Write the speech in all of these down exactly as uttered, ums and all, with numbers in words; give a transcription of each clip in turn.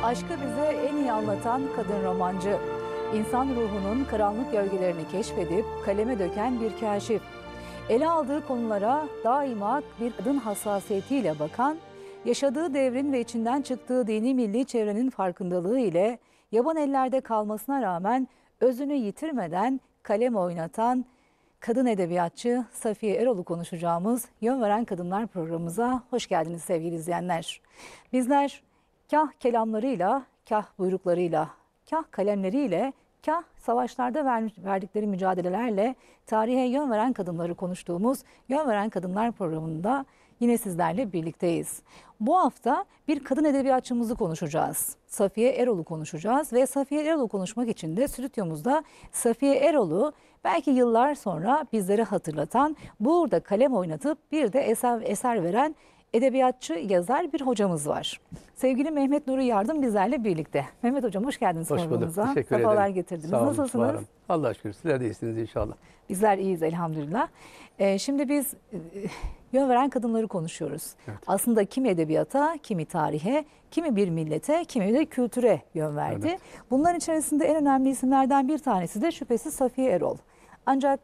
Aşkı bize en iyi anlatan kadın romancı. İnsan ruhunun karanlık gölgelerini keşfedip kaleme döken bir kâşif. Ele aldığı konulara daima bir kadın hassasiyetiyle bakan, yaşadığı devrin ve içinden çıktığı dini milli çevrenin farkındalığı ile yaban ellerde kalmasına rağmen özünü yitirmeden kalem oynatan kadın edebiyatçı Safiye Erol'u konuşacağımız Yön Veren Kadınlar programımıza hoş geldiniz sevgili izleyenler. Bizler kah kelamlarıyla, kah buyruklarıyla, kah kalemleriyle, kah savaşlarda verdikleri mücadelelerle tarihe yön veren kadınları konuştuğumuz Yön Veren Kadınlar programında yine sizlerle birlikteyiz. Bu hafta bir kadın edebiyatçımızı konuşacağız. Safiye Erol'u konuşacağız ve Safiye Erol'u konuşmak için de stüdyomuzda Safiye Erol'u belki yıllar sonra bizlere hatırlatan, burada kalem oynatıp bir de eser, eser veren edebiyatçı, yazar bir hocamız var. Sevgili Mehmet Nuri Yardım bizlerle birlikte. Mehmet Hocam hoş geldiniz hoş programımıza. Bulduk. Teşekkür Sefalar ederim. getirdiniz. Sağ olun, Nasılsınız? Allah'a şükür. Sizler de iyisiniz inşallah. Bizler iyiyiz elhamdülillah. Ee, şimdi biz e, yön veren kadınları konuşuyoruz. Evet. Aslında kimi edebiyata, kimi tarihe, kimi bir millete, kimi de kültüre yön verdi. Evet. Bunların içerisinde en önemli isimlerden bir tanesi de şüphesiz Safiye Erol. Ancak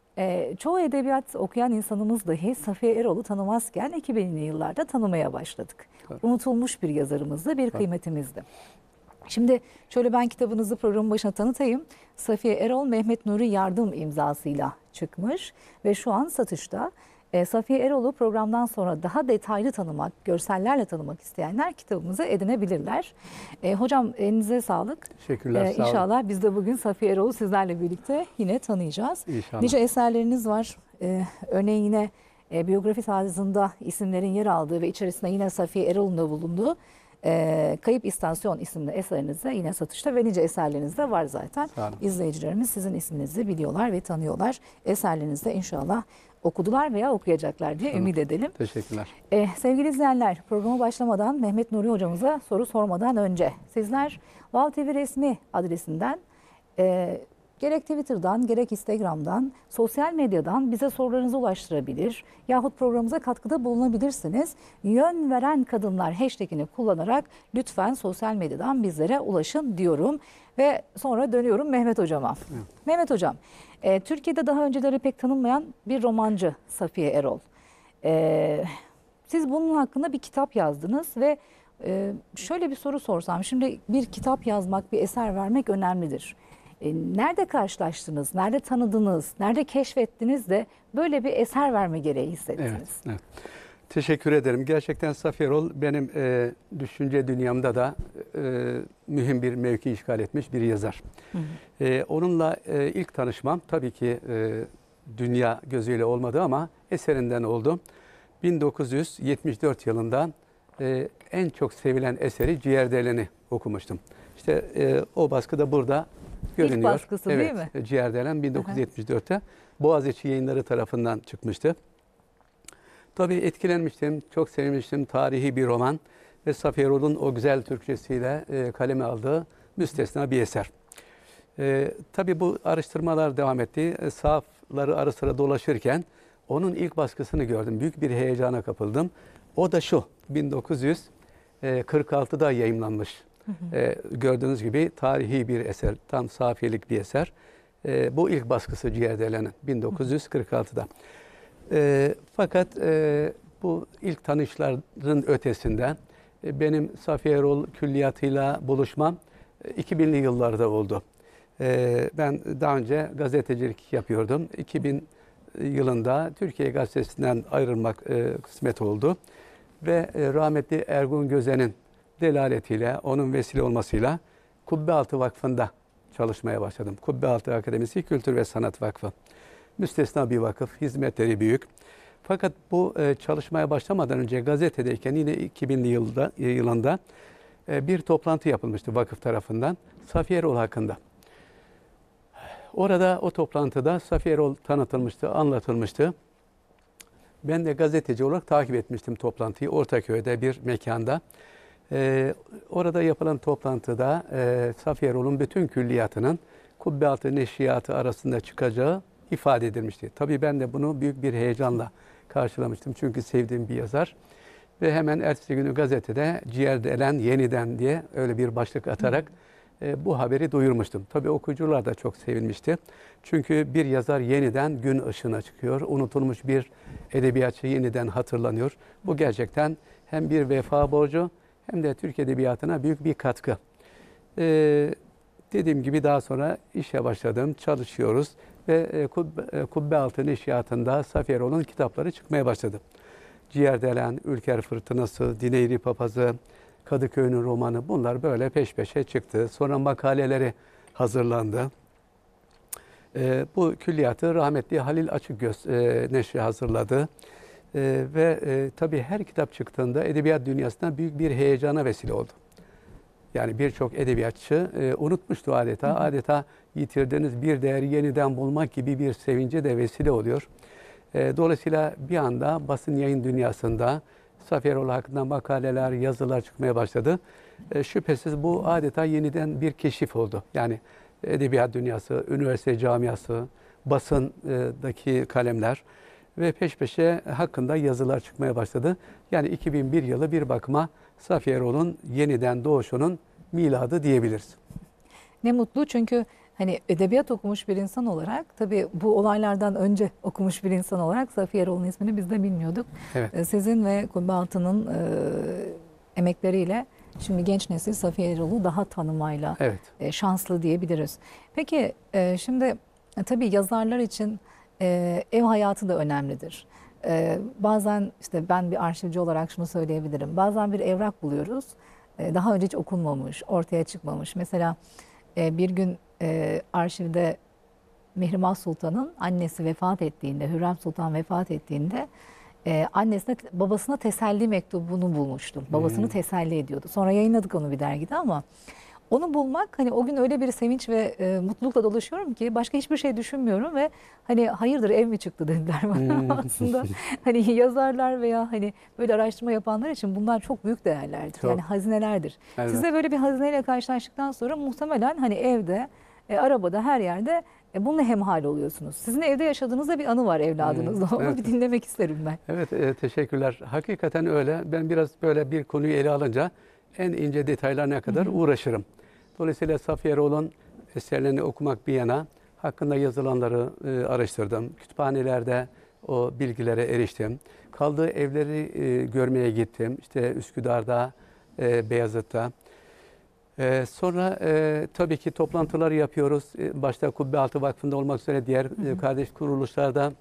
e, çoğu edebiyat okuyan insanımız dahi Safiye Erol'u tanımazken iki binli yıllarda tanımaya başladık. Evet. Unutulmuş bir yazarımızdı, bir evet. kıymetimizdi. Şimdi şöyle ben kitabınızı programın başına tanıtayım. Safiye Erol, Mehmet Nuri Yardım imzasıyla çıkmış ve şu an satışta. E, Safiye Erol'u programdan sonra daha detaylı tanımak, görsellerle tanımak isteyenler kitabımızı edinebilirler. E, hocam elinize sağlık. Teşekkürler. E, sağ İnşallah olun. biz de bugün Safiye Erol'u sizlerle birlikte yine tanıyacağız. İnşallah. Nice eserleriniz var. E, örneğin yine e, biyografi tarzında isimlerin yer aldığı ve içerisinde yine Safiye Erol'un da bulunduğu E, Kayıp İstasyon isimli eseriniz de yine satışta ve nice eserleriniz de var zaten. İzleyicilerimiz sizin isminizi biliyorlar ve tanıyorlar. Eserlerinizi de inşallah okudular veya okuyacaklar diye tamam. ümit edelim. Teşekkürler. Ee, sevgili izleyenler, programa başlamadan Mehmet Nuri hocamıza soru sormadan önce sizler Wow T V resmi adresinden e, gerek Twitter'dan gerek Instagram'dan sosyal medyadan bize sorularınızı ulaştırabilir yahut programımıza katkıda bulunabilirsiniz. Yön veren kadınlar hashtagini kullanarak lütfen sosyal medyadan bizlere ulaşın diyorum. Ve sonra dönüyorum Mehmet hocama. Evet. Mehmet hocam, e, Türkiye'de daha önceleri pek tanınmayan bir romancı Safiye Erol. E, siz bunun hakkında bir kitap yazdınız ve e, şöyle bir soru sorsam, şimdi bir kitap yazmak, bir eser vermek önemlidir. E, nerede karşılaştınız, nerede tanıdınız, nerede keşfettiniz de böyle bir eser verme gereği hissettiniz? Evet, evet. Teşekkür ederim. Gerçekten Safiye Erol benim e, düşünce dünyamda da e, mühim bir mevki işgal etmiş bir yazar. Hı hı. E, onunla e, ilk tanışmam tabii ki e, dünya gözüyle olmadı ama eserinden oldu. bin dokuz yüz yetmiş dört yılında e, en çok sevilen eseri Ciğerdeleni okumuştum. İşte e, o baskı da burada görünüyor. İlk baskısı evet, değil mi? Ciğerdelen bin dokuz yüz yetmiş dörtte Boğaziçi Yayınları tarafından çıkmıştı. Tabii etkilenmiştim, çok sevmiştim. Tarihi bir roman ve Safiye Erol'un o güzel Türkçesiyle e, kaleme aldığı müstesna bir eser. E, tabii bu araştırmalar devam etti. E, sahafları ara sıra dolaşırken onun ilk baskısını gördüm. Büyük bir heyecana kapıldım. O da şu, bin dokuz yüz kırk altıda yayımlanmış. Hı hı. E, gördüğünüz gibi tarihi bir eser, tam safiyelik bir eser. E, bu ilk baskısı Ciğerdelen'in bin dokuz yüz kırk altıda. E, fakat e, bu ilk tanışların ötesinde e, benim Safiye Erol külliyatıyla buluşmam e, iki binli yıllarda oldu. E, ben daha önce gazetecilik yapıyordum. iki bin yılında Türkiye Gazetesi'nden ayrılmak e, kısmet oldu. Ve e, rahmetli Ergun Gözen'in delaletiyle, onun vesile olmasıyla Kubbealtı Vakfı'nda çalışmaya başladım. Kubbealtı Akademisi Kültür ve Sanat Vakfı. Müstesna bir vakıf, hizmetleri büyük. Fakat bu e, çalışmaya başlamadan önce gazetedeyken yine iki binli yılda, yılında e, bir toplantı yapılmıştı vakıf tarafından Safiye Erol hakkında. Orada o toplantıda Safiye Erol tanıtılmıştı, anlatılmıştı. Ben de gazeteci olarak takip etmiştim toplantıyı Ortaköy'de bir mekanda. Ee, orada yapılan toplantıda e, Safiye Erol'un bütün külliyatının Kubbealtı Neşriyatı arasında çıkacağı ifade edilmişti. Tabii ben de bunu büyük bir heyecanla karşılamıştım çünkü sevdiğim bir yazar. Ve hemen ertesi günü gazetede Ciğer Delen Yeniden diye öyle bir başlık atarak e, bu haberi duyurmuştum. Tabii okuyucular da çok sevinmişti. Çünkü bir yazar yeniden gün ışığına çıkıyor. Unutulmuş bir edebiyatçı yeniden hatırlanıyor. Bu gerçekten hem bir vefa borcu hem de Türk Edebiyatı'na büyük bir katkı. Ee, dediğim gibi daha sonra işe başladım, çalışıyoruz ve Kubbe, Kubbealtı Neşriyatı'nda Safiye Erol'un kitapları çıkmaya başladı. Ciğer Delen, Ülker Fırtınası, Dineyri Papazı, Kadıköy'ün romanı, bunlar böyle peş peşe çıktı. Sonra makaleleri hazırlandı. Ee, bu külliyatı rahmetli Halil Açıkgöz e, Neşri hazırladı. Ee, ve e, tabii her kitap çıktığında edebiyat dünyasına büyük bir heyecana vesile oldu. Yani birçok edebiyatçı e, unutmuştu adeta. Hı hı. Adeta yitirdiğiniz bir değeri yeniden bulmak gibi bir sevince de vesile oluyor. E, dolayısıyla bir anda basın yayın dünyasında Safiye Erol hakkında makaleler, yazılar çıkmaya başladı. E, şüphesiz bu adeta yeniden bir keşif oldu. Yani edebiyat dünyası, üniversite camiası, basındaki kalemler ve peş peşe hakkında yazılar çıkmaya başladı. Yani iki bin bir yılı bir bakıma Safiye Erol'un yeniden doğuşunun miladı diyebiliriz. Ne mutlu, çünkü hani edebiyat okumuş bir insan olarak, tabii bu olaylardan önce okumuş bir insan olarak Safiye Erol'un ismini biz de bilmiyorduk. Evet. Sizin ve Kubbealtı'nın e, emekleriyle şimdi genç nesil Safiye Erol'u daha tanımayla Evet. e, şanslı diyebiliriz. Peki e, şimdi e, tabii yazarlar için e, ev hayatı da önemlidir. Ee, bazen işte ben bir arşivci olarak şunu söyleyebilirim. Bazen bir evrak buluyoruz. Ee, daha önce hiç okunmamış, ortaya çıkmamış. Mesela e, bir gün e, arşivde Mihrimah Sultan'ın annesi vefat ettiğinde, Hürrem Sultan vefat ettiğinde e, annesine, babasına teselli mektubunu bulmuştum. Babasını hmm. teselli ediyordu. Sonra yayınladık onu bir dergide ama onu bulmak, hani o gün öyle bir sevinç ve e, mutlulukla dolaşıyorum ki başka hiçbir şey düşünmüyorum ve hani hayırdır ev mi çıktı dediler bana. Hmm. Aslında hani yazarlar veya hani böyle araştırma yapanlar için bunlar çok büyük değerlerdir. Çok. Yani hazinelerdir. Evet. Siz de böyle bir hazineyle karşılaştıktan sonra muhtemelen hani evde, e, arabada, her yerde e, bununla hemhal oluyorsunuz. Sizin evde yaşadığınızda bir anı var evladınızla. Hmm. Onu evet. bir dinlemek isterim ben. Evet, e, teşekkürler. Hakikaten öyle. Ben biraz böyle bir konuyu ele alınca en ince detaylarına kadar hmm. uğraşırım. Dolayısıyla Safiye Erol'un eserlerini okumak bir yana, hakkında yazılanları e, araştırdım. Kütüphanelerde o bilgilere eriştim. Kaldığı evleri e, görmeye gittim. İşte Üsküdar'da, e, Beyazıt'ta. E, sonra e, tabii ki toplantılar yapıyoruz. E, başta Kubbealtı Vakfı'nda olmak üzere diğer e, kardeş kuruluşlarda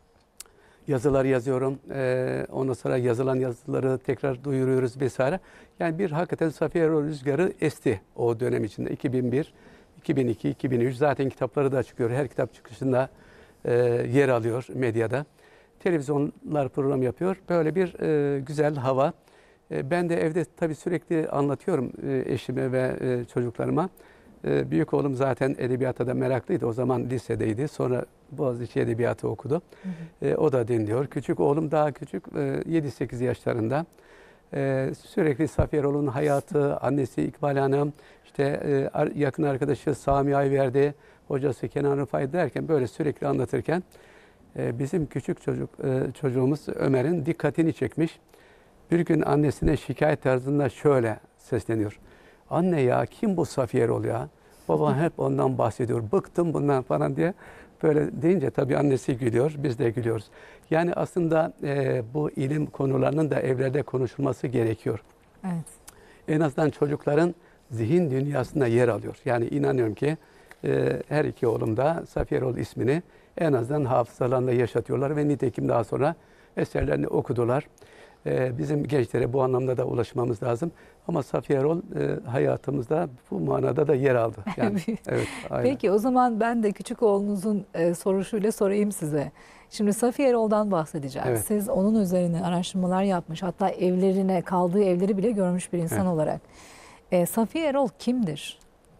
yazılar yazıyorum. Ee, ondan sonra yazılan yazıları tekrar duyuruyoruz vesaire. Yani bir hakikaten Safiye Erol rüzgarı esti o dönem içinde. iki bin bir, iki bin iki, iki bin üç zaten kitapları da çıkıyor. Her kitap çıkışında e, yer alıyor medyada. Televizyonlar program yapıyor. Böyle bir e, güzel hava. E, ben de evde tabii sürekli anlatıyorum e, eşime ve e, çocuklarıma. E, büyük oğlum zaten edebiyata da meraklıydı. O zaman lisedeydi. Sonra Boğaziçi Edebiyatı okudu. Hı hı. E, o da dinliyor. Küçük oğlum daha küçük, e, yedi sekiz yaşlarında. E, sürekli Safiye Erol'un hayatı, annesi İkbal Hanım, işte e, yakın arkadaşı Sami Ayverdi, hocası Kenan Rıfai derken böyle sürekli anlatırken e, bizim küçük çocuk e, çocuğumuz Ömer'in dikkatini çekmiş. Bir gün annesine şikayet tarzında şöyle sesleniyor. Anne ya, kim bu Safiye Erol ya? Baba hep ondan bahsediyor. Bıktım bundan falan diye. Böyle deyince tabii annesi gülüyor, biz de gülüyoruz. Yani aslında e, bu ilim konularının da evlerde konuşulması gerekiyor. Evet. En azından çocukların zihin dünyasında yer alıyor. Yani inanıyorum ki e, her iki oğlum da Safiye Erol ismini en azından hafızalarında yaşatıyorlar ve nitekim daha sonra eserlerini okudular. E, bizim gençlere bu anlamda da ulaşmamız lazım. Ama Safiye Erol e, hayatımızda bu manada da yer aldı. Yani, evet, aynen. Peki o zaman ben de küçük oğlunuzun e, sorusuyla sorayım size. Şimdi Safiye Erol'dan bahsedeceğiz. Evet. Siz onun üzerine araştırmalar yapmış, hatta evlerine, kaldığı evleri bile görmüş bir insan evet. olarak. E, Safiye Erol kimdir?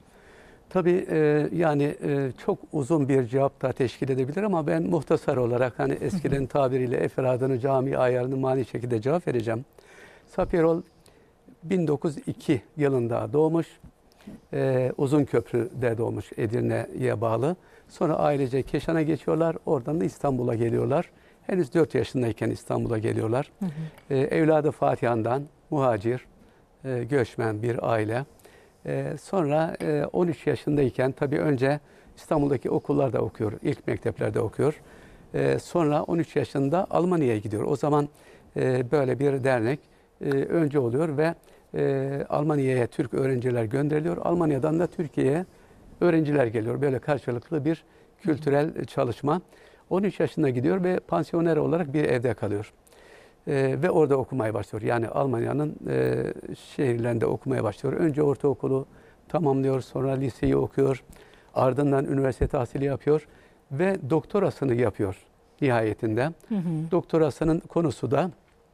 Tabii e, yani e, çok uzun bir cevap da teşkil edebilir ama ben muhtasar olarak hani eskilerin tabiriyle efradını, cami ayarını mani şekilde cevap vereceğim. Safiye Erol bin dokuz yüz iki yılında doğmuş. Ee, Uzunköprü'de doğmuş, Edirne'ye bağlı. Sonra ailece Keşan'a geçiyorlar. Oradan da İstanbul'a geliyorlar. Henüz dört yaşındayken İstanbul'a geliyorlar. Hı hı. E, evladı Fatihan'dan muhacir, e, göçmen bir aile. E, sonra e, on üç yaşındayken tabii önce İstanbul'daki okullarda okuyor, ilk mekteplerde okuyor. E, sonra on üç yaşında Almanya'ya gidiyor. O zaman e, böyle bir dernek e, önce oluyor ve e, Almanya'ya Türk öğrenciler gönderiliyor. Almanya'dan da Türkiye'ye öğrenciler geliyor. Böyle karşılıklı bir kültürel çalışma. on üç yaşında gidiyor ve pansiyoner olarak bir evde kalıyor. Ee, ve orada okumaya başlıyor. Yani Almanya'nın e, şehirlerinde okumaya başlıyor. Önce ortaokulu tamamlıyor, sonra liseyi okuyor. Ardından üniversite tahsili yapıyor ve doktorasını yapıyor nihayetinde. Hı hı. Doktorasının konusu da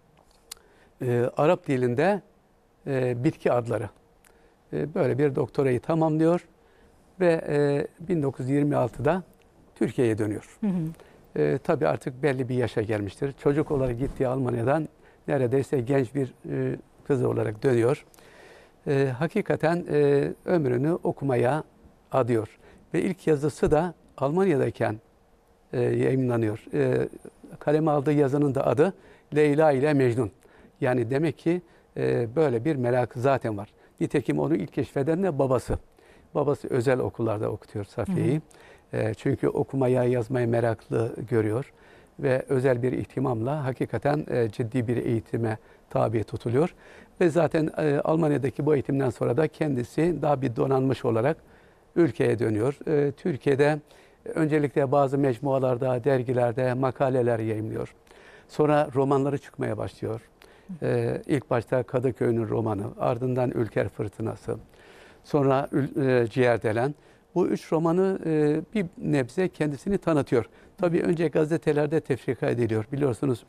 e, Arap dilinde e, bitki adları. E, böyle bir doktorayı tamamlıyor ve e, bin dokuz yüz yirmi altıda Türkiye'ye dönüyor. Hı hı. E, tabii artık belli bir yaşa gelmiştir. Çocuk olarak gittiği Almanya'dan neredeyse genç bir e, kız olarak dönüyor. E, hakikaten e, ömrünü okumaya adıyor. Ve ilk yazısı da Almanya'dayken e, yayınlanıyor. E, kaleme aldığı yazının da adı Leyla ile Mecnun. Yani demek ki e, böyle bir merakı zaten var. Nitekim onu ilk keşfeden de babası. Babası özel okullarda okutuyor Safiye'yi. E, çünkü okumaya, yazmaya meraklı görüyor. Ve özel bir ihtimamla hakikaten e, ciddi bir eğitime tabi tutuluyor. Ve zaten e, Almanya'daki bu eğitimden sonra da kendisi daha bir donanmış olarak ülkeye dönüyor. E, Türkiye'de öncelikle bazı mecmualarda, dergilerde makaleler yayımlıyor. Sonra romanları çıkmaya başlıyor. E, ilk başta Kadıköy'ün romanı, ardından Ülker Fırtınası, sonra e, Ciğerdelen. Bu üç romanı e, bir nebze kendisini tanıtıyor. Tabii önce gazetelerde tefrika ediliyor. Biliyorsunuz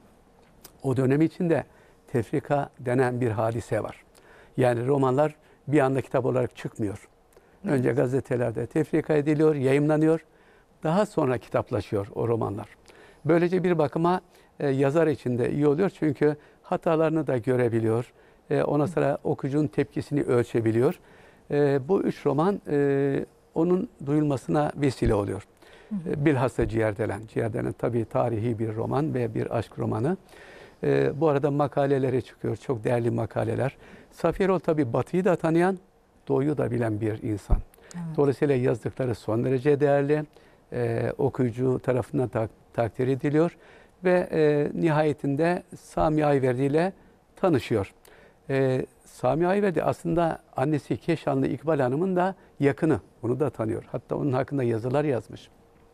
o dönem içinde tefrika denen bir hadise var. Yani romanlar bir anda kitap olarak çıkmıyor. Önce gazetelerde tefrika ediliyor, yayımlanıyor. Daha sonra kitaplaşıyor o romanlar. Böylece bir bakıma e, yazar için de iyi oluyor. Çünkü hatalarını da görebiliyor. E, ona sonra okuyucunun tepkisini ölçebiliyor. E, bu üç roman e, onun duyulmasına vesile oluyor. Hı hı. Bilhassa Ciğerdelen. Ciğerdelen tabii tarihi bir roman ve bir aşk romanı. E, bu arada makaleleri çıkıyor. Çok değerli makaleler. Safiye Erol tabii Batı'yı da tanıyan, Doğu'yu da bilen bir insan. Evet. Dolayısıyla yazdıkları son derece değerli. E, okuyucu tarafından tak, takdir ediliyor. Ve e, nihayetinde Sami Ayverdi ile tanışıyor. E, Sami Ayverdi aslında annesi Keşanlı İkbal Hanım'ın da yakını. Onu da tanıyor. Hatta onun hakkında yazılar yazmış.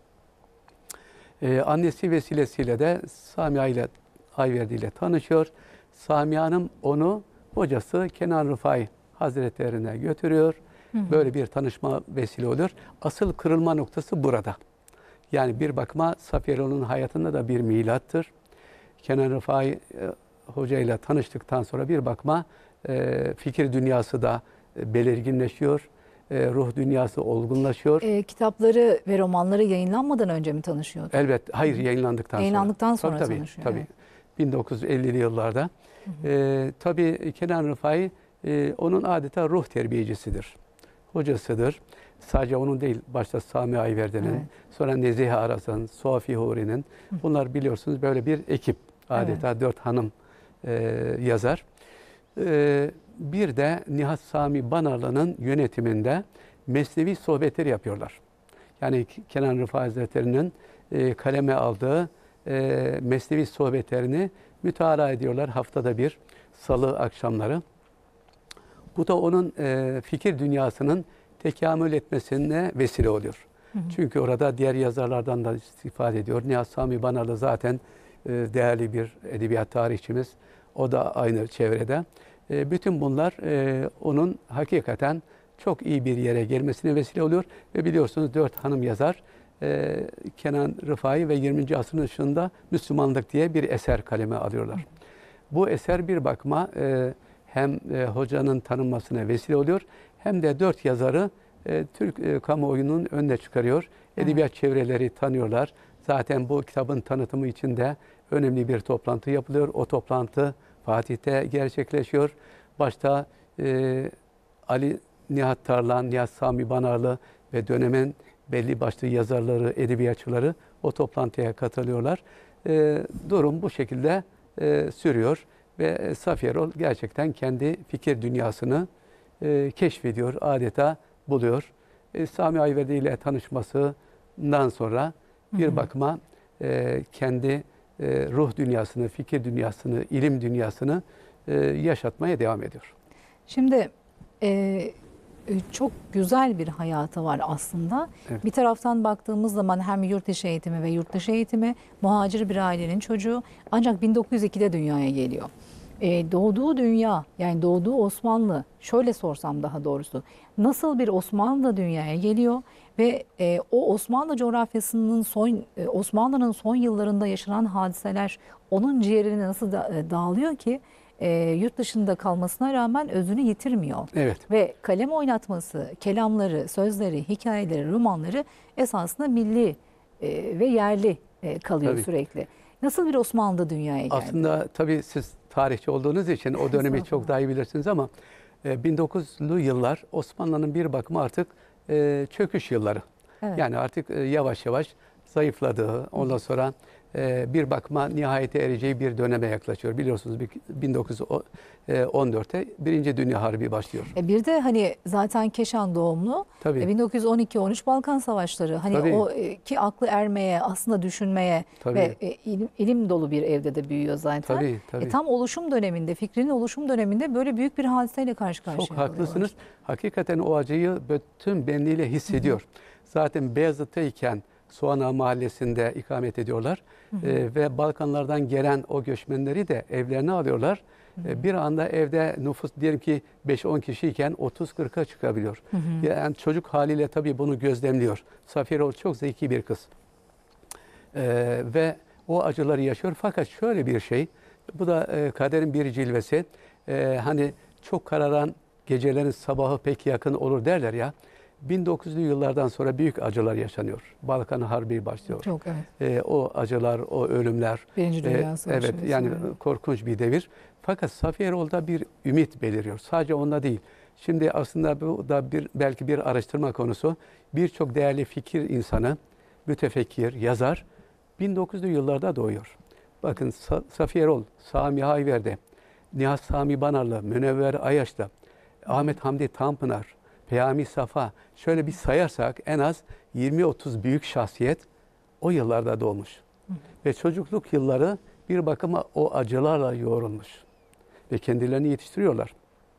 E, annesi vesilesiyle de Sami Ayverdi ile tanışıyor. Sami Hanım onu hocası Kenan Rıfai Hazretlerine götürüyor. Hı hı. Böyle bir tanışma vesile oluyor. Asıl kırılma noktası burada. Yani bir bakıma Safiye Erol'un hayatında da bir milattır. Kenan Rıfai e, Hoca ile tanıştıktan sonra bir bakıma e, fikir dünyası da e, belirginleşiyor. E, ruh dünyası olgunlaşıyor. E, kitapları ve romanları yayınlanmadan önce mi tanışıyordu? Elbet. Hayır, yayınlandıktan sonra. Yayınlandıktan sonra tabii, tanışıyor. Tabii. Evet. bin dokuz yüz ellili yıllarda. Hı hı. E, tabii Kenan Rıfai e, onun adeta ruh terbiyecisidir. Hocasıdır. Sadece onun değil, başta Sami Ayverdi'nin, evet. sonra Nezihe Araz'ın, Suafi Huri'nin, bunlar biliyorsunuz böyle bir ekip. Adeta evet. dört hanım e, yazar. E, bir de Nihat Sami Banarlı'nın yönetiminde mesnevi sohbetleri yapıyorlar. Yani Kenan Rıfai Hazretleri'nin e, kaleme aldığı e, mesnevi sohbetlerini mütalaa ediyorlar haftada bir, salı akşamları. Bu da onun e, fikir dünyasının tekamül etmesine vesile oluyor. Hı hı. Çünkü orada diğer yazarlardan da istifade ediyor. Nihat Sami Banarlı zaten e, değerli bir edebiyat tarihçimiz. O da aynı çevrede. E, bütün bunlar e, onun hakikaten çok iyi bir yere gelmesine vesile oluyor. Ve biliyorsunuz dört hanım yazar e, Kenan Rıfai ve yirminci asrın ışığında Müslümanlık diye bir eser kaleme alıyorlar. Hı. Bu eser bir bakıma e, hem e, hocanın tanınmasına vesile oluyor, hem de dört yazarı e, Türk e, kamuoyunun önüne çıkarıyor. Edebiyat evet. çevreleri tanıyorlar. Zaten bu kitabın tanıtımı için de önemli bir toplantı yapılıyor. O toplantı Fatih'te gerçekleşiyor. Başta e, Ali Nihat Tarlan, Nihat Sami Banarlı ve dönemin belli başlı yazarları, edebiyatçıları o toplantıya katılıyorlar. E, durum bu şekilde e, sürüyor ve Safiye Erol gerçekten kendi fikir dünyasını e, keşfediyor, adeta buluyor. E, Sami Ayverdi ile tanışmasından sonra bir Hı hı. bakıma e, kendi e, ruh dünyasını, fikir dünyasını, ilim dünyasını e, yaşatmaya devam ediyor. Şimdi e, çok güzel bir hayatı var aslında. Evet. Bir taraftan baktığımız zaman hem yurt dışı eğitimi ve yurt dışı eğitimi, muhacir bir ailenin çocuğu, ancak bin dokuz yüz ikide dünyaya geliyor. E, doğduğu dünya, yani doğduğu Osmanlı, şöyle sorsam daha doğrusu, nasıl bir Osmanlı dünyaya geliyor ve e, o Osmanlı coğrafyasının son, e, Osmanlı'nın son yıllarında yaşanan hadiseler onun ciğerini nasıl da, e, dağılıyor ki e, yurt dışında kalmasına rağmen özünü yitirmiyor. Evet. Ve kalem oynatması, kelamları, sözleri, hikayeleri, romanları esasında milli e, ve yerli e, kalıyor Tabii. sürekli. Nasıl bir Osmanlı dünyaya geldi? Aslında tabii siz tarihçi olduğunuz için o dönemi çok daha iyi bilirsiniz ama e, bin dokuz yüzlü yıllar Osmanlı'nın bir bakıma artık e, çöküş yılları. Evet. Yani artık e, yavaş yavaş zayıfladığı, ondan sonra e, bir bakıma nihayete ereceği bir döneme yaklaşıyor. Biliyorsunuz bir- bin dokuz yüz on dörtte Birinci Dünya Harbi başlıyor. E bir de hani zaten Keşan doğumlu. Tabii. E bin dokuz yüz on iki on üç Balkan Savaşları. Hani Tabii. o e, ki aklı ermeye, aslında düşünmeye Tabii. ve e, ilim, ilim dolu bir evde de büyüyor zaten. Tabii, tabii. E, tam oluşum döneminde, fikrinin oluşum döneminde böyle büyük bir hadiseyle karşı karşıya Çok kalıyorlar. haklısınız. Hakikaten o acıyı bütün benliğiyle hissediyor. Zaten Beyazıt'tayken Soğana Mahallesi'nde ikamet ediyorlar. Ee, ve Balkanlardan gelen o göçmenleri de evlerine alıyorlar. Ee, bir anda evde nüfus diyelim ki beş on kişiyken otuz kırka çıkabiliyor. Yani çocuk haliyle tabii bunu gözlemliyor. Safiye Erol çok zeki bir kız. Ee, ve o acıları yaşıyor. Fakat şöyle bir şey, bu da e, kaderin bir cilvesi. Ee, hani çok kararan gecelerin sabahı pek yakın olur derler ya. bin dokuz yüzlü yıllardan sonra büyük acılar yaşanıyor. Balkan Harbi başlıyor. Çok evet. Ee, o acılar, o ölümler. Birinci Dünya e, Savaşı Evet, yani vesaire. korkunç bir devir. Fakat Safiye Erol'da bir ümit beliriyor. Sadece onda değil. Şimdi aslında bu da bir belki bir araştırma konusu. Birçok değerli fikir insanı, mütefekkir, yazar bin dokuz yüzlü yıllarda doğuyor. Bakın Sa- Safiye Erol, Sami Ayverdi, Nihat Sami Banarlı, Münevver Ayaş'ta, Ahmet Hamdi Tanpınar, Peyami Safa, şöyle bir sayarsak en az yirmi otuz büyük şahsiyet o yıllarda doğmuş. Hı. Ve çocukluk yılları bir bakıma o acılarla yoğrulmuş. Ve kendilerini yetiştiriyorlar.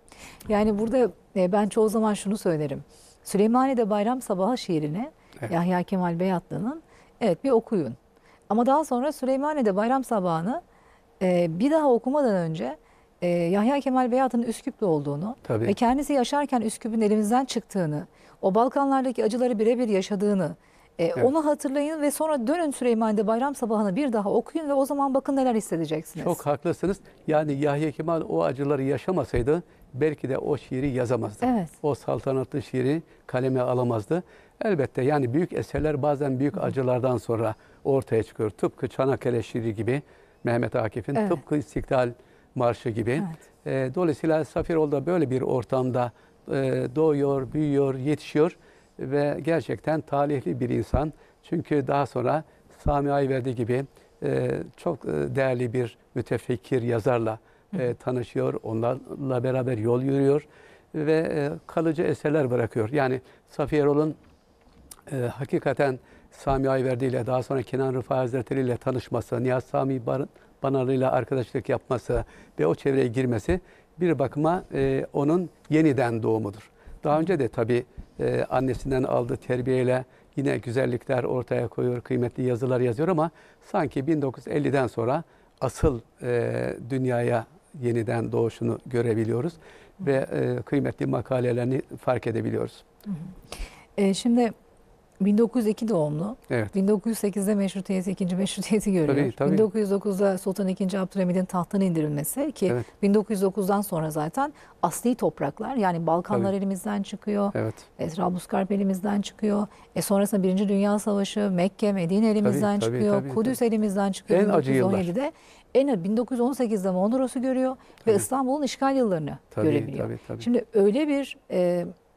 Yani burada e, ben çoğu zaman şunu söylerim. Süleymaniye'de Bayram Sabahı şiirini Evet. Yahya Kemal Beyatlı'nın evet bir okuyun. Ama daha sonra Süleymaniye'de Bayram Sabahı'nı e, bir daha okumadan önce e, Yahya Kemal Beyatlı'nın Üsküplü olduğunu Tabii. ve kendisi yaşarken Üsküp'ün elimizden çıktığını, o Balkanlardaki acıları birebir yaşadığını, e, Evet. onu hatırlayın ve sonra dönün Süleymaniye'de Bayram Sabahı'nı bir daha okuyun ve o zaman bakın neler hissedeceksiniz. Çok haklısınız. Yani Yahya Kemal o acıları yaşamasaydı belki de o şiiri yazamazdı. Evet. O saltanatlı şiiri kaleme alamazdı. Elbette yani büyük eserler bazen büyük acılardan sonra ortaya çıkıyor. Tıpkı Çanakkale şiiri gibi Mehmet Akif'in, Evet. tıpkı İstiklal Marşı gibi. Evet. E, dolayısıyla Safiye Erol da böyle bir ortamda e, doğuyor, büyüyor, yetişiyor ve gerçekten talihli bir insan. Çünkü daha sonra Sami Ayverdi gibi e, çok e, değerli bir mütefekkir yazarla e, tanışıyor, onlarla beraber yol yürüyor ve e, kalıcı eserler bırakıyor. Yani Safiye Erol'un e, hakikaten Sami Ayverdi ile daha sonra Kenan Rıfai Hazretleri ile tanışması, Nihat Sami Banarlı ile arkadaşlık yapması ve o çevreye girmesi bir bakıma e, onun yeniden doğumudur. Daha önce de tabii e, annesinden aldığı terbiyeyle yine güzellikler ortaya koyuyor, kıymetli yazılar yazıyor ama sanki bin dokuz yüz elliden sonra asıl e, dünyaya yeniden doğuşunu görebiliyoruz ve e, kıymetli makalelerini fark edebiliyoruz. E, şimdi bin dokuz yüz iki doğumlu. Evet. bin dokuz yüz sekizde meşrutiyeti, ikinci meşrutiyeti görüyor. Tabii, tabii. bin dokuz yüz dokuzda Sultan ikinci. Abdülhamid'in tahttan indirilmesi ki Evet. bin dokuz yüz dokuzdan sonra zaten asli topraklar yani Balkanlar Tabii. elimizden çıkıyor. Evet. E, Trablusgarp elimizden çıkıyor. E, sonrasında Birinci Dünya Savaşı, Mekke, Medine elimizden Tabii, tabii, çıkıyor. tabii, Kudüs elimizden çıkıyor En acı bin dokuz yüz on yedide. En bin dokuz yüz on sekizde Mondros'u görüyor Tabii. ve İstanbul'un işgal yıllarını Tabii, görebiliyor. tabii, tabii. Şimdi öyle bir e,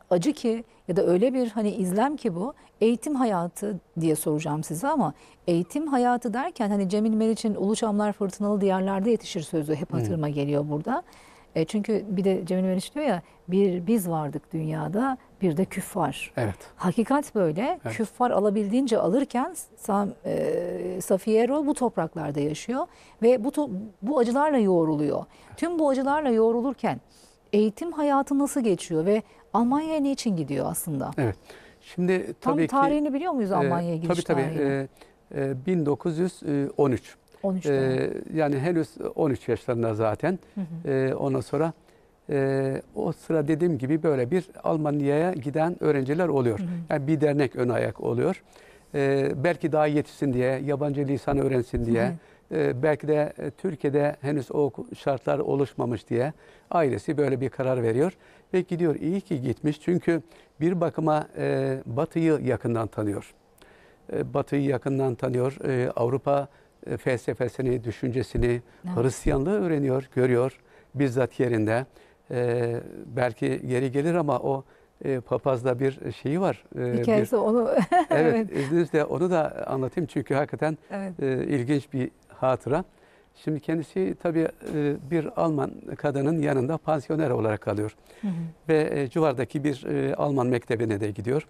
acı ki ya da öyle bir hani izlem ki bu eğitim hayatı diye soracağım size ama eğitim hayatı derken hani Cemil Meriç'in Ulu Çamlar Fırtınalı Diyarlarda Yetişir sözü hep hatırıma geliyor burada. E çünkü bir de Cemil Meriç diyor ya bir biz vardık dünyada bir de küffar. Evet. Hakikat böyle. Evet. Küffar alabildiğince alırken Sam, e, Safiye Erol bu topraklarda yaşıyor ve bu to- bu acılarla yoğruluyor. Tüm bu acılarla yoğrulurken eğitim hayatı nasıl geçiyor ve Almanya'ya niçin gidiyor aslında? Evet. Şimdi Tam tabii tarihini ki biliyor muyuz Almanya'ya e, gidiş tabii tabii tarihini? e, e, bin dokuz yüz on üç. on üçte. E, yani henüz on üç yaşlarında zaten. Hı hı. E, ondan sonra e, o sıra dediğim gibi böyle bir Almanya'ya giden öğrenciler oluyor. Hı hı. Yani bir dernek ön ayak oluyor. E, belki daha yetişsin diye, yabancı lisan öğrensin diye. Hı hı. E, belki de e, Türkiye'de henüz o şartlar oluşmamış diye ailesi böyle bir karar veriyor ve gidiyor. İyi ki gitmiş çünkü bir bakıma e, Batı'yı yakından tanıyor. E, Batı'yı yakından tanıyor. E, Avrupa e, felsefesini, düşüncesini, Evet. Hristiyanlığı öğreniyor, görüyor bizzat yerinde. E, belki geri gelir ama o e, papazda bir şeyi var. E, bir- Hikayesi onu Evet, evet. izninizle onu da anlatayım çünkü hakikaten Evet. e, ilginç bir hatıra. Şimdi kendisi tabii e, bir Alman kadının yanında pansiyoner olarak kalıyor. Hı hı. Ve e, civardaki bir e, Alman mektebine de gidiyor.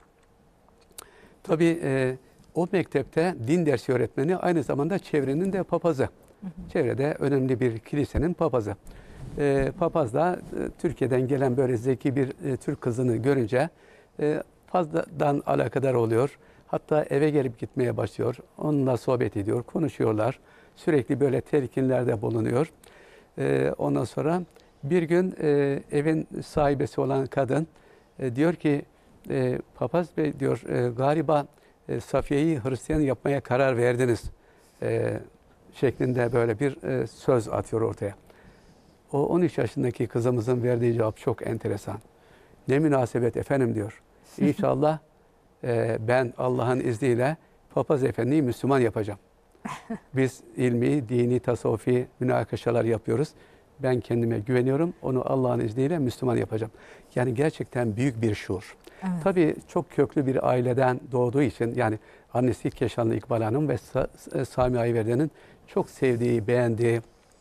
Tabii e, o mektepte din dersi öğretmeni aynı zamanda çevrenin de papazı. Hı hı. Çevrede önemli bir kilisenin papazı. E, papaz da e, Türkiye'den gelen böyle zeki bir e, Türk kızını görünce e, fazladan alakadar oluyor. Hatta eve gelip gitmeye başlıyor. Onunla sohbet ediyor, konuşuyorlar. Sürekli böyle telkinlerde bulunuyor. E, ondan sonra bir gün e, evin sahibesi olan kadın e, diyor ki e, papaz bey diyor e, galiba e, Safiye'yi Hristiyan yapmaya karar verdiniz e, şeklinde böyle bir e, söz atıyor ortaya. O on üç yaşındaki kızımızın verdiği cevap çok enteresan. Ne münasebet efendim diyor. İnşallah e, ben Allah'ın izniyle papaz efendiyi Müslüman yapacağım. Biz ilmi, dini, tasavvufi münakaşalar yapıyoruz. Ben kendime güveniyorum. Onu Allah'ın izniyle Müslüman yapacağım. Yani gerçekten büyük bir şuur. Evet. Tabii çok köklü bir aileden doğduğu için yani annesi Keşanlı İkbal Hanım ve Sa- Sami Ayverdi'nin çok sevdiği, beğendiği,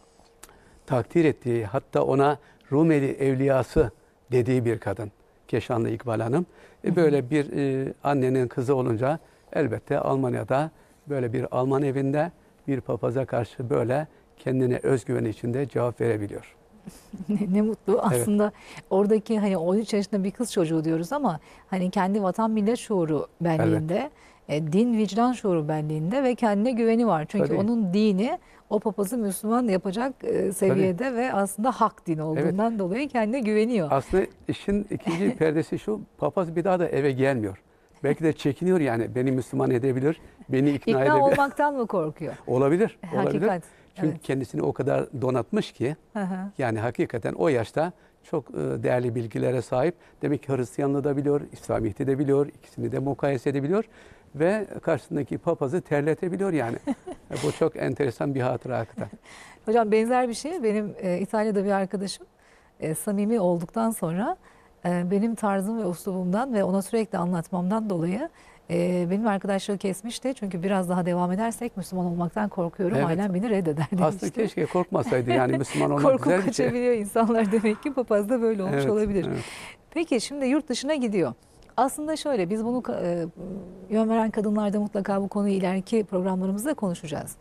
takdir ettiği, hatta ona Rumeli evliyası dediği bir kadın Keşanlı İkbal Hanım. E böyle bir e, annenin kızı olunca elbette Almanya'da böyle bir Alman evinde bir papaza karşı böyle kendine özgüveni içinde cevap verebiliyor. Ne, ne mutlu aslında oradaki hani on üç yaşında bir kız çocuğu diyoruz ama hani kendi vatan millet şuuru benliğinde, e, din vicdan şuuru benliğinde ve kendine güveni var. Çünkü Tabii. onun dini o papazı Müslüman yapacak e, seviyede ve aslında hak din olduğundan dolayı kendine güveniyor. Aslında işin ikinci perdesi şu, papaz bir daha da eve gelmiyor. Belki de çekiniyor yani beni Müslüman edebilir, beni ikna, İkna edebilir. olmaktan mı korkuyor? Olabilir, olabilir. Hakikat. Çünkü Evet. kendisini o kadar donatmış ki Hı hı. yani hakikaten o yaşta çok e, değerli bilgilere sahip. Demek ki Hristiyanlığı da biliyor, İslamiyet'i de biliyor, ikisini de mukayese edebiliyor ve karşısındaki papazı terletebiliyor yani. Bu çok enteresan bir hatıra hakikaten. Hocam benzer bir şey benim e, İtalya'da bir arkadaşım e, samimi olduktan sonra e, benim tarzım ve uslubumdan ve ona sürekli anlatmamdan dolayı e, benim arkadaşlığı kesmişti. Çünkü biraz daha devam edersek Müslüman olmaktan korkuyorum. Evet. Ailem beni reddeder demişti. Aslında keşke korkmasaydı yani Müslüman olmak Korkup güzel bir şey. kaçabiliyor insanlar demek ki papaz da böyle olmuş Evet, olabilir. evet. Peki şimdi yurt dışına gidiyor. Aslında şöyle biz bunu e, yön veren kadınlarda mutlaka bu konuyu ileriki programlarımızda konuşacağız.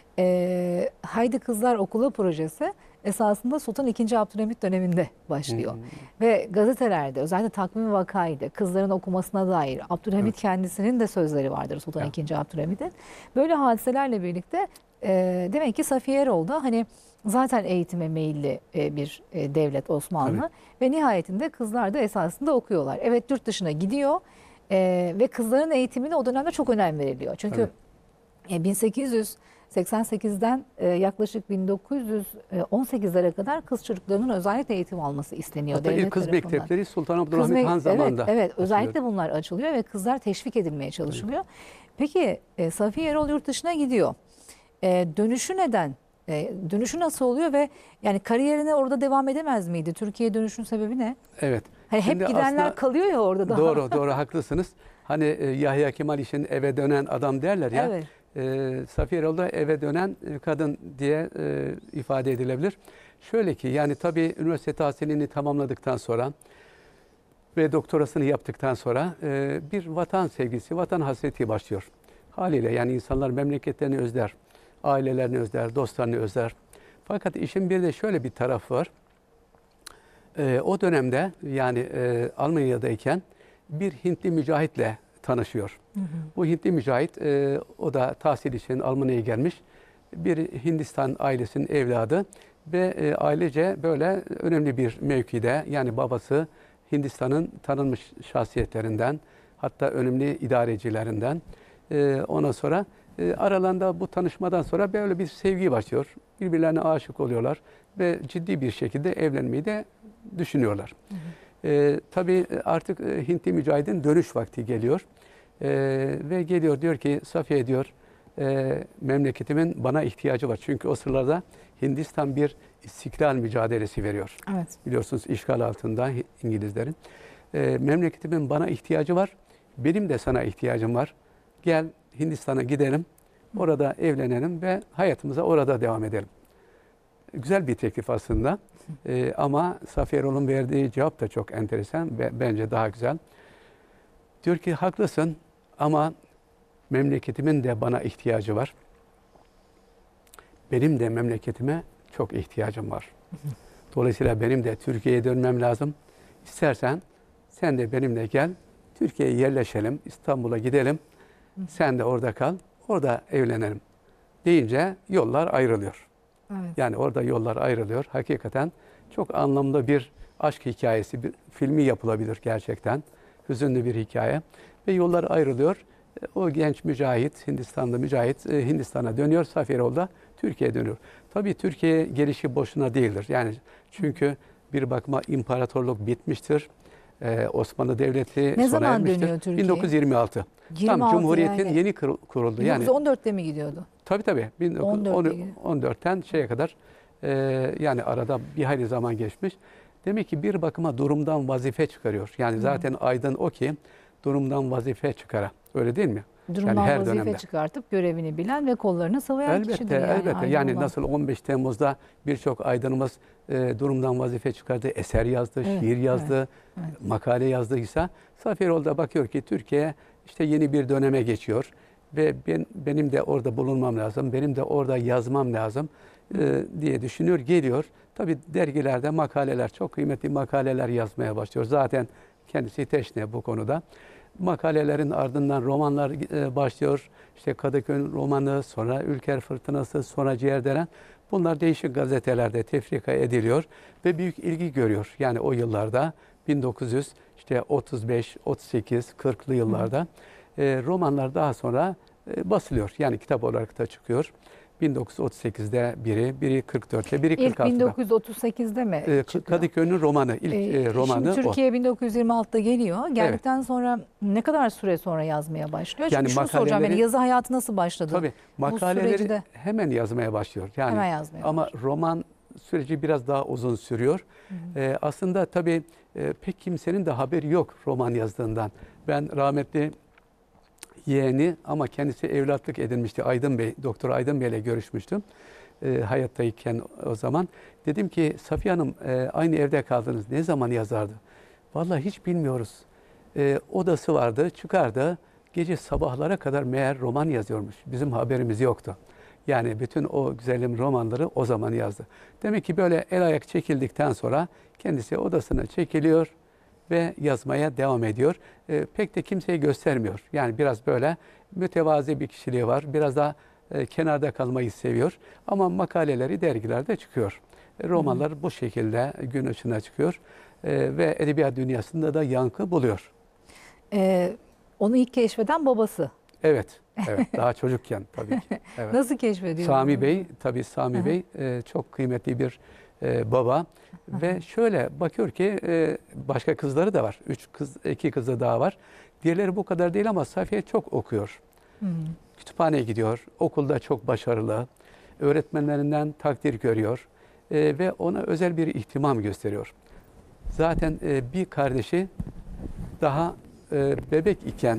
E, Haydi Kızlar Okula projesi esasında Sultan ikinci. Abdülhamit döneminde başlıyor. Hmm. Ve gazetelerde özellikle Takvim Vakay'da kızların okumasına dair Abdülhamit Evet. kendisinin de sözleri vardır Sultan Ya. ikinci. Abdülhamit'in. Böyle hadiselerle birlikte e, demek ki Safiye Erol da hani zaten eğitime meyilli e, bir e, devlet Osmanlı. Tabii. Ve nihayetinde kızlar da esasında okuyorlar. Evet yurt dışına gidiyor e, ve kızların eğitimine o dönemde çok önem veriliyor. Çünkü e, bin sekiz yüz seksen sekizden e, yaklaşık bin dokuz yüz on sekizlere kadar kız çocuklarının özellikle eğitim alması isteniyor. Hatta devlet ilk kız tarafından. mektepleri Sultan Kız Abdülhamit me- Han zamanında. Evet, evet açılıyor. özellikle bunlar açılıyor ve kızlar teşvik edilmeye çalışılıyor. Peki e, Safiye Erol yurt dışına gidiyor. E, dönüşü neden? E, dönüşü nasıl oluyor ve yani kariyerine orada devam edemez miydi? Türkiye'ye dönüşün sebebi ne? Evet. Hani hep Şimdi gidenler aslında- kalıyor ya orada daha. Doğru, doğru haklısınız. Hani e, Yahya Kemal için eve dönen adam derler ya. Evet. E, Safiye Erol'da eve dönen e, kadın diye e, ifade edilebilir. Şöyle ki yani tabii üniversite tahsilini tamamladıktan sonra ve doktorasını yaptıktan sonra e, bir vatan sevgisi, vatan hasreti başlıyor. Haliyle yani insanlar memleketlerini özler, ailelerini özler, dostlarını özler. Fakat işin bir de şöyle bir tarafı var. E, o dönemde yani e, Almanya'dayken bir Hintli mücahitle tanışıyor. Hı hı. Bu Hintli mücahit e, o da tahsil için Almanya'ya gelmiş. Bir Hindistan ailesinin evladı ve e, ailece böyle önemli bir mevkide, yani babası Hindistan'ın tanınmış şahsiyetlerinden, hatta önemli idarecilerinden. E, ondan sonra e, aralarında bu tanışmadan sonra böyle bir sevgi başlıyor. Birbirlerine aşık oluyorlar ve ciddi bir şekilde evlenmeyi de düşünüyorlar. Hı hı. E, tabii artık Hintli mücahidin dönüş vakti geliyor. E, ve geliyor diyor ki Safiye diyor e, memleketimin bana ihtiyacı var. Çünkü o sıralarda Hindistan bir istiklal mücadelesi veriyor. Evet. Biliyorsunuz işgal altında İngilizlerin. E, memleketimin bana ihtiyacı var. Benim de sana ihtiyacım var. Gel Hindistan'a gidelim. Orada evlenelim ve hayatımıza orada devam edelim. Güzel bir teklif aslında. E, ama Safiye Erol'un verdiği cevap da çok enteresan ve bence daha güzel. Diyor ki haklısın ama memleketimin de bana ihtiyacı var. Benim de memleketime çok ihtiyacım var. Dolayısıyla benim de Türkiye'ye dönmem lazım. İstersen sen de benimle gel. Türkiye'ye yerleşelim. İstanbul'a gidelim. Sen de orada kal. Orada evlenelim. Deyince yollar ayrılıyor. Evet. Yani orada yollar ayrılıyor. Hakikaten çok anlamlı bir aşk hikayesi, bir filmi yapılabilir gerçekten. Hüzünlü bir hikaye. Ve yollar ayrılıyor. O genç mücahit, Hindistanlı mücahit Hindistan'a dönüyor. Safiye Erol da Türkiye'ye dönüyor. Tabii Türkiye'ye gelişi boşuna değildir. Yani çünkü bir bakıma imparatorluk bitmiştir. Ee, Osmanlı Devleti ne sona ermiştir. Ne zaman dönüyor Türkiye? bin dokuz yüz yirmi altı. Tam Cumhuriyet'in yani, yeni kuruldu. bin dokuz yüz on dörtte yani, mi gidiyordu? Tabii tabii. bin dokuz yüz on dörtten şeye kadar e, yani arada bir hayli zaman geçmiş. Demek ki bir bakıma durumdan vazife çıkarıyor. Yani zaten hmm. aydın o ki durumdan vazife çıkara. Öyle değil mi? Durumdan yani her vazife dönemde çıkartıp görevini bilen ve kollarını sıvayan elbette, kişidir. Yani, elbette. Yani olan. Nasıl on beş Temmuz'da birçok aydınımız e, durumdan vazife çıkardı, eser yazdı, evet, şiir yazdı, evet, evet. makale yazdıysa Safiye Erol da bakıyor ki Türkiye işte yeni bir döneme geçiyor ve ben, benim de orada bulunmam lazım, benim de orada yazmam lazım e, diye düşünüyor, geliyor. Tabii dergilerde makaleler, çok kıymetli makaleler yazmaya başlıyor. Zaten kendisi teşne bu konuda. Makalelerin ardından romanlar başlıyor. İşte Kadıköy romanı, sonra Ülker Fırtınası, sonra Ciğerdelen. Bunlar değişik gazetelerde tefrika ediliyor ve büyük ilgi görüyor. Yani o yıllarda bin dokuz yüz işte otuz beş, otuz sekiz, kırklı yıllarda e, romanlar daha sonra e, basılıyor. Yani kitap olarak da çıkıyor. bin dokuz yüz otuz sekizde biri, biri kırk dörtte, biri kırk altıda. İlk bin dokuz yüz otuz sekizde mi e, çıkıyor? Kadıköy'ün romanı, ilk e, romanı Şimdi Türkiye o. bin dokuz yüz yirmi altıda geliyor. Geldikten evet. sonra ne kadar süre sonra yazmaya başlıyor? Çünkü yani şunu soracağım, yani yazı hayatı nasıl başladı? Tabii, makaleleri de hemen yazmaya başlıyor. Yani, hemen yazmaya Ama başlıyor. roman süreci biraz daha uzun sürüyor. Hı hı. E, aslında tabii e, pek kimsenin de haberi yok roman yazdığından. Ben rahmetli yeğeni ama kendisi evlatlık edinmişti. Aydın Bey, Doktor Aydın Bey ile görüşmüştüm. E, hayattayken o zaman. Dedim ki Safiye Hanım e, aynı evde kaldınız. Ne zaman yazardı? Vallahi hiç bilmiyoruz. E, odası vardı, çıkardı. Gece sabahlara kadar meğer roman yazıyormuş. Bizim haberimiz yoktu. Yani bütün o güzelim romanları o zaman yazdı. Demek ki böyle el ayak çekildikten sonra kendisi odasına çekiliyor ve yazmaya devam ediyor. E, pek de kimseye göstermiyor. Yani biraz böyle mütevazi bir kişiliği var. Biraz da e, kenarda kalmayı seviyor. Ama makaleleri dergilerde çıkıyor. E, romanlar hı hı. bu şekilde gün ışığına çıkıyor. E, ve edebiyat dünyasında da yankı buluyor. E, onu ilk keşfeden babası. Evet. Evet. Daha çocukken tabii ki. Evet. Nasıl keşfediyor? Sami Bey, tabii Sami hı hı. Bey e, çok kıymetli bir e, baba. Hı hı. Ve şöyle bakıyor ki e, başka kızları da var. Üç kız, iki kızı daha var. Diğerleri bu kadar değil ama Safiye çok okuyor. Hı hı. Kütüphaneye gidiyor. Okulda çok başarılı. Öğretmenlerinden takdir görüyor. E, ve ona özel bir ihtimam gösteriyor. Zaten e, bir kardeşi daha e, bebek iken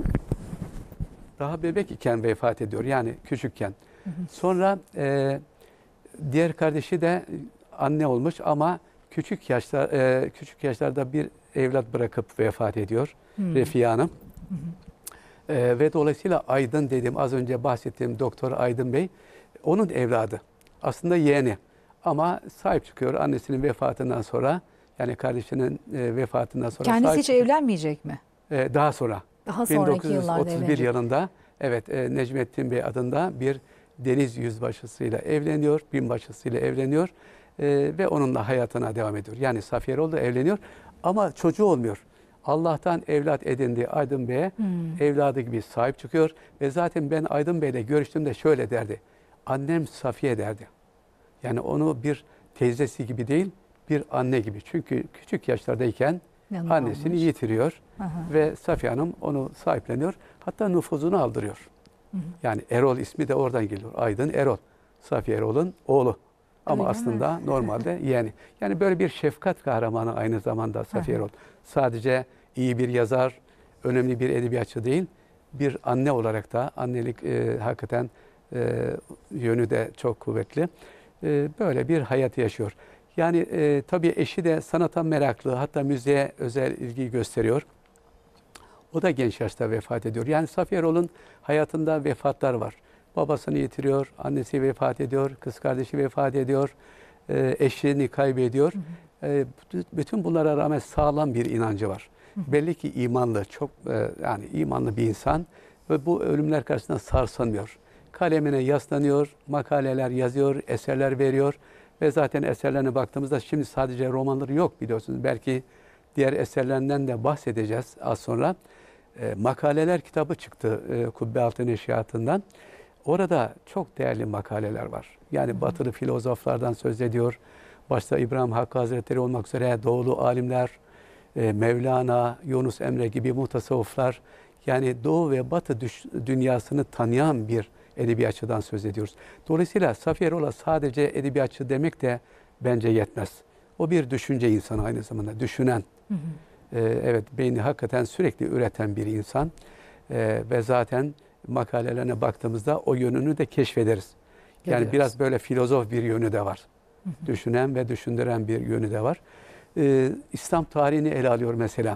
daha bebek iken vefat ediyor. Yani küçükken. Hı hı. Sonra e, diğer kardeşi de anne olmuş ama küçük yaşlar e, küçük yaşlarda bir evlat bırakıp vefat ediyor. Hı. Refiye Hanım. Hı hı. E, ve dolayısıyla Aydın dedim az önce bahsettiğim Doktor Aydın Bey onun evladı. Aslında yeğeni. Ama sahip çıkıyor annesinin vefatından sonra. Yani kardeşinin e, vefatından sonra. Kendisi hiç çıkıyor. evlenmeyecek mi? E, daha sonra. Daha sonraki bin dokuz yüz otuz bir yıllarda evlenecek. yılında evet e, Necmettin Bey adında bir deniz yüzbaşısıyla evleniyor, binbaşısıyla evleniyor e, ve onunla hayatına devam ediyor. Yani Safiye Erol da evleniyor ama çocuğu olmuyor. Allah'tan evlat edindiği Aydın Bey'e hmm. evladı gibi sahip çıkıyor ve zaten ben Aydın Bey'le görüştüğümde şöyle derdi. Annem Safiye derdi. Yani onu bir teyzesi gibi değil, bir anne gibi. Çünkü küçük yaşlardayken yanında annesini olmuş. Yitiriyor. Aha. Ve Safiye Hanım onu sahipleniyor. Hatta nüfuzunu aldırıyor. Hı hı. Yani Erol ismi de oradan geliyor. Aydın Erol. Safiye Erol'un oğlu. Ama öyle aslında mi? Normalde yeğeni. Yani böyle bir şefkat kahramanı aynı zamanda Safiye Erol. Sadece iyi bir yazar, önemli bir edebiyatçı değil, bir anne olarak da annelik e, hakikaten e, yönü de çok kuvvetli. E, böyle bir hayat yaşıyor. Yani e, tabii eşi de sanata meraklı, hatta müziğe özel ilgi gösteriyor. O da genç yaşta vefat ediyor. Yani Safiye Erol'un hayatında vefatlar var. Babasını yitiriyor, annesi vefat ediyor, kız kardeşi vefat ediyor, e, eşini kaybediyor. Hı hı. E, bütün bunlara rağmen sağlam bir inancı var. Hı hı. Belli ki imanlı, çok e, yani imanlı bir insan ve bu ölümler karşısında sarsılmıyor. Kalemine yaslanıyor, makaleler yazıyor, eserler veriyor. Ve zaten eserlerine baktığımızda şimdi sadece romanları yok biliyorsunuz. Belki diğer eserlerinden de bahsedeceğiz az sonra. E, makaleler kitabı çıktı e, Kubbealtı Neşriyatı'ndan. Orada çok değerli makaleler var. Yani hı hı. Batılı filozoflardan söz ediyor. Başta İbrahim Hakkı Hazretleri olmak üzere Doğulu alimler, e, Mevlana, Yunus Emre gibi mutasavvıflar. Yani Doğu ve Batı düş, dünyasını tanıyan bir edebiyatçıdan söz ediyoruz. Dolayısıyla Safiye Erol'a sadece edebiyatçı demek de bence yetmez. O bir düşünce insanı aynı zamanda, düşünen. Hı hı. Ee, evet, beyni hakikaten sürekli üreten bir insan. Ee, ve zaten makalelerine baktığımızda o yönünü de keşfederiz. Yani Görüyoruz. Biraz böyle filozof bir yönü de var. Hı hı. Düşünen ve düşündüren bir yönü de var. Ee, İslam tarihini ele alıyor mesela.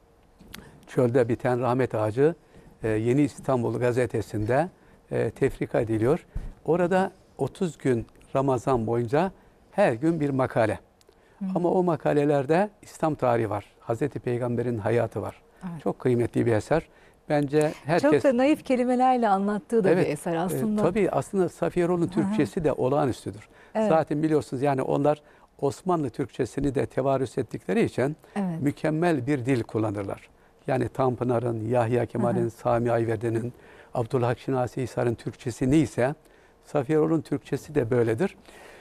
Çölde biten rahmet ağacı e, Yeni İstanbul gazetesinde E, tefrika ediliyor. Orada otuz gün Ramazan boyunca her gün bir makale. Hı. Ama o makalelerde İslam tarihi var. Hazreti Peygamber'in hayatı var. Evet. Çok kıymetli bir eser. Bence herkes... Çok da naif kelimelerle anlattığı da evet, bir eser aslında. E, tabii aslında Safiye Erol'un Türkçesi de olağanüstüdür. Evet. Zaten biliyorsunuz yani onlar Osmanlı Türkçesini de tevarüs ettikleri için evet. mükemmel bir dil kullanırlar. Yani Tanpınar'ın, Yahya Kemal'in, Sami Ayverdi'nin, Abdülhak Şinasi Hisar'ın Türkçesi neyse Safiye Erol'un Türkçesi de böyledir.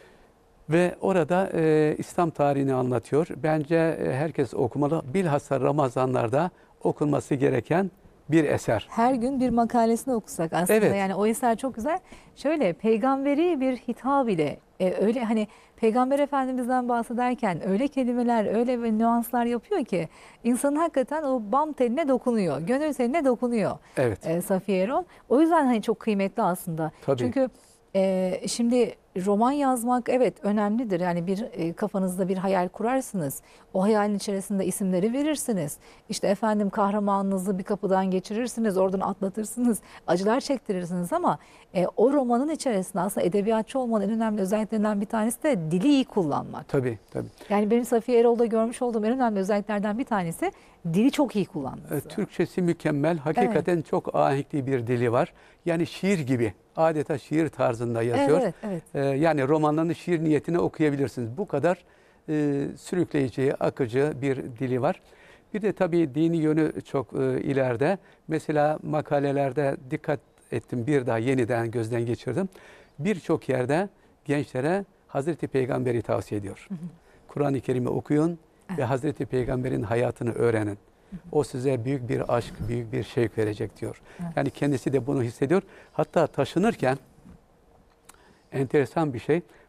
Ve orada e, İslam tarihini anlatıyor. Bence e, herkes okumalı. Bilhassa Ramazanlarda okunması gereken bir eser. Her gün bir makalesini okusak aslında evet. Yani o eser çok güzel. Şöyle peygamberi bir hitap ile e, öyle hani Peygamber Efendimiz'den bahsederken öyle kelimeler, öyle nüanslar yapıyor ki insanın hakikaten o bam teline dokunuyor, gönül teline dokunuyor. Evet. E, Safiye Erol. O yüzden hani çok kıymetli aslında. Tabii. Çünkü e, şimdi roman yazmak evet önemlidir. Yani bir e, kafanızda bir hayal kurarsınız. O hayalin içerisinde isimleri verirsiniz. İşte efendim kahramanınızı bir kapıdan geçirirsiniz, oradan atlatırsınız, acılar çektirirsiniz ama e, o romanın içerisinde aslında edebiyatçı olmanın en önemli özelliklerinden bir tanesi de dili iyi kullanmak. Tabii, tabii. Yani benim Safiye Erol'da görmüş olduğum en önemli özelliklerden bir tanesi dili çok iyi kullanması. E, Türkçesi mükemmel. Hakikaten evet. çok ahenkli bir dili var. Yani şiir gibi. Adeta şiir tarzında yazıyor. Evet, evet. Ee, yani romanlarını şiir niyetine okuyabilirsiniz. Bu kadar e, sürükleyici, akıcı bir dili var. Bir de tabii dini yönü çok e, ileride. Mesela makalelerde dikkat ettim, bir daha yeniden gözden geçirdim. Birçok yerde gençlere Hazreti Peygamber'i tavsiye ediyor. Kur'an-ı Kerim'i okuyun evet. ve Hazreti Peygamber'in hayatını öğrenin. O size büyük bir aşk, büyük bir şevk verecek diyor. Evet. Yani kendisi de bunu hissediyor. Hatta taşınırken enteresan bir şey.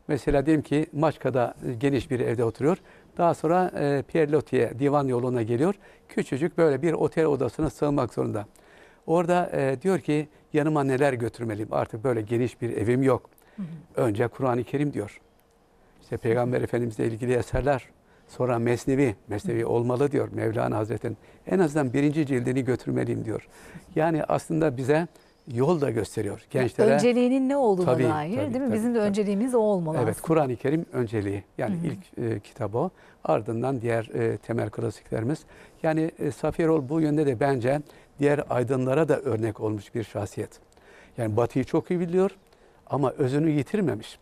Mesela diyelim ki Maçka'da geniş bir evde oturuyor. Daha sonra e, Pierre Loti'ye, divan yoluna geliyor. Küçücük böyle bir otel odasına sığınmak zorunda. Orada e, diyor ki yanıma neler götürmeliyim? Artık böyle geniş bir evim yok. Hı hı. Önce Kur'an-ı Kerim diyor. İşte Peygamber Efendimizle ilgili eserler. Sonra Mesnevi, Mesnevi olmalı diyor Mevlana Hazretleri'nin. En azından birinci cildini götürmeliyim diyor. Yani aslında bize yol da gösteriyor gençlere. Önceliğinin ne olduğuna tabii, dair tabii, değil mi? tabii, Bizim de tabii. önceliğimiz o olmalı Evet, aslında. Kur'an-ı Kerim önceliği. Yani Hı hı. ilk e, kitap o. Ardından diğer e, temel klasiklerimiz. Yani e, Safiye Erol bu yönde de bence diğer aydınlara da örnek olmuş bir şahsiyet. Yani Batı'yı çok iyi biliyor ama özünü yitirmemiş.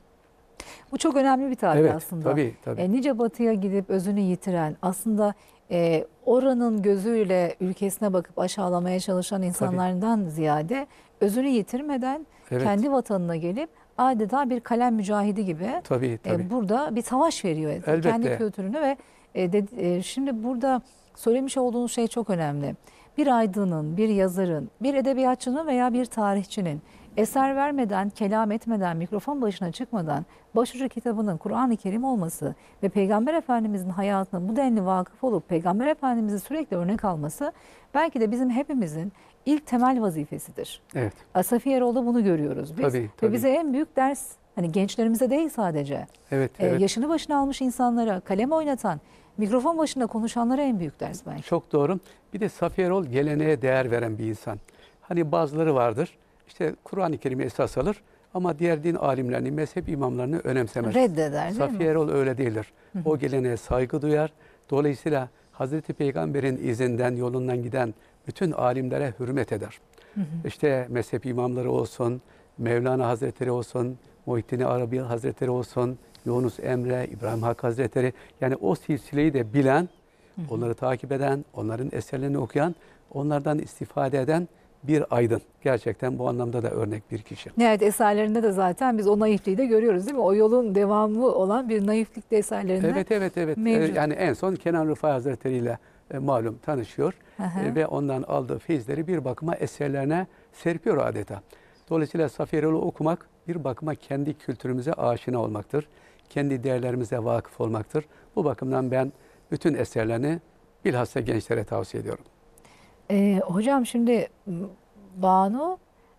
Bu çok önemli bir tabir Evet, aslında. tabii, tabii. E, nice batıya gidip özünü yitiren, aslında e, oranın gözüyle ülkesine bakıp aşağılamaya çalışan insanlardan tabii. ziyade özünü yitirmeden evet. kendi vatanına gelip adeta bir kalem mücahidi gibi tabii, tabii. E, burada bir savaş veriyor. Elbette. Kendi kültürünü ve e, de, e, şimdi burada söylemiş olduğunuz şey çok önemli. Bir aydının, bir yazarın, bir edebiyatçının veya bir tarihçinin eser vermeden, kelam etmeden, mikrofon başına çıkmadan başucu kitabının Kur'an-ı Kerim olması ve Peygamber Efendimizin hayatına bu denli vakıf olup Peygamber Efendimiz'i sürekli örnek alması belki de bizim hepimizin ilk temel vazifesidir. Evet. Safiye Erol'da bunu görüyoruz biz. Tabii, tabii. Ve bize en büyük ders, hani gençlerimize değil sadece, evet, e, evet. yaşını başına almış insanlara, kalem oynatan, mikrofon başında konuşanlara en büyük ders bence. Çok doğru. Bir de Safiye Erol geleneğe değer veren bir insan. Hani bazıları vardır. İşte Kur'an-ı Kerim'i esas alır ama diğer din alimlerini, mezhep imamlarını önemsemez. Reddeder değil Safiye mi? Erol öyle değildir. Hı hı. O geleneğe saygı duyar. Dolayısıyla Hazreti Peygamber'in izinden, yolundan giden bütün alimlere hürmet eder. Hı hı. İşte mezhep imamları olsun, Mevlana Hazretleri olsun, Muhittin Arabi Hazretleri olsun, Yunus Emre, İbrahim Hakkı Hazretleri. Yani o silsileyi de bilen, hı hı. onları takip eden, onların eserlerini okuyan, onlardan istifade eden bir aydın. Gerçekten bu anlamda da örnek bir kişi. Evet, eserlerinde de zaten biz o naifliği de görüyoruz değil mi? O yolun devamı olan bir naiflik de eserlerinde Evet, evet, evet. mevcut. Yani en son Kenan Rıfai Hazretleri ile e, malum tanışıyor e, ve ondan aldığı feyizleri bir bakıma eserlerine serpiyor adeta. Dolayısıyla Safiye Erol'u okumak bir bakıma kendi kültürümüze aşina olmaktır. Kendi değerlerimize vakıf olmaktır. Bu bakımdan ben bütün eserlerini bilhassa gençlere tavsiye ediyorum. Ee, hocam şimdi Banu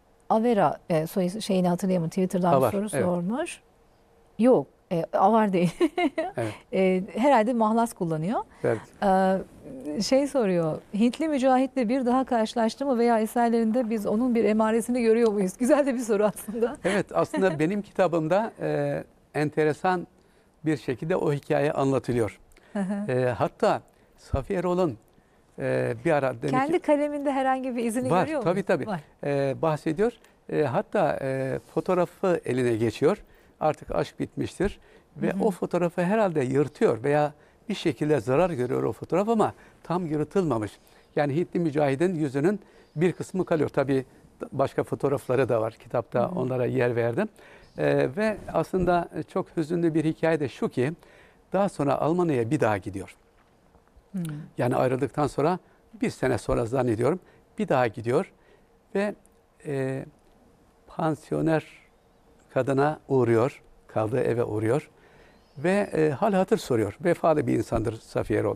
Avera e, soy şeyini hatırlayamam, Twitter'dan Avar, bir soru evet. sormuş. Yok, e, Avar değil. Evet. e, herhalde mahlas kullanıyor. Evet. Ee, şey soruyor, Hintli mücahitle bir daha karşılaştı mı veya eserlerinde biz onun bir emaresini görüyor muyuz? Güzel de bir soru aslında. Evet, aslında benim kitabımda e, enteresan bir şekilde o hikaye anlatılıyor. e, hatta Safiye Erol'un e, bir ara... Kendi ki, kaleminde herhangi bir izini var, görüyor tabii, muyuz? tabii. Var. E, bahsediyor. E, hatta e, fotoğrafı eline geçiyor. Artık aşk bitmiştir. Ve hı hı. o fotoğrafı herhalde yırtıyor veya bir şekilde zarar görüyor o fotoğraf ama tam yırtılmamış. Yani Hintli mücahidin yüzünün bir kısmı kalıyor. Tabii başka fotoğrafları da var. Kitapta hı hı. onlara yer verdim. Ee, ve aslında çok hüzünlü bir hikaye de şu ki daha sonra Almanya'ya bir daha gidiyor. Hı. Yani ayrıldıktan sonra bir sene sonra zannediyorum bir daha gidiyor ve e, pansiyoner kadına uğruyor. Kaldığı eve uğruyor. Ve e, hal hatır soruyor. Vefalı bir insandır Safiye Erol.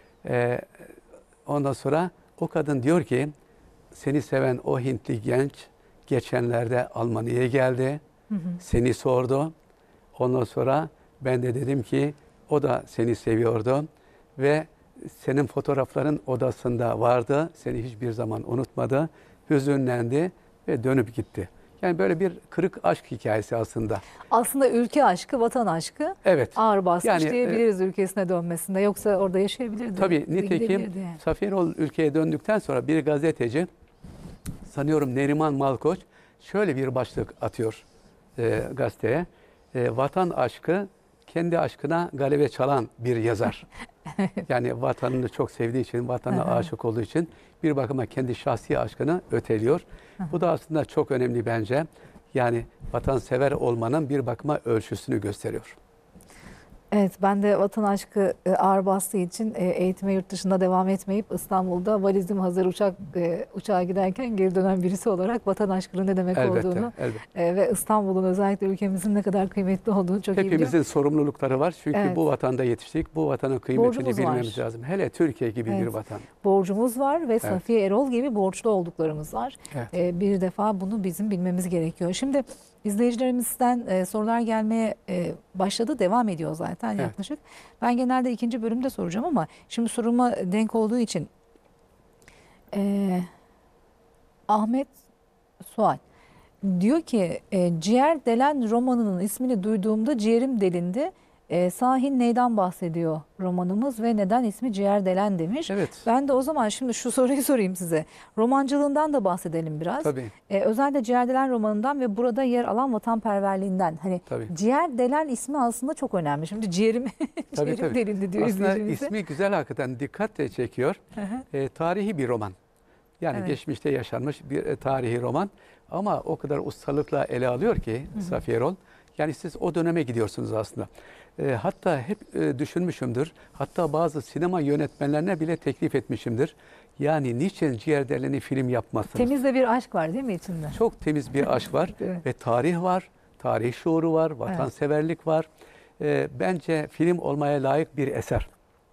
E, ondan sonra o kadın diyor ki seni seven o Hintli genç geçenlerde Almanya'ya geldi. Hı hı. Seni sordu. Ondan sonra ben de dedim ki o da seni seviyordu. Ve senin fotoğrafların odasında vardı. Seni hiçbir zaman unutmadı. Hüzünlendi ve dönüp gitti. Yani böyle bir kırık aşk hikayesi aslında. Aslında ülke aşkı, vatan aşkı evet. ağır basmış yani, diyebiliriz e, ülkesine dönmesinde. Yoksa orada yaşayabilirdi. Tabii nitekim yani. Safiye Erol ülkeye döndükten sonra bir gazeteci, sanıyorum Neriman Malkoç, şöyle bir başlık atıyor e, gazeteye. E, vatan aşkı, kendi aşkına galebe çalan bir yazar. Yani vatanını çok sevdiği için, vatanına aşık olduğu için bir bakıma kendi şahsi aşkını öteliyor. Bu da aslında çok önemli bence. Yani vatansever olmanın bir bakıma ölçüsünü gösteriyor. Evet, ben de vatan aşkı e, ağır bastığı için e, eğitime yurt dışında devam etmeyip İstanbul'da valizim hazır uçak e, uçağa giderken geri dönen birisi olarak vatan aşkının ne demek Elbette, olduğunu elbette. e, ve İstanbul'un özellikle ülkemizin ne kadar kıymetli olduğunu çok iyi biliyorum. Hepimizin sorumlulukları var. Çünkü Evet. bu vatanda yetiştik. Bu vatanın kıymetini Borcumuz bilmemiz var. lazım. Hele Türkiye gibi bir Evet. vatan. Borcumuz var ve Safiye Erol gibi borçlu olduklarımız var. Evet. E, bir defa bunu bizim bilmemiz gerekiyor. Şimdi izleyicilerimizden e, sorular gelmeye e, başladı, devam ediyor zaten Evet. yaklaşık. Ben genelde ikinci bölümde soracağım ama şimdi soruma denk olduğu için e, Ahmet Sual diyor ki e, Ciğer Delen romanının ismini duyduğumda ciğerim delindi. E, sahi neyden bahsediyor romanımız ve neden ismi Ciğer Delen demiş. Evet. Ben de o zaman şimdi şu soruyu sorayım size. Romancılığından da bahsedelim biraz. Tabii. E, özellikle Ciğer Delen romanından ve burada yer alan vatanperverliğinden. Hani Tabii. Ciğer Delen ismi aslında çok önemli. Şimdi ciğerim, Tabii, ciğerim tabii. delindi diyor Aslında izleyicimize. ismi güzel, hakikaten dikkatle çekiyor. Hı hı. E, tarihi bir roman. Yani Evet. geçmişte yaşanmış bir e, tarihi roman. Ama o kadar ustalıkla ele alıyor ki Hı hı. Safiye Erol. Yani siz o döneme gidiyorsunuz aslında. E, hatta hep e, düşünmüşümdür. Hatta bazı sinema yönetmenlerine bile teklif etmişimdir. Yani niçin Ciğer Delen'i film yapmazsınız? Temiz de bir aşk var değil mi içinde? Çok temiz bir aşk var. Evet. Ve tarih var, tarih şuuru var, vatanseverlik var. E, bence film olmaya layık bir eser.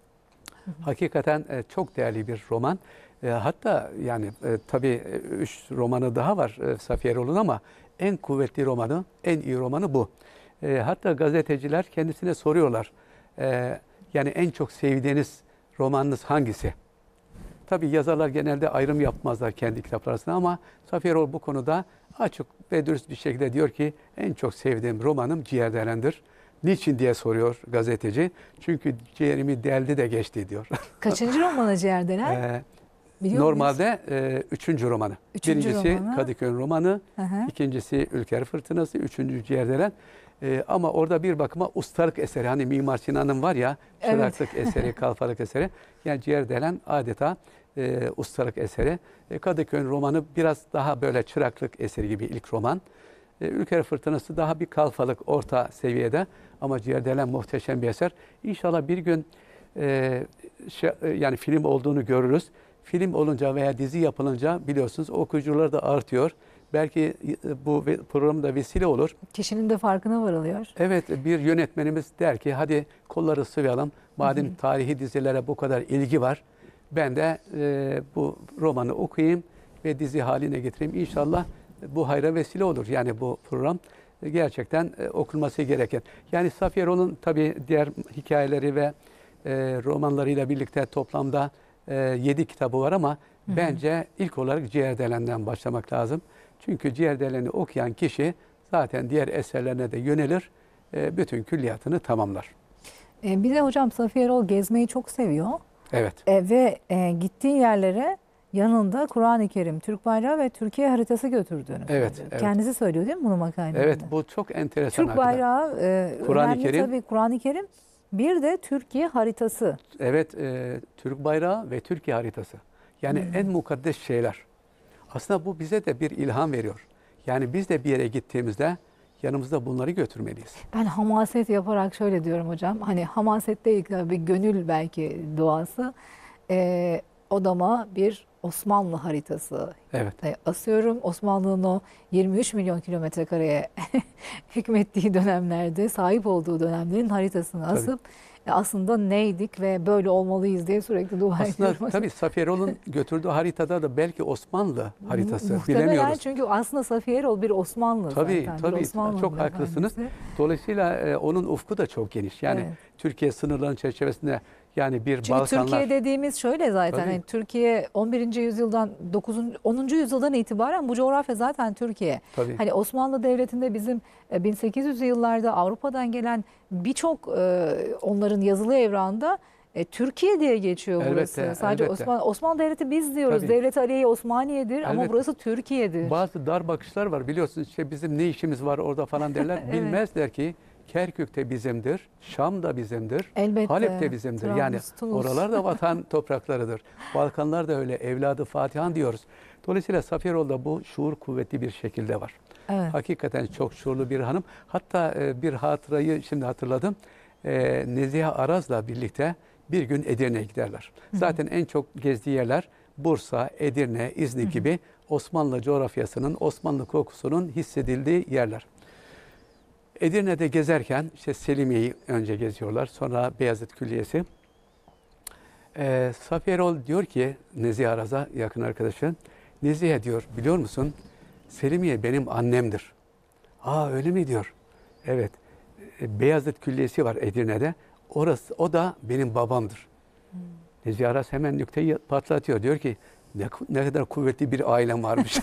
Hı hı. Hakikaten e, çok değerli bir roman. E, hatta yani e, tabii e, üç romanı daha var e, Safiye Erol'un ama en kuvvetli romanı, en iyi romanı bu. E, hatta gazeteciler kendisine soruyorlar. E, yani en çok sevdiğiniz romanınız hangisi? Tabii yazarlar genelde ayrım yapmazlar kendi kitaplar arasında ama Safiye Erol bu konuda açık ve dürüst bir şekilde diyor ki en çok sevdiğim romanım Ciğer Delen'dir. Niçin diye soruyor gazeteci. Çünkü ciğerimi deldi de geçti diyor. Kaçıncı romanı Ciğer Delen? Ee, Biliyor muyuz? normalde e, üçüncü romanı. Üçüncü Birincisi romanı. Kadıköy'ün romanı, Hı hı. ikincisi Ülker Fırtınası, üçüncü Ciğer Delen. Ee, ama orada bir bakıma ustalık eseri. Hani Mimar Sinan'ın var ya, Evet. çıraklık eseri, kalfalık eseri. Yani Ciğer Delen adeta e, ustalık eseri. E, Kadıköy'ün romanı biraz daha böyle çıraklık eseri gibi ilk roman. E, Ülker Fırtınası daha bir kalfalık orta seviyede ama Ciğer Delen muhteşem bir eser. İnşallah bir gün e, şey, e, yani film olduğunu görürüz. Film olunca veya dizi yapılınca biliyorsunuz okuyucular da artıyor. Belki e, bu ve- program da vesile olur. Kişinin de farkına varılıyor. Evet, bir yönetmenimiz der ki hadi kolları sıvayalım. Madem Hı hı. tarihi dizilere bu kadar ilgi var. Ben de e, bu romanı okuyayım ve dizi haline getireyim. İnşallah bu hayra vesile olur. Yani bu program e, gerçekten e, okunması gereken. Yani Safiye Erol'un tabii diğer hikayeleri ve e, romanlarıyla birlikte toplamda e, yedi kitabı var ama Hı hı. bence ilk olarak Ciğer Delen'den başlamak lazım. Çünkü Ciğer Delen'i okuyan kişi zaten diğer eserlerine de yönelir, e, bütün külliyatını tamamlar. E, bir de hocam Safiye Erol gezmeyi çok seviyor. Evet. E, ve e, gittiği yerlere yanında Kur'an-ı Kerim, Türk bayrağı ve Türkiye haritası götürdüğünü Evet, söylüyor. evet. Kendisi söylüyor değil mi bunu makalede? Evet, bu çok enteresan. Türk hakikaten. bayrağı e, Kur'an-ı önemli Kerim. tabii Kur'an-ı Kerim. Bir de Türkiye haritası. Evet, e, Türk bayrağı ve Türkiye haritası. Yani Hmm. en mukaddes şeyler. Aslında bu bize de bir ilham veriyor. Yani biz de bir yere gittiğimizde yanımızda bunları götürmeliyiz. Ben hamaset yaparak şöyle diyorum hocam. Hani hamaset değil bir gönül belki duası. E, odama bir Osmanlı haritası Evet. e, asıyorum. Osmanlı'nın o yirmi üç milyon kilometre kareye hükmettiği dönemlerde, sahip olduğu dönemlerin haritasını asıp e, aslında neydik ve böyle olmalıyız diye sürekli dua Aslında ediyorum. tabii Safiye Erol'un götürdüğü haritada da belki Osmanlı haritası, Muhtemelen bilemiyoruz. çünkü aslında Safiye Erol bir Osmanlı Tabii, zaten. Bir tabii. Osmanlı Çok haklısınız. beyefendisi. Dolayısıyla e, onun ufku da çok geniş. Yani Evet. Türkiye sınırlarının çerçevesinde yani bir Çünkü Balkanlar. Türkiye dediğimiz şöyle zaten. Tabii. Hani Türkiye on birinci yüzyıldan dokuzuncu onuncu yüzyıldan itibaren bu coğrafya zaten Türkiye. Tabii. Hani Osmanlı Devleti'nde bizim e, bin sekiz yüzlü yıllarda Avrupa'dan gelen birçok e, onların yazılı evrağında e, Türkiye diye geçiyor burası. Elbette, Sadece elbette. Osmanlı Osmanlı Devleti biz diyoruz. Tabii. Devlet Aliye Osmaniye'dir ama Elbette. burası Türkiye'dir. Bazı dar bakışlar var, biliyorsunuz işte bizim ne işimiz var orada falan derler. Evet. Bilmezler ki Kerkük de bizimdir, Şam da bizimdir, Elbette. Halep de bizimdir. Yani Trablus, Tunus. oralar da vatan topraklarıdır. Balkanlar da öyle, evladı Fatihan diyoruz. Dolayısıyla Safiye Erol'da bu şuur kuvvetli bir şekilde var. Evet. Hakikaten çok şuurlu bir hanım. Hatta e, bir hatırayı şimdi hatırladım. e, Nezihe Araz'la birlikte bir gün Edirne'ye giderler. Hı hı. Zaten en çok gezdiği yerler Bursa, Edirne, İznik hı hı. gibi Osmanlı coğrafyasının, Osmanlı kokusunun hissedildiği yerler. Edirne'de gezerken işte Selimiye'yi önce geziyorlar, sonra Beyazıt Külliyesi. Ee, Safiye Erol diyor ki Nezihe Araz'a, yakın arkadaşı, Nezihe diyor, biliyor musun Selimiye benim annemdir. Aa öyle mi diyor. Evet. Beyazıt Külliyesi var Edirne'de. Orası, o da benim babamdır. Hmm. Nezihe Araz hemen nükteyi patlatıyor. Diyor ki ne, ne kadar kuvvetli bir ailem varmış.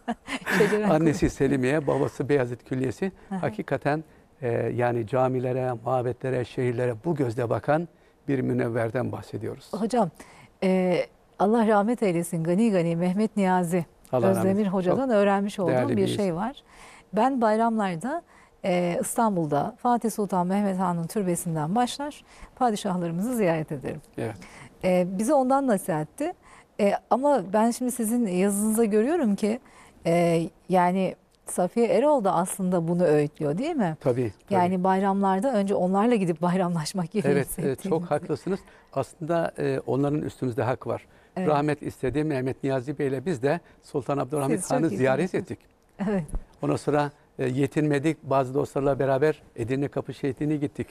Annesi Selimiye, babası Beyazıt Külliyesi. Hakikaten e, yani camilere, mabetlere, şehirlere bu gözle bakan bir münevverden bahsediyoruz. Hocam e, Allah rahmet eylesin, Gani Gani Mehmet Niyazi Allah Özdemir rahmet. Hoca'dan Çok öğrenmiş olduğum bir, bir şey var. Ben bayramlarda e, İstanbul'da Fatih Sultan Mehmet Han'ın türbesinden başlar, padişahlarımızı ziyaret ederim. Evet. E, bize ondan nasihatti. E, ama ben şimdi sizin yazınızda görüyorum ki e, yani Safiye Erol da aslında bunu öğütlüyor değil mi? Tabii. tabii. Yani bayramlarda önce onlarla gidip bayramlaşmak gibi. Evet, evet çok haklısınız. Aslında e, onların üstümüzde hak var. Evet. Rahmet istediği Mehmet Niyazi Bey ile biz de Sultan Abdülhamit Han'ı ziyaret ettik. Evet. Ondan sonra e, yetinmedik. Bazı dostlarla beraber Edirne Kapı Şehitliği'ne gittik.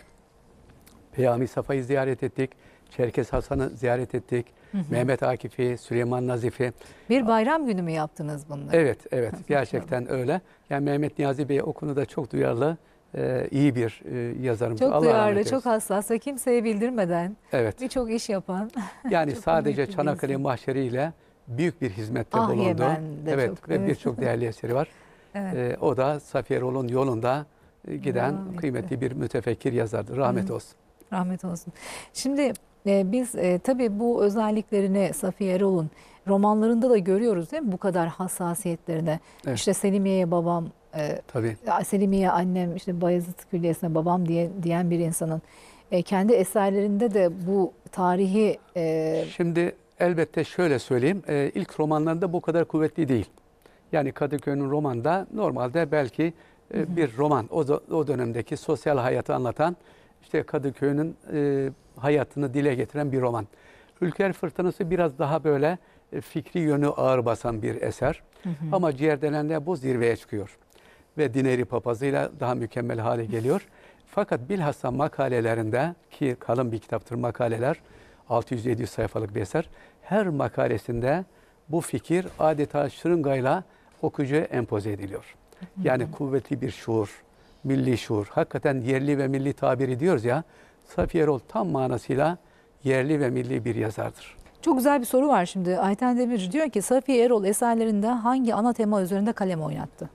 Peyami Safa'yı ziyaret ettik. Çerkes Hasan'ı ziyaret ettik. Hı hı. Mehmet Akif'i, Süleyman Nazif'i. Bir bayram günü mü yaptınız bunları? Evet, evet. Gerçekten öyle. Yani Mehmet Niyazi Bey o konuda çok duyarlı, e, iyi bir e, yazarımız. Çok Allah duyarlı, çok hassas ve kimseye bildirmeden evet. birçok iş yapan. Yani sadece Çanakkale mahşeriyle büyük bir hizmette ah, bulundu. Evet çok, ve evet. birçok değerli eseri var. Evet. E, o da Safiye Erol'un yolunda giden Rahmetli. kıymetli bir mütefekkir yazardı. Rahmet Hı. olsun. Rahmet olsun. Şimdi e, biz e, tabii bu özelliklerini Safiye Erol'un romanlarında da görüyoruz değil mi? Bu kadar hassasiyetlerine. Evet. İşte Selimiye'ye babam, e, tabii. Selimiye annem, işte Bayezid Külliyesi'ne babam diye diyen bir insanın e, kendi eserlerinde de bu tarihi... E, Şimdi elbette şöyle söyleyeyim, e, ilk romanlarında bu kadar kuvvetli değil. Yani Kadıköy'ün romanda normalde belki e, hı hı. bir roman, o, o dönemdeki sosyal hayatı anlatan, işte Kadıköy'ün e, hayatını dile getiren bir roman. Ülker Fırtınası biraz daha böyle e, fikri yönü ağır basan bir eser. Hı hı. Ama Ciğerdelen'de bu zirveye çıkıyor. Ve Dineri Papazı'yla daha mükemmel hale geliyor. Fakat bilhassa makalelerinde, ki kalın bir kitaptır makaleler, altı yüz yedi yüz sayfalık bir eser, her makalesinde bu fikir adeta şırıngayla okuyucuya empoze ediliyor. Hı hı. Yani kuvvetli bir şuur, milli şuur, hakikaten yerli ve milli tabiri diyoruz ya, Safiye Erol tam manasıyla yerli ve milli bir yazardır. Çok güzel bir soru var şimdi. Ayten Demirci diyor ki Safiye Erol eserlerinde hangi ana tema üzerinde kalem oynattı?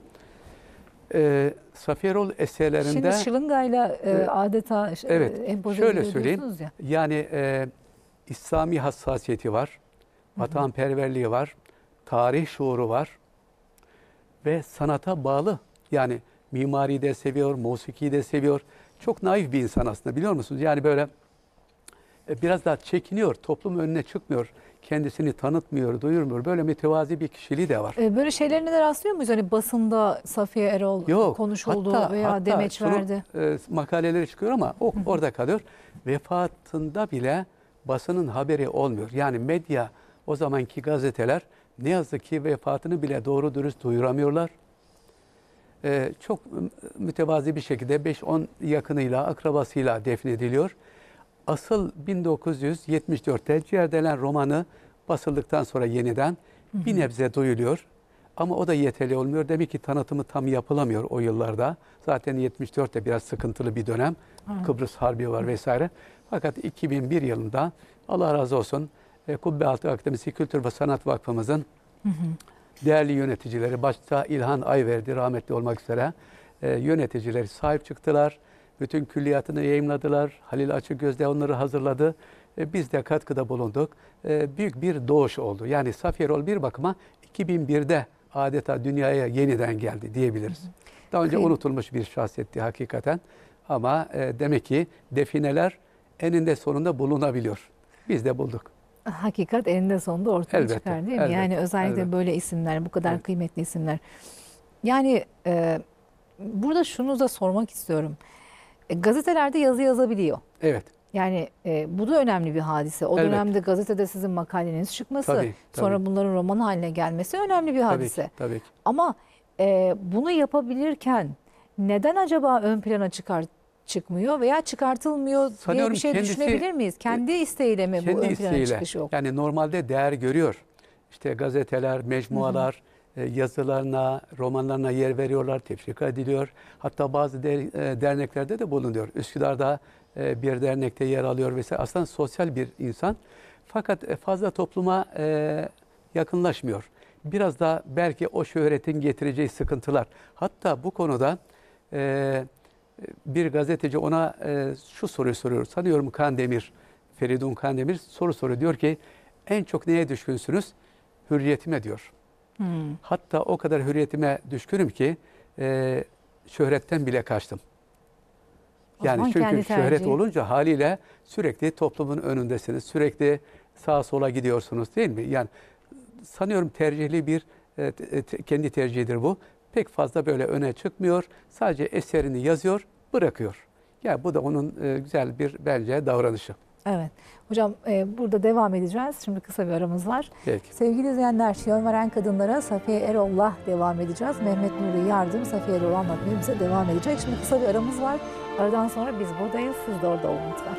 Ee, Safiye Erol eserlerinde... Şimdi şırıngayla e, adeta evet, e, empoze şöyle söyleyeyim, ya. Yani e, İslami hassasiyeti var, vatanperverliği var, tarih şuuru var ve sanata bağlı. Yani mimariyi de seviyor, musikiyi de seviyor. Çok naif bir insan aslında, biliyor musunuz? Yani böyle e, biraz daha çekiniyor, toplum önüne çıkmıyor. Kendisini tanıtmıyor, duyurmuyor. Böyle mütevazi bir kişiliği de var. Böyle şeylerine de rastlıyor muyuz? Hani basında Safiye Erol Yok, konuşuldu hatta, veya hatta demeç verdi. E, makaleleri çıkıyor ama o orada kalıyor. Vefatında bile basının haberi olmuyor. Yani medya, o zamanki gazeteler ne yazık ki vefatını bile doğru dürüst duyuramıyorlar. Ee, çok mütevazi bir şekilde beş on yakınıyla, akrabasıyla defnediliyor. Asıl bin dokuz yüz yetmiş dörtte Ciğerdelen romanı basıldıktan sonra yeniden hı hı. bir nebze duyuluyor. Ama o da yeterli olmuyor. Demek ki tanıtımı tam yapılamıyor o yıllarda. Zaten yetmiş dörtte biraz sıkıntılı bir dönem. Hı. Kıbrıs Harbi var vesaire. Fakat iki bin bir yılında Allah razı olsun Kubbealtı Akademisi Kültür ve Sanat Vakfımızın hı hı. değerli yöneticileri, başta İlhan Ayverdi rahmetli olmak üzere e, yöneticileri sahip çıktılar. Bütün külliyatını yayımladılar. Halil Açıkgöz de onları hazırladı. E, biz de katkıda bulunduk. E, büyük bir doğuş oldu. Yani Safiye Erol bir bakıma iki bin birde adeta dünyaya yeniden geldi diyebiliriz. Hı hı. Daha önce Kıyım. unutulmuş bir şahsiyetti hakikaten. Ama e, demek ki defineler eninde sonunda bulunabiliyor. Biz de bulduk. Hakikat eninde sonunda ortaya elbette, çıkar değil mi? Elbette, yani özellikle elbette. böyle isimler, bu kadar evet. kıymetli isimler. Yani e, burada şunu da sormak istiyorum. E, gazetelerde yazı yazabiliyor. Evet. Yani e, bu da önemli bir hadise. O Elbette. dönemde gazetede sizin makaleniz çıkması, Tabii, tabii. sonra bunların roman haline gelmesi önemli bir hadise. Tabii ki, tabii ki. Ama e, bunu yapabilirken neden acaba ön plana çıkar çıkmıyor veya çıkartılmıyor diye Sanıyorum bir şey kendisi- düşünebilir miyiz? Kendi isteğiyle mi bu Kendi ön plana isteğiyle. çıkış yok? Yani normalde değer görüyor. İşte gazeteler, mecmualar, e, yazılarına, romanlarına yer veriyorlar, tefrika ediliyor. Hatta bazı der, e, derneklerde de bulunuyor. Üsküdar'da e, bir dernekte yer alıyor vesaire. Aslında sosyal bir insan. Fakat e, fazla topluma e, yakınlaşmıyor. Biraz da belki o şöhretin getireceği sıkıntılar. Hatta bu konuda e, bir gazeteci ona e, şu soruyu soruyor. Sanıyorum Kandemir, Feridun Kandemir soru soruyor. Diyor ki en çok neye düşkünsünüz? Hürriyetime diyor. Hmm. Hatta o kadar hürriyetime düşkünüm ki e, şöhretten bile kaçtım. O zaman Yani çünkü kendi şöhret tercihi. olunca haliyle sürekli toplumun önündesiniz. Sürekli sağa sola gidiyorsunuz değil mi? Yani sanıyorum tercihli bir e, te- kendi tercihidir bu. Pek fazla böyle öne çıkmıyor. Sadece eserini yazıyor, bırakıyor. Yani bu da onun e, güzel bir bence davranışı. Evet. Hocam e, burada devam edeceğiz. Şimdi kısa bir aramız var. Peki. Sevgili izleyenler, yön veren kadınlara Safiye Erol'la devam edeceğiz. Mehmet Nuri Yardım, Safiye Erol'u anlatmaya bize devam edecek. Şimdi kısa bir aramız var. Aradan sonra biz buradayız. Siz de orada olun lütfen.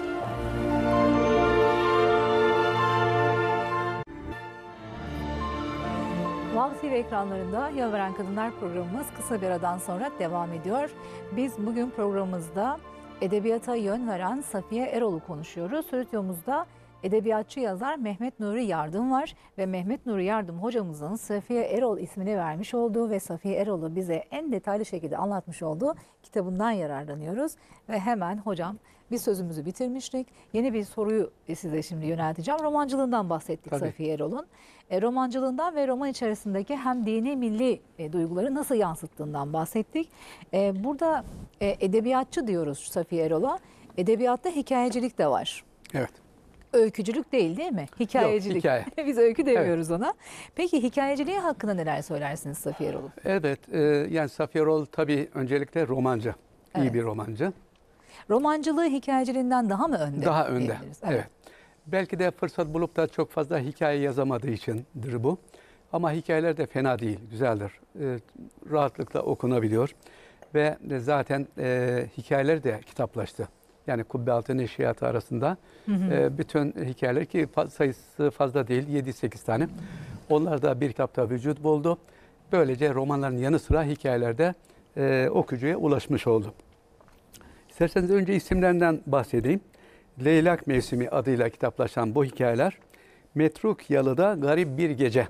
Vav T V ekranlarında Yön Veren Kadınlar programımız kısa bir aradan sonra devam ediyor. Biz bugün programımızda edebiyata yön veren Safiye Erol'u konuşuyoruz. Stüdyomuzda edebiyatçı yazar Mehmet Nuri Yardım var ve Mehmet Nuri Yardım hocamızın Safiye Erol ismini vermiş olduğu ve Safiye Erol'u bize en detaylı şekilde anlatmış olduğu kitabından yararlanıyoruz. Ve hemen hocam biz sözümüzü bitirmiştik. Yeni bir soruyu size şimdi yönelteceğim. Romancılığından bahsettik Tabii. Safiye Erol'un. E, romancılığından ve roman içerisindeki hem dini milli e, duyguları nasıl yansıttığından bahsettik. E, burada e, edebiyatçı diyoruz Safiye Erol'a. Edebiyatta hikayecilik de var. Evet. Öykücülük değil değil mi? Hikayecilik. hikaye. Biz öykü demiyoruz ona. Peki hikayeciliği hakkında neler söylersiniz Safiye Erol'un? Evet. E, yani Safiye Erol tabii öncelikle romancı. İyi Evet. bir romancı. Romancılığı hikayeciliğinden daha mı önde? Daha önde. diyebiliriz? Evet. Belki de fırsat bulup da çok fazla hikaye yazamadığı içindir bu. Ama hikayeler de fena değil, güzeldir. E, rahatlıkla okunabiliyor. Ve zaten e, hikayeler de kitaplaştı. Yani Kubbe-altı Neşriyatı arasında Hı hı. e, bütün hikayeler ki fa- sayısı fazla değil, yedi sekiz tane. Onlar da bir kitapta vücut buldu. Böylece romanların yanı sıra hikayelerde e, okuyucuya ulaşmış oldu. İsterseniz önce isimlerinden bahsedeyim. Leylak Mevsimi adıyla kitaplaşan bu hikayeler Metruk Yalı'da Garip Bir Gece.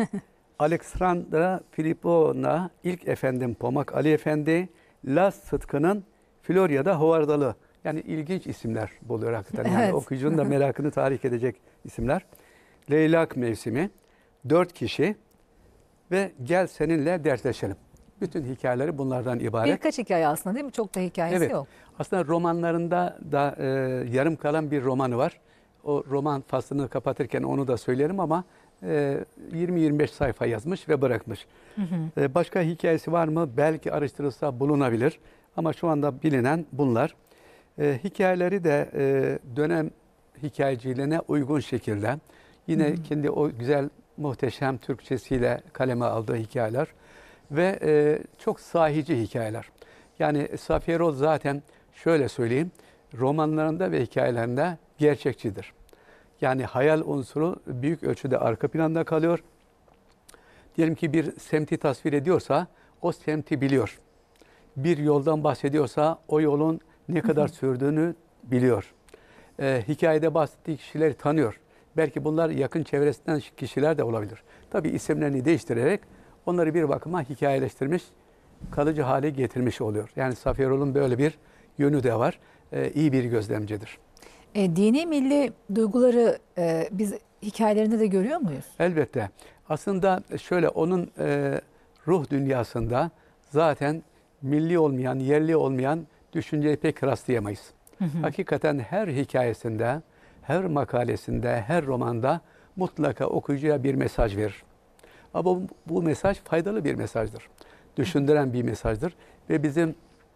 Aleksandra Filipovna, İlk Efendim Pomak Ali Efendi, Las Sıtkı'nın Florya'da Hovardalı. Yani ilginç isimler buluyor hakikaten. Yani Evet. okuyucunun da merakını tahrik edecek isimler. Leylak Mevsimi, Dört Kişi ve Gel Seninle Dertleşelim. Bütün hikayeleri bunlardan ibaret. Birkaç hikaye aslında değil mi? Çok da hikayesi Evet. yok. Aslında romanlarında da e, yarım kalan bir romanı var. O roman faslını kapatırken onu da söylerim ama e, yirmi yirmi beş sayfa yazmış ve bırakmış. Hı hı. E, başka hikayesi var mı? Belki araştırılsa bulunabilir. Ama şu anda bilinen bunlar. E, hikayeleri de e, dönem hikayeciliğine uygun şekilde yine Hı hı. kendi o güzel muhteşem Türkçesiyle kaleme aldığı hikayeler ve e, çok sahici hikayeler. Yani Safiye Erol zaten şöyle söyleyeyim, romanlarında ve hikayelerinde gerçekçidir. Yani hayal unsuru büyük ölçüde arka planda kalıyor. Diyelim ki bir semti tasvir ediyorsa o semti biliyor. Bir yoldan bahsediyorsa o yolun ne kadar sürdüğünü biliyor. Ee, hikayede bahsettiği kişileri tanıyor. Belki bunlar yakın çevresinden kişiler de olabilir. Tabii isimlerini değiştirerek onları bir bakıma hikayeleştirmiş, kalıcı hale getirmiş oluyor. Yani Safiye Erol'un böyle bir yönü de var. Ee, iyi bir gözlemcidir. E, dini milli duyguları e, biz hikayelerinde de görüyor muyuz? Elbette. Aslında şöyle onun e, ruh dünyasında zaten milli olmayan, yerli olmayan düşünceyi pek rastlayamayız. Hı hı. Hakikaten her hikayesinde, her makalesinde, her romanda mutlaka okuyucuya bir mesaj verir. Ama bu, bu mesaj faydalı bir mesajdır. Düşündüren bir mesajdır. Ve bizim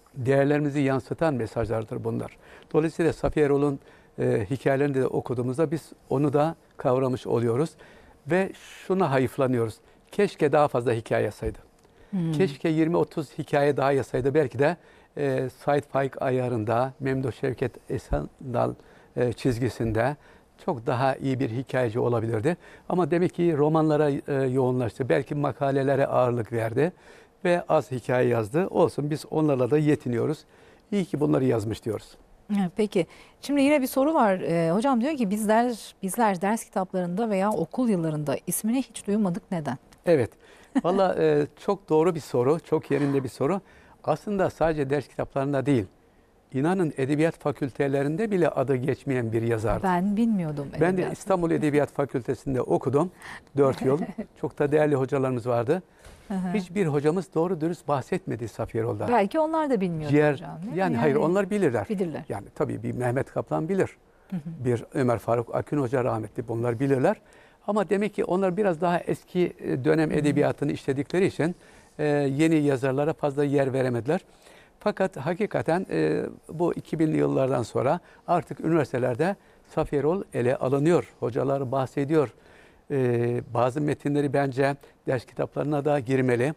değerlerimizi yansıtan mesajlardır bunlar. Dolayısıyla Safiye Erol'un e, hikayelerini de okuduğumuzda biz onu da kavramış oluyoruz. Ve şuna hayıflanıyoruz. Keşke daha fazla hikaye yazsaydı. Hmm. Keşke yirmi otuz hikaye daha yazsaydı. Belki de e, Said Faik ayarında, Memduh Şevket Esendal e, çizgisinde çok daha iyi bir hikayeci olabilirdi. Ama demek ki romanlara e, yoğunlaştı. Belki makalelere ağırlık verdi ve az hikaye yazdı. Olsun, biz onlarla da yetiniyoruz. İyi ki bunları yazmış diyoruz. Peki. Şimdi yine bir soru var. Ee, hocam diyor ki bizler bizler ders kitaplarında veya okul yıllarında ismini hiç duymadık, neden? Evet. Valla e, çok doğru bir soru. Çok yerinde bir soru. Aslında sadece ders kitaplarında değil. İnanın edebiyat fakültelerinde bile adı geçmeyen bir yazardı. Ben bilmiyordum. Ben de İstanbul Edebiyat Fakültesi'nde okudum. Dört yıl. Çok da değerli hocalarımız vardı. Hiçbir hocamız doğru dürüst bahsetmedi Safiye Erol'dan. Belki onlar da bilmiyordu Ciğer, hocam. Yani, yani hayır, onlar bilirler. Bilirler. Yani tabii bir Mehmet Kaplan bilir. Hı hı. Bir Ömer Faruk Akın Hoca rahmetli, bunlar bilirler. Ama demek ki onlar biraz daha eski dönem edebiyatını işledikleri için e, yeni yazarlara fazla yer veremediler. Fakat hakikaten e, bu iki binli yıllardan sonra artık üniversitelerde Safiye Erol ele alınıyor. Hocalar bahsediyor. Ee, bazı metinleri bence ders kitaplarına da girmeli.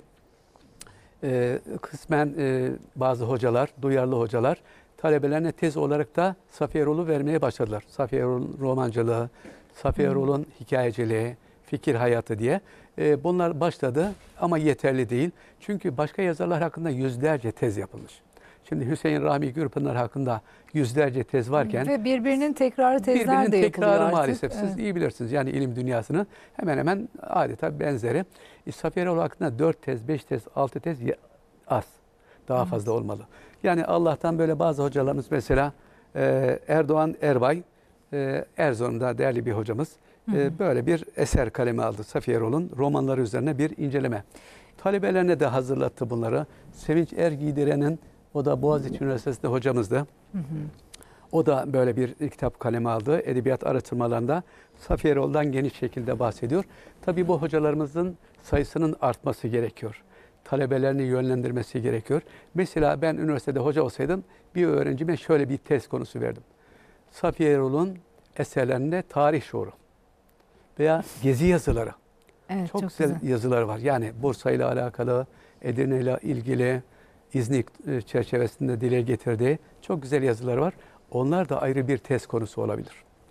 Ee, kısmen e, bazı hocalar, duyarlı hocalar talebelerine tez olarak da Safiye Erol'u vermeye başladılar. Safiye Erol'un romancılığı, Safiye Erol'un hikayeciliği, fikir hayatı diye. Ee, bunlar başladı ama yeterli değil. Çünkü başka yazarlar hakkında yüzlerce tez yapılmış. Şimdi Hüseyin Rahmi Gürpınar hakkında yüzlerce tez varken ve birbirinin tekrarı tezler birbirinin de yapılıyor tekrarı artık. maalesef. Siz evet. iyi bilirsiniz yani ilim dünyasını hemen hemen adeta benzeri. Safiye Erol hakkında dört tez, beş tez, altı tez az. Daha evet. fazla olmalı. Yani Allah'tan böyle bazı hocalarımız, mesela Erdoğan Erbay, Erzurum'da değerli bir hocamız, hı hı. böyle bir eser kaleme aldı. Safiye Erol'un romanları üzerine bir inceleme. Talebelerine de hazırlattı bunları. Sevinç Ergiydiren'in, o da Boğaziçi Üniversitesi'nde hocamızdı. Hı hı. O da böyle bir kitap kaleme aldı. Edebiyat araştırmalarında Safiye Erol'dan geniş şekilde bahsediyor. Tabii bu hocalarımızın sayısının artması gerekiyor. Talebelerini yönlendirmesi gerekiyor. Mesela ben üniversitede hoca olsaydım bir öğrencime şöyle bir test konusu verdim. Safiye Erol'un eserlerinde tarih şuuru veya gezi yazıları. Evet, çok, çok güzel, güzel yazılar var. Yani Bursa ile alakalı, Edirne ile ilgili, İznik çerçevesinde dile getirdiği çok güzel yazılar var. Onlar da ayrı bir test konusu olabilir.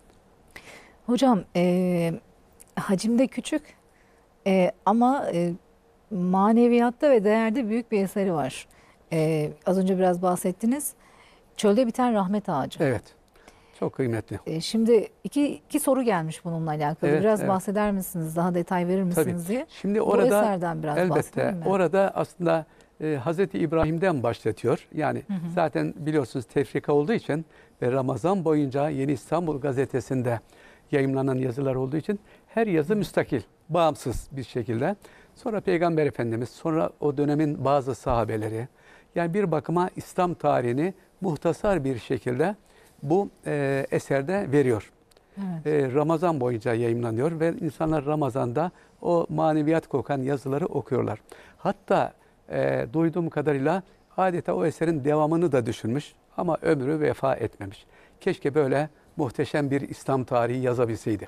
Hocam e, hacimde küçük e, ama e, maneviyatta ve değerde büyük bir eseri var. E, az önce biraz bahsettiniz. Çölde biten rahmet ağacı. Evet. Çok kıymetli. E, şimdi iki, iki soru gelmiş bununla alakalı. Evet, biraz evet. bahseder misiniz? Daha detay verir misiniz Tabii. diye? Şimdi orada, bu eserden biraz elbette orada aslında e, Hazreti İbrahim'den başlatıyor. Yani hı hı. zaten biliyorsunuz tefrika olduğu için ve Ramazan boyunca Yeni İstanbul gazetesinde yayımlanan yazılar olduğu için her yazı müstakil, bağımsız bir şekilde. Sonra Peygamber Efendimiz, sonra o dönemin bazı sahabeleri, yani bir bakıma İslam tarihini muhtasar bir şekilde bu e, eserde veriyor. Evet. E, Ramazan boyunca yayımlanıyor ve insanlar Ramazan'da o maneviyat kokan yazıları okuyorlar. Hatta e, duyduğum kadarıyla adeta o eserin devamını da düşünmüş ama ömrü vefa etmemiş. Keşke böyle muhteşem bir İslam tarihi yazabilseydi.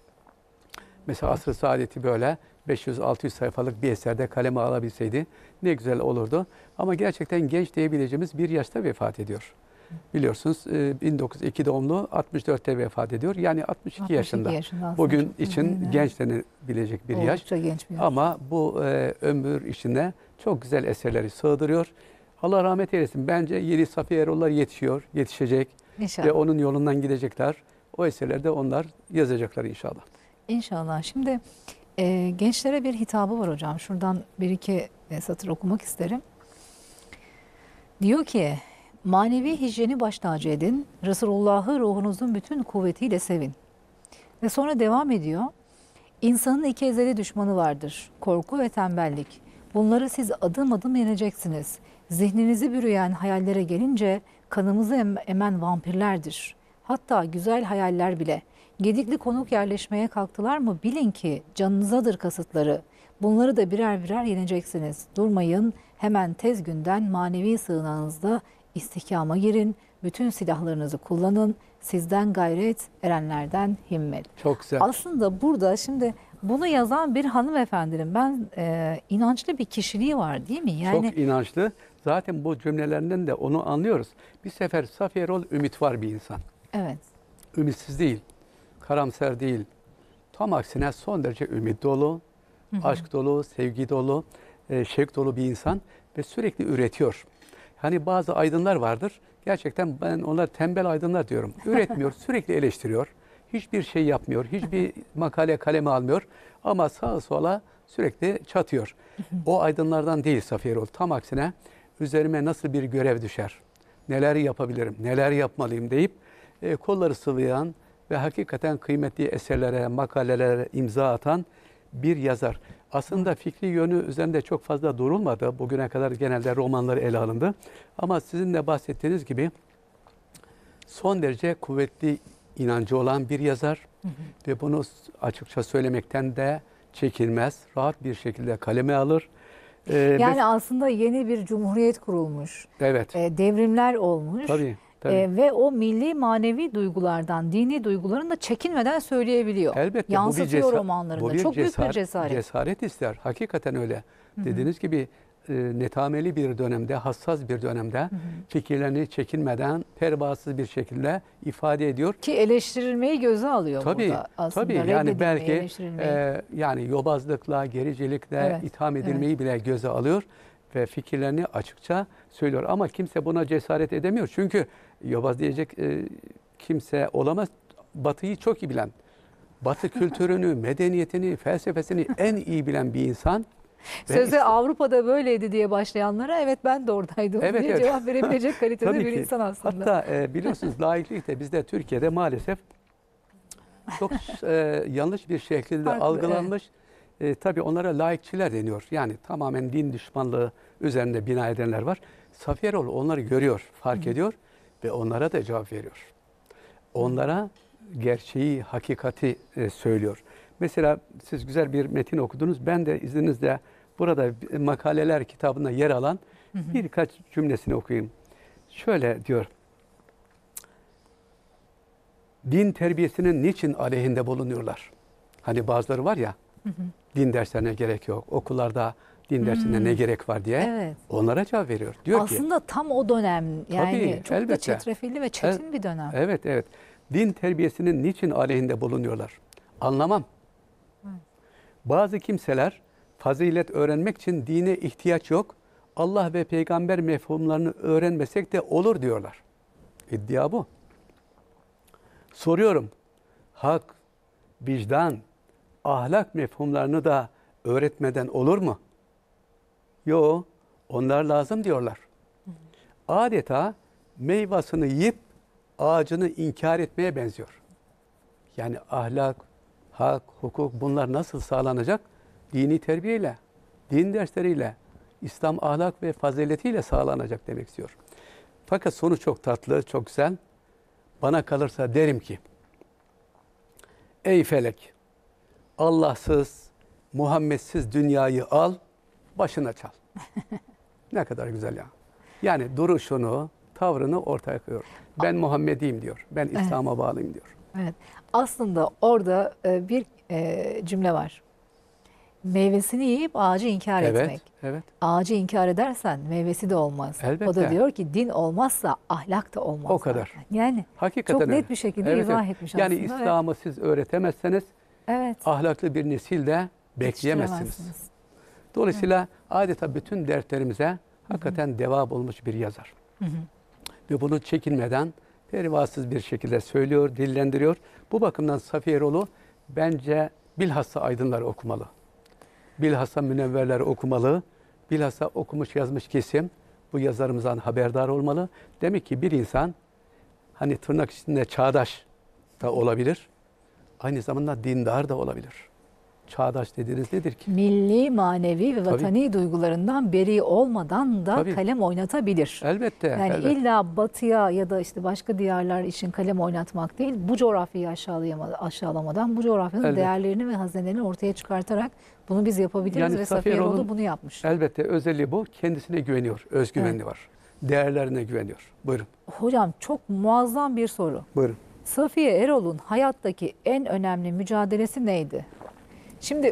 Mesela Asr-ı Saadet'i böyle beş yüz altı yüz sayfalık bir eserde kaleme alabilseydi ne güzel olurdu. Ama gerçekten genç diyebileceğimiz bir yaşta vefat ediyor. Biliyorsunuz bin dokuz yüz iki doğumlu, altmış dörtte vefat ediyor. Yani altmış iki, altmış iki yaşında. yaşında bugün için evet. genç denebilecek bir Oldukça yaş. Genç bir yaş. Ama bu e, ömür içine çok güzel eserleri sığdırıyor. Allah rahmet eylesin. Bence yeni Safiye Erol'lar yetişiyor, yetişecek. İnşallah. Ve onun yolundan gidecekler. O eserlerde onlar yazacaklar inşallah. İnşallah. Şimdi e, gençlere bir hitabı var hocam. Şuradan bir iki satır okumak isterim. Diyor ki, manevi hijyeni baş tacı edin, Resulullah'ı ruhunuzun bütün kuvvetiyle sevin. Ve sonra devam ediyor. İnsanın iki ezeli düşmanı vardır, korku ve tembellik. Bunları siz adım adım yeneceksiniz. Zihninizi bürüyen hayallere gelince kanımızı em emen vampirlerdir. Hatta güzel hayaller bile. Gedikli konuk yerleşmeye kalktılar mı bilin ki canınızadır kasıtları. Bunları da birer birer yeneceksiniz. Durmayın, Hemen tez günden manevi sığınağınızda istihkama girin. Bütün silahlarınızı kullanın. Sizden gayret, erenlerden himmet. Çok güzel. Aslında burada şimdi bunu yazan bir hanımefendinin ben e, inançlı bir kişiliği var değil mi? Yani Çok inançlı. Zaten bu cümlelerinden de onu anlıyoruz. Bir sefer Safiye Erol ümit var bir insan. evet. Ümitsiz değil, karamsar değil. Tam aksine son derece ümit dolu, Hı hı. aşk dolu, sevgi dolu, e, şevk dolu bir insan ve sürekli üretiyor. Hani bazı aydınlar vardır. Gerçekten ben onlara tembel aydınlar diyorum. Üretmiyor, sürekli eleştiriyor. Hiçbir şey yapmıyor, hiçbir makale kaleme almıyor. Ama sağa sola sürekli çatıyor. O aydınlardan değil Safiye Erol. Tam aksine üzerime nasıl bir görev düşer, neler yapabilirim, neler yapmalıyım deyip e, kolları sıvayan ve hakikaten kıymetli eserlere, makalelere imza atan bir yazar. Aslında fikri yönü üzerinde çok fazla durulmadı. Bugüne kadar genelde romanları ele alındı. Ama sizin de bahsettiğiniz gibi son derece kuvvetli inancı olan bir yazar. Hı hı. Ve bunu açıkça söylemekten de çekinmez. Rahat bir şekilde kaleme alır. Ee, Yani aslında yeni bir cumhuriyet kurulmuş. Evet. E, devrimler olmuş. Tabii. Tabii. E, ve o milli manevi duygulardan, dini duygularını da çekinmeden söyleyebiliyor. Elbette. Yansıtıyor bu bir cesa- romanlarında. Bu bir Çok büyük bir cesaret, cesaret. cesaret ister. Hakikaten öyle. Hı hı. Dediğiniz gibi e, netameli bir dönemde, hassas bir dönemde hı hı. fikirlerini çekinmeden, pervasız bir şekilde ifade ediyor. Ki eleştirilmeyi göze alıyor tabii, burada aslında. Tabii yani belki e, yani yobazlıkla, gericilikle evet, itham edilmeyi evet. bile göze alıyor ve fikirlerini açıkça söylüyor. Ama kimse buna cesaret edemiyor. Çünkü yobaz diyecek e, kimse olamaz. Batı'yı çok iyi bilen, Batı kültürünü, medeniyetini, felsefesini en iyi bilen bir insan. Sözde Avrupa'da böyleydi diye başlayanlara evet ben de oradaydım evet, diye evet. cevap verebilecek kalitede Tabii bir ki. insan aslında. Hatta e, biliyorsunuz laiklik de bizde Türkiye'de maalesef çok e, yanlış bir şekilde Farklı, algılanmış. Evet. E, tabii onlara laikçiler deniyor. Yani tamamen din düşmanlığı üzerinde bina edenler var. Safiye Erol onları görüyor, fark Hı. ediyor ve onlara da cevap veriyor. Onlara gerçeği, hakikati e, söylüyor. Mesela siz güzel bir metin okudunuz. Ben de izninizle burada makaleler kitabında yer alan hı hı. birkaç cümlesini okuyayım. Şöyle diyor. Din terbiyesinin niçin aleyhinde bulunuyorlar? Hani bazıları var ya, hı hı. din derslerine gerek yok. Okullarda din dersine hmm. ne gerek var diye evet. onlara cevap veriyor. Diyor Aslında ki, tam o dönem yani tabii, çok elbette. da çetrefilli ve çetin El, bir dönem. Evet, evet. Din terbiyesinin niçin aleyhinde bulunuyorlar? Anlamam. Hmm. Bazı kimseler fazilet öğrenmek için dine ihtiyaç yok. Allah ve peygamber mefhumlarını öğrenmesek de olur diyorlar. İddia bu. Soruyorum. Hak, vicdan, ahlak mefhumlarını da öğretmeden olur mu? Yo, onlar lazım diyorlar. Adeta meyvasını yiyip ağacını inkar etmeye benziyor. Yani ahlak, hak, hukuk bunlar nasıl sağlanacak? Dini terbiyeyle, din dersleriyle, İslam ahlak ve faziletiyle sağlanacak demek istiyor. Fakat sonu çok tatlı, çok güzel. Bana kalırsa derim ki, ey felek, Allahsız, Muhammedsiz dünyayı al, başına çal. Ne kadar güzel ya. Yani duruşunu, tavrını ortaya koyuyor. Ben Muhammediyim diyor. Ben İslam'a evet. bağlıyım diyor. Evet. Aslında orada bir cümle var. Meyvesini yiyip ağacı inkar evet, etmek. Evet. Ağacı inkar edersen meyvesi de olmaz. Elbette. O da diyor ki din olmazsa ahlak da olmaz. O kadar. Yani hakikaten çok net öyle. bir şekilde evet, izah evet. etmiş yani aslında. Yani İslam'ı evet. siz öğretemezseniz evet. ahlaklı bir nesil de bekleyemezsiniz. Dolayısıyla evet. adeta bütün dertlerimize hakikaten Hı-hı. deva bulmuş bir yazar. Hı-hı. Ve bunu çekinmeden pervasız bir şekilde söylüyor, dillendiriyor. Bu bakımdan Safiye Erol'u bence bilhassa aydınlar okumalı. Bilhassa münevverler okumalı. Bilhassa okumuş yazmış kesim bu yazarımızdan haberdar olmalı. Demek ki bir insan hani tırnak içinde çağdaş da olabilir. Aynı zamanda dindar da olabilir. çağdaş dediğiniz nedir ki? Milli, manevi ve Tabii. vatani duygularından beri olmadan da Tabii. kalem oynatabilir. Elbette. Yani elbette. illa batıya ya da işte başka diyarlar için kalem oynatmak değil, bu coğrafyayı aşağılayama- aşağılamadan bu coğrafyanın Elbette. değerlerini ve hazinelerini ortaya çıkartarak bunu biz yapabiliriz Yani ve Safiye Safiye Eroğlu Eroğlu'nun bunu yapmış. Elbette özelliği bu. Kendisine güveniyor. Özgüveni Evet. var. Değerlerine güveniyor. Buyurun. Hocam çok muazzam bir soru. Buyurun. Safiye Erol'un hayattaki en önemli mücadelesi neydi? Şimdi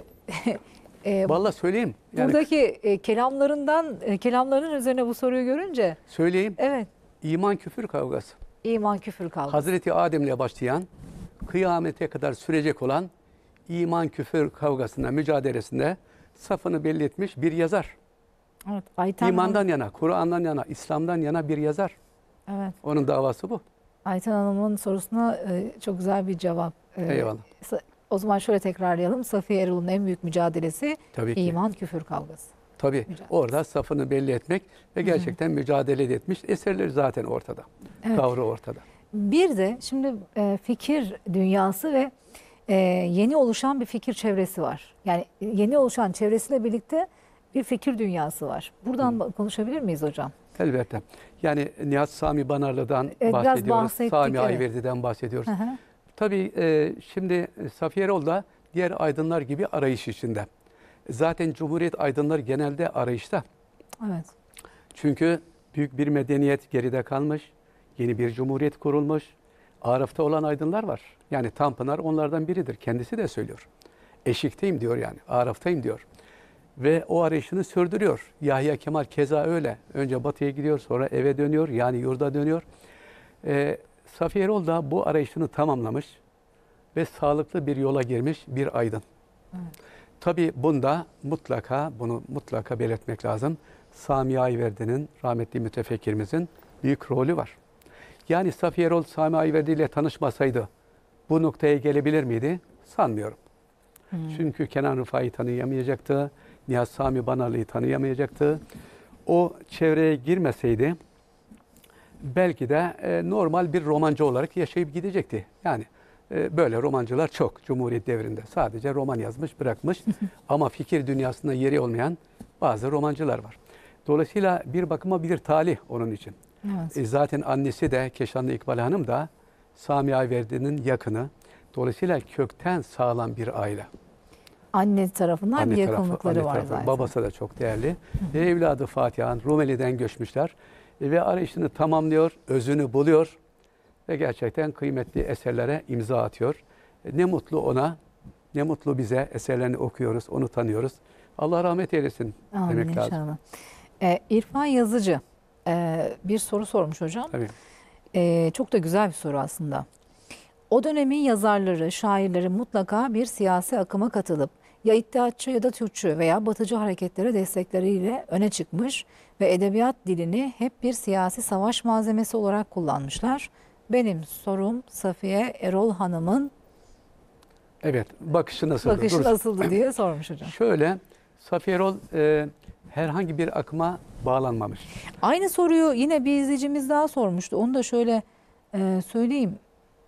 e, Vallahi söyleyeyim. Yani buradaki e, kelamlarından e, kelamların üzerine bu soruyu görünce söyleyeyim. evet, İman küfür kavgası. iman küfür kavgası. Hazreti Adem'le başlayan, kıyamete kadar sürecek olan iman küfür kavgasında, mücadelesinde safını belli etmiş bir yazar. Evet, Ayten İmandan Hanım, yana, Kur'an'dan yana, İslam'dan yana bir yazar. evet, Onun davası bu. Ayten Hanım'ın sorusuna e, çok güzel bir cevap. E, Eyvallah. sa- O zaman şöyle tekrarlayalım. Safiye Erol'un en büyük mücadelesi Tabii ki. iman küfür kavgası. Tabii. Mücadelesi. Orada safını belli etmek ve gerçekten mücadele de etmiş. Eserleri zaten ortada. Evet. Tavrı ortada. Bir de şimdi e, fikir dünyası ve e, yeni oluşan bir fikir çevresi var. Yani yeni oluşan çevresiyle birlikte bir fikir dünyası var. Buradan ba- konuşabilir miyiz hocam? Elbette. Yani Nihat Sami Banarlı'dan biraz bahsediyoruz. bahsettik, Sami evet. Ayverdi'den bahsediyoruz. Hı hı. Tabii e, şimdi Safiye Erol da diğer aydınlar gibi arayış içinde. Zaten Cumhuriyet aydınları genelde arayışta. Evet. Çünkü büyük bir medeniyet geride kalmış. Yeni bir cumhuriyet kurulmuş. Araf'ta olan aydınlar var. Yani Tanpınar onlardan biridir. Kendisi de söylüyor. Eşikteyim diyor yani. Araf'tayım diyor. Ve o arayışını sürdürüyor. Yahya Kemal keza öyle. Önce batıya gidiyor, sonra eve dönüyor. Yani yurda dönüyor. Ee, Safiye Erol da bu arayışını tamamlamış ve sağlıklı bir yola girmiş bir aydın. Evet. Tabii bunda mutlaka, bunu mutlaka belirtmek lazım. Sami Ayverdi'nin, rahmetli mütefekkirimizin büyük rolü var. Yani Safiye Erol Sami Ayverdi ile tanışmasaydı bu noktaya gelebilir miydi? Sanmıyorum. Hmm. Çünkü Kenan Rıfai'yi tanıyamayacaktı. Nihat Sami Banarlı'yı tanıyamayacaktı. O çevreye girmeseydi belki de e, normal bir romancı olarak yaşayıp gidecekti. Yani e, böyle romancılar çok Cumhuriyet devrinde. Sadece roman yazmış, bırakmış. Ama fikir dünyasında yeri olmayan bazı romancılar var. Dolayısıyla bir bakıma bir talih onun için. Evet. E, zaten annesi de Keşanlı İkbal Hanım da Sami Ayverdi'nin yakını. Dolayısıyla kökten sağlam bir aile. Anne tarafından Anne bir tarafı, yakınlıkları anne var tarafı, zaten. Babası da çok değerli. Ve evladı Fatihan Rumeli'den göçmüşler. E, ve arayışını tamamlıyor, özünü buluyor. Ve gerçekten kıymetli eserlere imza atıyor. E, ne mutlu ona, ne mutlu bize. Eserlerini okuyoruz, onu tanıyoruz. Allah rahmet eylesin Amin demek lazım. inşallah. Ee, İrfan Yazıcı e, bir soru sormuş hocam. Tabii. Ee, çok da güzel bir soru aslında. O dönemin yazarları, şairleri mutlaka bir siyasi akıma katılıp ya İttihatçı ya da Türkçü veya Batıcı hareketlere destekleriyle öne çıkmış ve edebiyat dilini hep bir siyasi savaş malzemesi olarak kullanmışlar. Benim sorum Safiye Erol Hanım'ın Evet, bakışı nasıldı? bakışı Dur. nasıldı diye sormuş hocam. Şöyle, Safiye Erol e, herhangi bir akıma bağlanmamış. Aynı soruyu yine bir izleyicimiz daha sormuştu. Onu da şöyle e, söyleyeyim.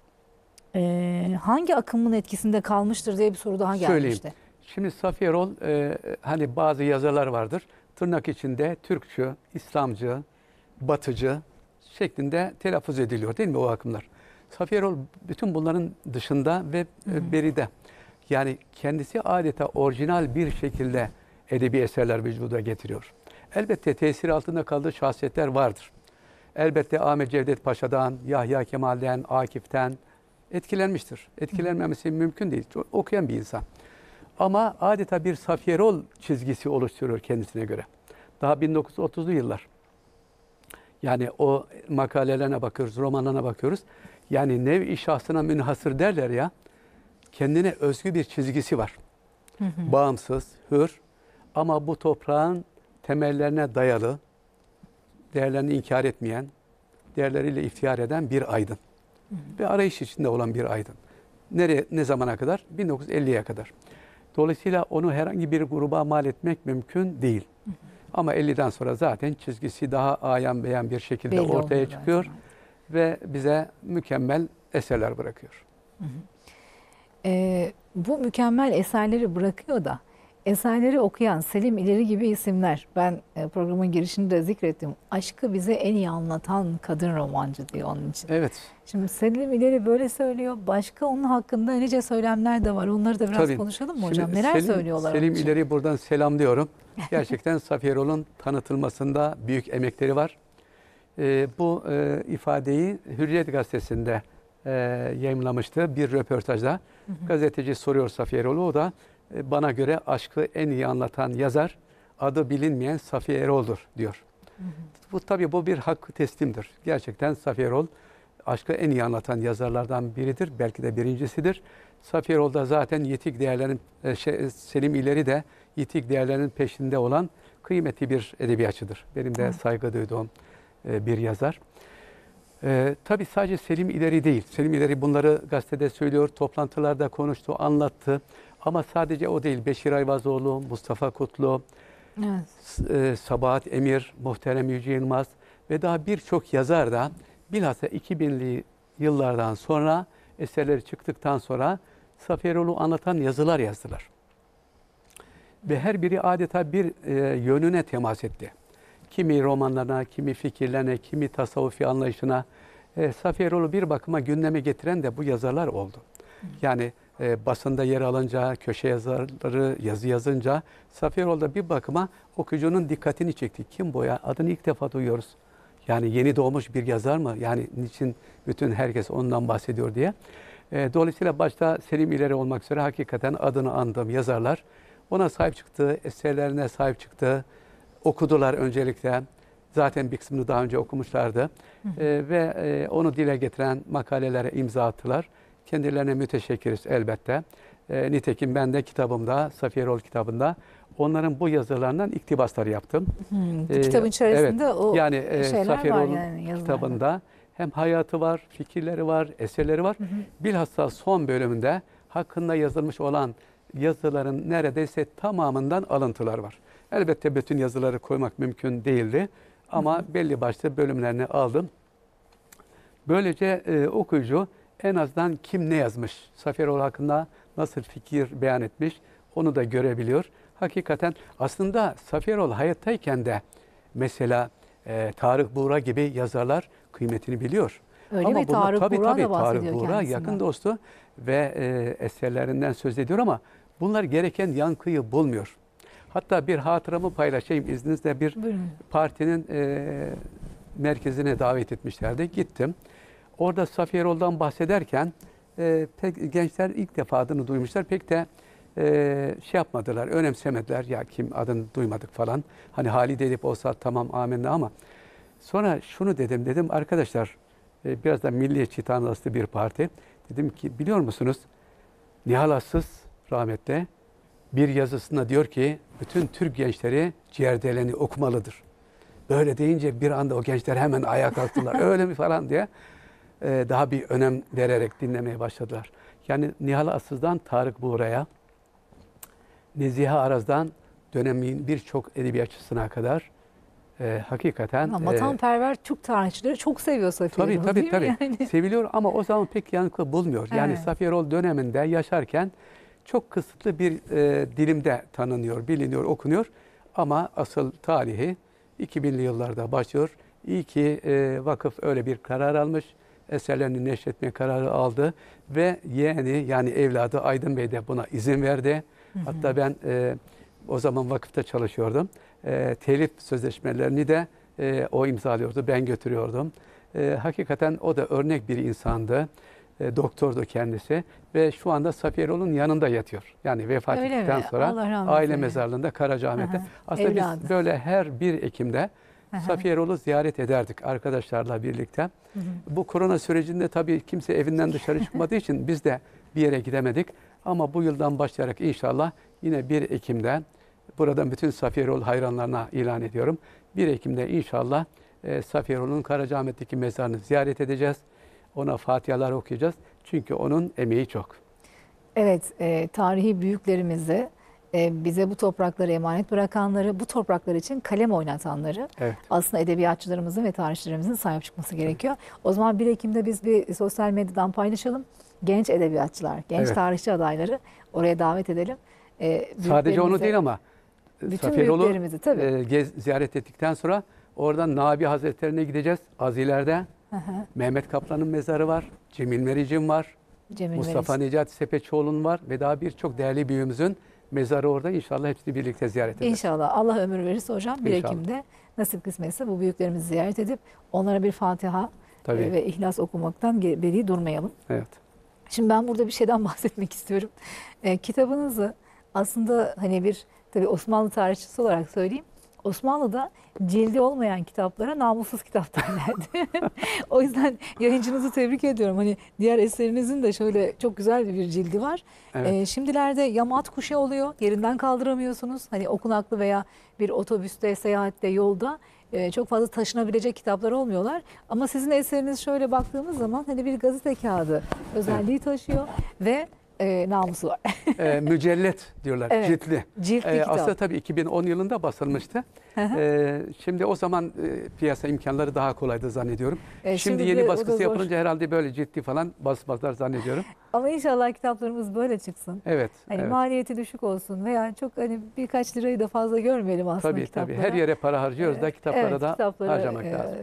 E, hangi akımın etkisinde kalmıştır diye bir soru daha Söyleyeyim. gelmişti. Şimdi Safiye Erol, e, hani bazı yazarlar vardır. Tırnak içinde Türkçü, İslamcı, Batıcı şeklinde telaffuz ediliyor değil mi o akımlar? Safiye Erol bütün bunların dışında ve e, beride. Yani kendisi adeta orijinal bir şekilde edebi eserler vücuda getiriyor. Elbette tesir altında kaldığı şahsiyetler vardır. Elbette Ahmet Cevdet Paşa'dan, Yahya Kemal'den, Akif'ten etkilenmiştir. Etkilenmemesi mümkün değil. Çok okuyan bir insan. Ama adeta bir Safiye Erol çizgisi oluşturuyor kendisine göre. Daha bin dokuz yüz otuzlu yıllar. Yani o makalelerine bakıyoruz, romanlarına bakıyoruz. Yani nev-i şahsına münhasır derler ya, kendine özgü bir çizgisi var. Hı hı. Bağımsız, hür ama bu toprağın temellerine dayalı, değerlerini inkar etmeyen, değerleriyle iftihar eden bir aydın. Hı hı. Ve arayış içinde olan bir aydın. Nereye, ne zamana kadar? bin dokuz yüz elliye kadar. Dolayısıyla onu herhangi bir gruba mal etmek mümkün değil. Hı hı. Ama elliden sonra zaten çizgisi daha ayan beyan bir şekilde Belli ortaya oluyor çıkıyor zaten. ve bize mükemmel eserler bırakıyor. Hı hı. Ee, bu mükemmel eserleri bırakıyor da eserleri okuyan Selim İleri gibi isimler, ben e, programın girişinde de zikrettim, aşkı bize en iyi anlatan kadın romancı diyor onun için. Evet. Şimdi Selim İleri böyle söylüyor. Başka onun hakkında nice söylemler de var. Onları da biraz Tabii. konuşalım mı Şimdi hocam? Neler Selim, söylüyorlar Selim onun için? İleri buradan selamlıyorum. Gerçekten Safiye Erol'un tanıtılmasında büyük emekleri var. Ee, bu e, ifadeyi Hürriyet Gazetesi'nde e, yayımlamıştı bir röportajda. Hı hı. Gazeteci soruyor Safiye Erol'u. O da e, bana göre aşkı en iyi anlatan yazar adı bilinmeyen Safiye Erol'dur diyor. Hı hı. Bu tabii bu bir hakkı teslimdir. Gerçekten Safiye Erol aşkı en iyi anlatan yazarlardan biridir. Belki de birincisidir. Safiye Erol da zaten yitik değerlerin, e, şey, Selim İleri de yitik değerlerin peşinde olan kıymetli bir edebiyatçıdır. Benim de evet. saygı duyduğum e, bir yazar. E, tabii sadece Selim İleri değil. Selim İleri bunları gazetede söylüyor, toplantılarda konuştu, anlattı. Ama sadece o değil. Beşir Ayvazoğlu, Mustafa Kutlu, evet. e, Sabahat Emir, Muhterem Yüce Yılmaz ve daha birçok yazar da bilhassa iki binli yıllardan sonra eserleri çıktıktan sonra Safiye Erol'u anlatan yazılar yazdılar. Ve her biri adeta bir e, yönüne temas etti. Kimi romanlarına, kimi fikirlerine, kimi tasavvufi anlayışına. E, Safiye Erol'u bir bakıma gündeme getiren de bu yazarlar oldu. Yani e, basında yer alınca, köşe yazarları yazı yazınca Safiye Erol da bir bakıma okuyucunun dikkatini çekti. Kim bu ya? Adını ilk defa duyuyoruz. Yani yeni doğmuş bir yazar mı? Yani niçin bütün herkes ondan bahsediyor diye. E, dolayısıyla başta Selim İleri olmak üzere hakikaten adını andığım yazarlar ona sahip çıktı, eserlerine sahip çıktı, okudular öncelikle. Zaten bir kısmını daha önce okumuşlardı. Hı hı. E, ve e, onu dile getiren makalelere imza attılar. Kendilerine müteşekkiriz elbette. E, nitekim ben de kitabımda, Safiye Erol kitabında onların bu yazılarından iktibasları yaptım. Hmm, e, kitabın içerisinde evet, o yani, e, şeyler Safiye var Erol'un yani kitabında hem hayatı var, fikirleri var, eserleri var. Hı hı. Bilhassa son bölümünde hakkında yazılmış olan yazıların neredeyse tamamından alıntılar var. Elbette bütün yazıları koymak mümkün değildi ama hı hı. belli başlı bölümlerini aldım. Böylece e, okuyucu en azından kim ne yazmış, Safiye Erol hakkında nasıl fikir beyan etmiş onu da görebiliyor. Hakikaten aslında Safiye Erol hayattayken de mesela e, Tarık Buğra gibi yazarlar kıymetini biliyor. Öyle ama mi? bunu, Tarık tabii, Buğra tabii, da bahsediyor Tarık Buğra kendisinden. yakın dostu ve e, eserlerinden söz ediyor ama bunlar gereken yankıyı bulmuyor. Hatta bir hatıramı paylaşayım izninizle. Bir Buyurun. partinin e, merkezine davet etmişlerdi. Gittim. Orada Safiye Erol'dan bahsederken e, pek, gençler ilk defa adını duymuşlar. Pek de e, şey yapmadılar, önemsemediler. Ya kim adını duymadık falan. Hani Halide Edip olsa tamam amenna ama sonra şunu dedim, dedim arkadaşlar e, biraz da milliyetçi tanrısı bir parti. Dedim ki biliyor musunuz Nihal Assız rahmetli bir yazısında diyor ki bütün Türk gençleri Ciğerdeleni okumalıdır. Böyle deyince bir anda o gençler hemen ayağa kalktılar. Öyle mi falan diye e, daha bir önem vererek dinlemeye başladılar. Yani Nihal Assız'dan Tarık Buğra'ya, Nezihe Araz'dan dönemin birçok edebiyatçısına kadar e, hakikaten... Ama vatanperver e, Türk tarihçileri çok seviyor Safiye Erol'u. Tabii tabii tabii. Yani? Seviliyor ama o zaman pek yankı bulmuyor. Yani evet. Safiye Erol döneminde yaşarken çok kısıtlı bir e, dilimde tanınıyor, biliniyor, okunuyor. Ama asıl tarihi iki binli yıllarda başlıyor. İyi ki e, vakıf öyle bir karar almış. Eserlerini neşretme kararı aldı. Ve yeğeni yani evladı Aydın Bey de buna izin verdi. Hı hı. Hatta ben e, o zaman vakıfta çalışıyordum. E, telif sözleşmelerini de e, o imzalıyordu, ben götürüyordum. E, hakikaten o da örnek bir insandı. E, doktordu kendisi ve şu anda Safiye Erol'un yanında yatıyor. Yani vefat Öyle ettikten mi? sonra aile eylesin. mezarlığında Karacaahmet'te. Aha, aslında evladı. biz böyle her bir Ekim'de Aha. Safiye Erol'u ziyaret ederdik arkadaşlarla birlikte. Hı hı. Bu korona sürecinde tabii kimse evinden dışarı çıkmadığı için biz de bir yere gidemedik. Ama bu yıldan başlayarak inşallah yine bir Ekim'de buradan bütün Safiye Erol hayranlarına ilan ediyorum. bir Ekim'de inşallah e, Safiye Erol'un Karacaahmet'teki mezarını ziyaret edeceğiz. Ona fatihalar okuyacağız. Çünkü onun emeği çok. Evet, e, tarihi büyüklerimizi, e, bize bu toprakları emanet bırakanları, bu topraklar için kalem oynatanları evet. aslında edebiyatçılarımızın ve tarihçilerimizin sahip çıkması gerekiyor. O zaman bir Ekim'de biz bir sosyal medyadan paylaşalım. genç edebiyatçılar, genç Evet. tarihçi adayları oraya davet edelim. Ee, Sadece onu büyüklerimize- değil ama bütün Safiyerolu büyüklerimizi tabii. e, gez, ziyaret ettikten sonra oradan Nabi Hazretlerine gideceğiz. Az ileride Hı hı. Mehmet Kaplan'ın mezarı var. Cemil Mericim var. Cemil Mustafa Meriç. Necati Sepeçoğlu'nun var ve daha birçok değerli büyüğümüzün mezarı orada. İnşallah hepsini birlikte ziyaret ederiz. İnşallah Allah ömür verirse hocam bir İnşallah. Ekim'de nasip kısmetse bu büyüklerimizi ziyaret edip onlara bir Fatiha Tabii. e, ve İhlas okumaktan ge- beri durmayalım. Evet. Şimdi ben burada bir şeyden bahsetmek istiyorum. E, kitabınızı aslında hani bir tabii Osmanlı tarihçisi olarak söyleyeyim. Osmanlı'da cildi olmayan kitaplara namussuz kitap derlerdi. O yüzden yayıncınızı tebrik ediyorum. Hani diğer eserinizin de şöyle çok güzel bir cildi var. Evet. E, şimdilerde ya mat kuşu oluyor, yerinden kaldıramıyorsunuz. Hani okunaklı veya bir otobüste, seyahatte, yolda e, çok fazla taşınabilecek kitaplar olmuyorlar. Ama sizin eseriniz şöyle baktığımız zaman hani bir gazete kağıdı özelliği taşıyor ve e, namusu var. e, mücellet diyorlar, Evet. ciltli. Ciltli E, kitap. aslında tabii iki bin on yılında basılmıştı. Hı hı. E, şimdi o zaman e, piyasa imkanları daha kolaydı zannediyorum. E, şimdi, şimdi yeni de o da baskısı zor. yapılınca herhalde böyle ciddi falan basmazlar zannediyorum. Ama inşallah kitaplarımız böyle çıksın. Evet. Hani evet. maliyeti düşük olsun veya çok hani birkaç lirayı da fazla görmeyelim aslında Tabii kitaplara. tabii. Her yere para harcıyoruz da kitaplara Evet, da kitapları, harcamak e, lazım.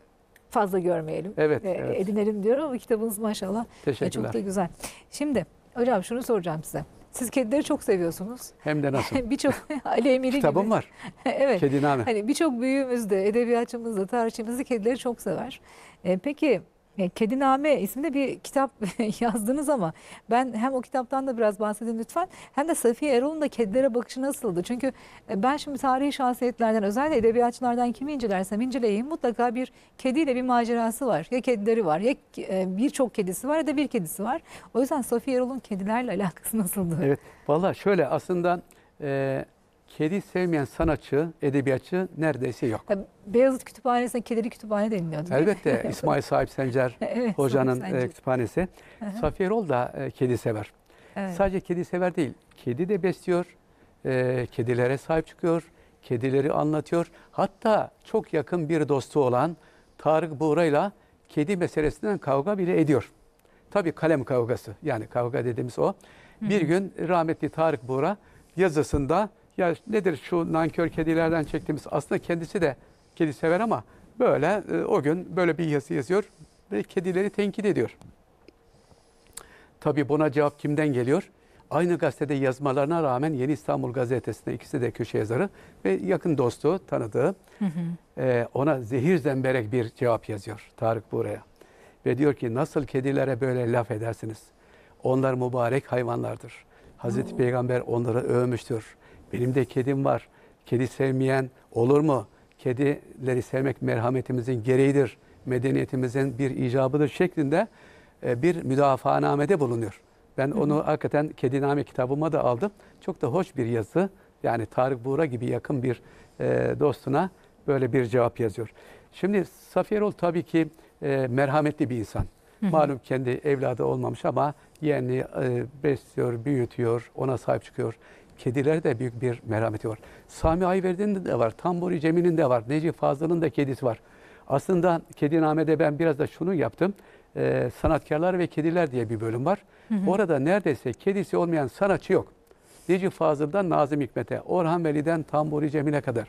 fazla görmeyelim. Evet, E, evet. Edinelim diyorum ama kitabınız maşallah e, Teşekkürler. çok da güzel. Şimdi hocam şunu soracağım size. Siz kedileri çok seviyorsunuz. Hem de nasıl? Birçok Ali Emiri Kitabım gibi. var. Evet. Kediname. Hani birçok büyüğümüz de, edebiyatçımız da, tarihçimiz de kedileri çok sever. E, peki e, Kediname isimli bir kitap yazdınız ama ben hem o kitaptan da biraz bahsedin lütfen hem de Safiye Erol'un da kedilere bakışı nasıldı? Çünkü e, ben şimdi tarihi şahsiyetlerden özellikle edebiyatçılardan kimi incelersem inceleyeyim mutlaka bir kediyle bir macerası var. Ya kedileri var ya e, birçok kedisi var ya da bir kedisi var. O yüzden Safiye Erol'un kedilerle alakası nasıldı? Evet. Vallahi şöyle aslında e, kedi sevmeyen sanatçı, edebiyatçı neredeyse yok. Ya, Beyazıt Kütüphanesi'ne kedili kütüphane deniliyordu. değil mi? Elbette İsmail Sahip Sencer Evet, hocanın Sahip Sencer. e, kütüphanesi. Hı hı. Safiye Erol da e, kedi sever. Evet. Sadece kedi sever değil. Kedi de besliyor. E, kedilere sahip çıkıyor. Kedileri anlatıyor. Hatta çok yakın bir dostu olan Tarık Buğra'yla kedi meselesinden kavga bile ediyor. Tabii kalem kavgası. Yani kavga dediğimiz o. Bir gün rahmetli Tarık Buğra yazısında ya nedir şu nankör kedilerden çektiğimiz, aslında kendisi de kedi sever ama böyle e, o gün böyle bir yazı yazıyor ve kedileri tenkit ediyor. Tabii buna cevap kimden geliyor? Aynı gazetede yazmalarına rağmen Yeni İstanbul Gazetesi'nde ikisi de köşe yazarı ve yakın dostu, tanıdığı Hı hı. e, ona zehir zemberek bir cevap yazıyor Tarık Buğra'ya. Ve diyor ki nasıl kedilere böyle laf edersiniz? Onlar mübarek hayvanlardır. Hazreti Peygamber onları övmüştür. Benim de kedim var. Kedi sevmeyen olur mu? Kedileri sevmek merhametimizin gereğidir. Medeniyetimizin bir icabıdır şeklinde e, bir müdafaanamede bulunuyor. Ben onu hı hı. hakikaten Kediname kitabıma da aldım. Çok da hoş bir yazı. Yani Tarık Buğra gibi yakın bir e, dostuna böyle bir cevap yazıyor. Şimdi Safiye Erol tabii ki e, merhametli bir insan. Hı hı. Malum kendi evladı olmamış ama yeğenini e, besliyor, büyütüyor, ona sahip çıkıyor. Kedilere de büyük bir merhameti var. Sami Ayverdi'nin de var, Tamburi Cemil'in de var, Necip Fazıl'ın da kedisi var. Aslında Kediname'de ben biraz da şunu yaptım. E, sanatkarlar ve kediler diye bir bölüm var. Hı hı. Orada neredeyse kedisi olmayan sanatçı yok. Necip Fazıl'dan Nazım Hikmet'e, Orhan Veli'den Tamburi Cemil'e kadar.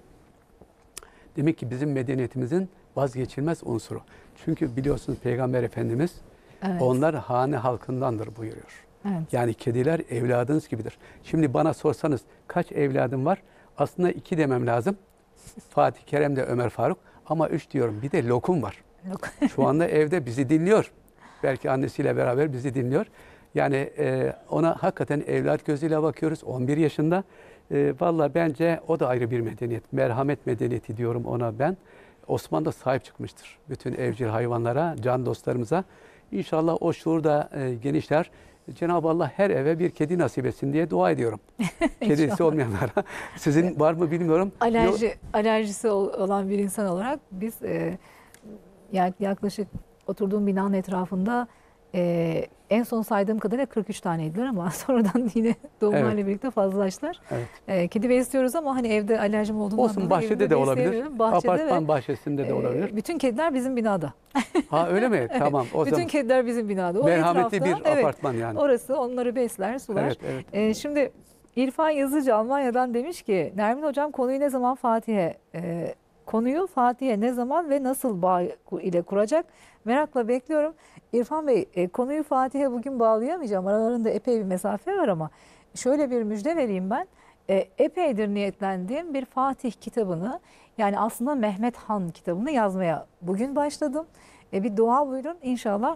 Demek ki bizim medeniyetimizin vazgeçilmez unsuru. Çünkü biliyorsunuz Peygamber Efendimiz evet. onlar hane halkındandır buyuruyor. Evet. Yani kediler evladınız gibidir. Şimdi bana sorsanız kaç evladım var? Aslında iki demem lazım. Fatih Kerem de Ömer Faruk. Ama üç diyorum. Bir de Lokum var. Şu anda evde bizi dinliyor. Belki annesiyle beraber bizi dinliyor. Yani e, ona hakikaten evlat gözüyle bakıyoruz. on bir yaşında. E, Valla bence o da ayrı bir medeniyet. Merhamet medeniyeti diyorum ona ben. Osmanlı da sahip çıkmıştır. Bütün evcil hayvanlara, can dostlarımıza. İnşallah o şuur da e, genişler. Cenab-ı Allah her eve bir kedi nasip etsin diye dua ediyorum. Kedisi olmayanlara. Sizin var mı bilmiyorum. Alerji, Yo alerjisi olan bir insan olarak biz e, yaklaşık oturduğum binanın etrafında Ee, en son saydığım kadarıyla kırk üç taneydiler ama sonradan yine doğumlarla Evet. birlikte fazlalaştılar. Evet. Ee, kedi besliyoruz ama hani evde alerjim olduğundan Olsun, dolayı bahçede evde de olabilir. besleyemiyorum. Bahçede Apartman ve, bahçesinde de e, olabilir. bütün kediler bizim binada. Ha öyle mi? Tamam. O Bütün zaman kediler bizim binada. O merhametli etrafta, bir evet, apartman yani. orası onları besler, sular. Evet, evet. Ee, şimdi İrfan Yazıcı Almanya'dan demiş ki Nermin Hocam konuyu ne zaman Fatih'e e, konuyu Fatih'e ne zaman ve nasıl bağ ile kuracak? Merakla bekliyorum. İrfan Bey, e, konuyu Fatih'e bugün bağlayamayacağım. Aralarında epey bir mesafe var ama şöyle bir müjde vereyim ben. E, epeydir niyetlendiğim bir Fatih kitabını, yani aslında Mehmet Han kitabını yazmaya bugün başladım. E, bir dua buyurun inşallah.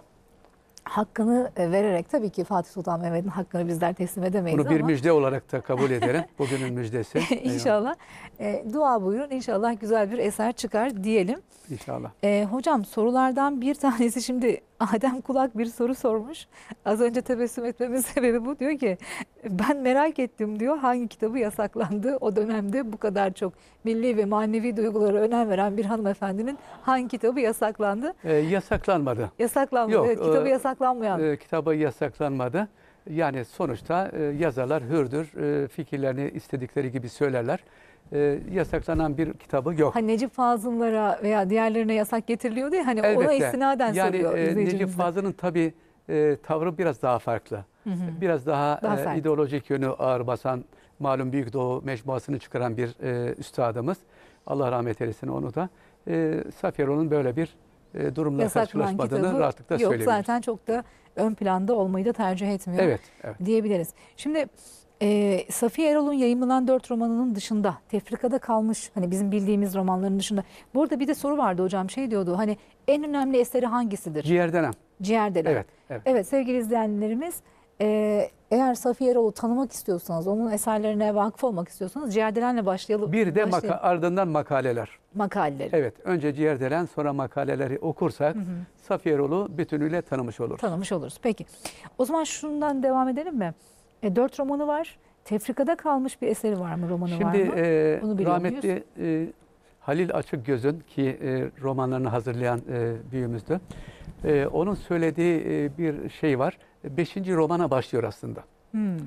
Hakkını e, vererek, tabii ki Fatih Sultan Mehmet'in hakkını bizler teslim edemeyiz Bunu bir ama müjde olarak da kabul edelim. Bugünün müjdesi. Eyvallah. İnşallah e, dua buyurun, inşallah güzel bir eser çıkar diyelim. İnşallah. E, hocam sorulardan bir tanesi, şimdi Adem Kulak bir soru sormuş. Az önce tebessüm etmemin sebebi bu. Diyor ki ben merak ettim diyor, hangi kitabı yasaklandı o dönemde, bu kadar çok milli ve manevi duygulara önem veren bir hanımefendinin hangi kitabı yasaklandı? Ee, yasaklanmadı. Yasaklanmadı. Yok, Evet, kitabı e, yasaklanmayan. E, kitabı yasaklanmadı. Yani sonuçta e, yazarlar hürdür. E, fikirlerini istedikleri gibi söylerler. E, yasaklanan bir kitabı yok. Hani Necip Fazıl'lara veya diğerlerine yasak getiriliyordu ya, hani ona Elbette. istinaden Yani soruyor e, Necip izleyicimiz de. Fazıl'ın tabii e, tavrı biraz daha farklı. Hı hı. Biraz daha, Daha e, sert. ideolojik yönü ağır basan, malum Büyük Doğu mecmuasını çıkaran bir e, üstadımız. Allah rahmet eylesin onu da. E, Safyaroğlu'nun böyle bir e, durumla Yasaklanan karşılaşmadığını kitabı rahatlıkla yok, söyleyebiliriz. zaten çok da ön planda olmayı da tercih etmiyor Evet, evet. diyebiliriz. Şimdi e, Safiye Erol'un yayımlanan dört romanının dışında, tefrikada kalmış hani bizim bildiğimiz romanların dışında, burada bir de soru vardı hocam, şey diyordu, hani en önemli eseri hangisidir? Ciğerdenem. Ciğerdelen. Evet, evet. Evet sevgili izleyenlerimiz, e, eğer Safiye Erol'u tanımak istiyorsanız, onun eserlerine vakıf olmak istiyorsanız Ciğerdelen'le başlayalım. Bir de maka başlayalım. ardından makaleler. makaleleri. Evet, önce Ciğerdelen, sonra makaleleri okursak Hı hı. Safiye Erol'u bütünüyle tanımış oluruz. Tanımış oluruz. Peki. O zaman şundan devam edelim mi? E, dört romanı var. Tefrikada kalmış bir eseri var mı? Romanı var Şimdi mı? e, Bunu biliyor rahmetli e, Halil Açıkgöz'ün, ki e, romanlarını hazırlayan e, büyüğümüzdü. E, onun söylediği e, bir şey var. Beşinci romana başlıyor aslında. Hmm.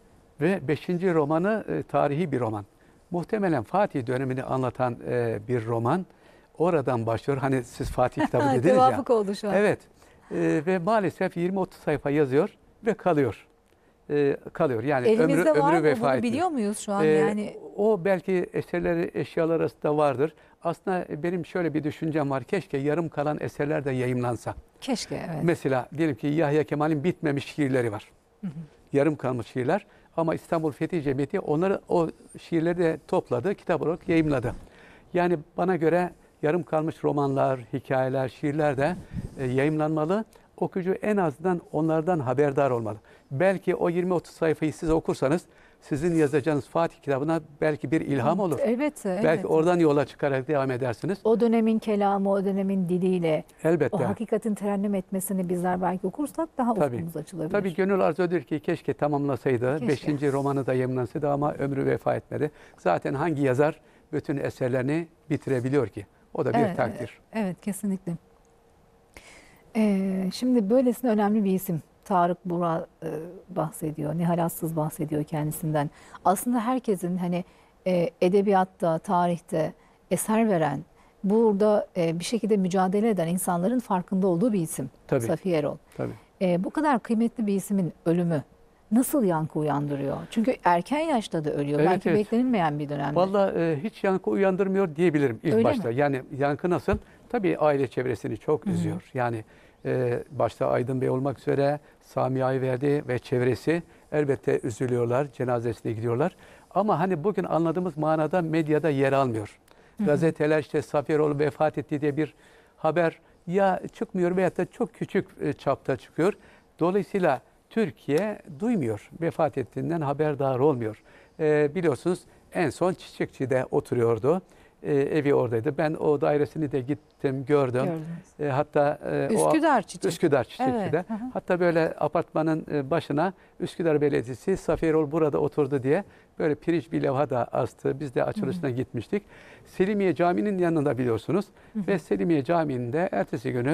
Ve beşinci romanı e, tarihi bir roman. Muhtemelen Fatih dönemini anlatan e, bir roman. Oradan başlıyor. Hani siz Fatih kitabı dediniz ya. Tevafuk oldu şu an. Evet. E, ve maalesef yirmi otuz sayfa yazıyor ve kalıyor. E, kalıyor. Yani Elimizde ömrü, var ömrü mı? vefa Bunu etmiyor. biliyor muyuz şu an? Ee, yani O belki eserleri, eşyalar arasında vardır. Aslında benim şöyle bir düşüncem var. Keşke yarım kalan eserler de yayımlansa. keşke, evet. Mesela diyelim ki Yahya Kemal'in bitmemiş şiirleri var. Hı hı. Yarım kalmış şiirler. Ama İstanbul Fethi Cemiyeti onları, o şiirleri de topladı, kitap olarak yayımladı. Yani bana göre yarım kalmış romanlar, hikayeler, şiirler de e, yayımlanmalı. Okuyucu en azından onlardan haberdar olmalı. Belki o yirmi otuz sayfayı siz okursanız sizin yazacağınız Fatih kitabına belki bir ilham olur. Elbette, elbette. Belki oradan yola çıkarak devam edersiniz. O dönemin kelamı, o dönemin diliyle, Elbette. o hakikatin terennüm etmesini bizler belki okursak daha Tabii. ufkumuz açılabilir. Tabii gönül arzudur ki keşke tamamlasaydı. Keşke. Beşinci romanı da yayımlansaydı ama ömrü vefa etmedi. Zaten hangi yazar bütün eserlerini bitirebiliyor ki? O da bir Evet, takdir. Evet, kesinlikle. Ee, şimdi böylesine önemli bir isim. Tarık Burak e, bahsediyor. Nihal Assız bahsediyor kendisinden. Aslında herkesin hani e, edebiyatta, tarihte eser veren, burada e, bir şekilde mücadele eden insanların farkında olduğu bir isim. Tabii. Safiye Erol. Tabii. E, bu kadar kıymetli bir ismin ölümü nasıl yankı uyandırıyor? Çünkü erken yaşta da ölüyor. Evet, Belki evet. beklenilmeyen bir dönemde. Vallahi e, hiç yankı uyandırmıyor diyebilirim ilk Öyle başta. mi? Yani yankı nasıl? Tabii aile çevresini çok Hı hı. üzüyor. Yani e, başta Aydın Bey olmak üzere Sami Ayverdi ve çevresi elbette üzülüyorlar, cenazesine gidiyorlar. Ama hani bugün anladığımız manada medyada yer almıyor. Hı hı. Gazeteler işte Safiye Erol vefat etti diye bir haber ya çıkmıyor veyahut da çok küçük e, çapta çıkıyor. Dolayısıyla Türkiye duymuyor, vefat ettiğinden haberdar olmuyor. E, biliyorsunuz en son Çiçekçi'de oturuyordu. E, evi oradaydı. Ben o dairesini de gittim, gördüm. Gördünüz. E, hatta e, Üsküdar o, Çiçek. Üsküdar Çiçekçi'de. Evet, hı hı. Hatta böyle apartmanın e, başına Üsküdar Belediyesi Safiye Erol burada oturdu diye böyle pirinç bir levha da astı. Biz de açılışına gitmiştik. Selimiye Camii'nin yanında biliyorsunuz. Hı hı. Ve Selimiye Camii'nde ertesi günü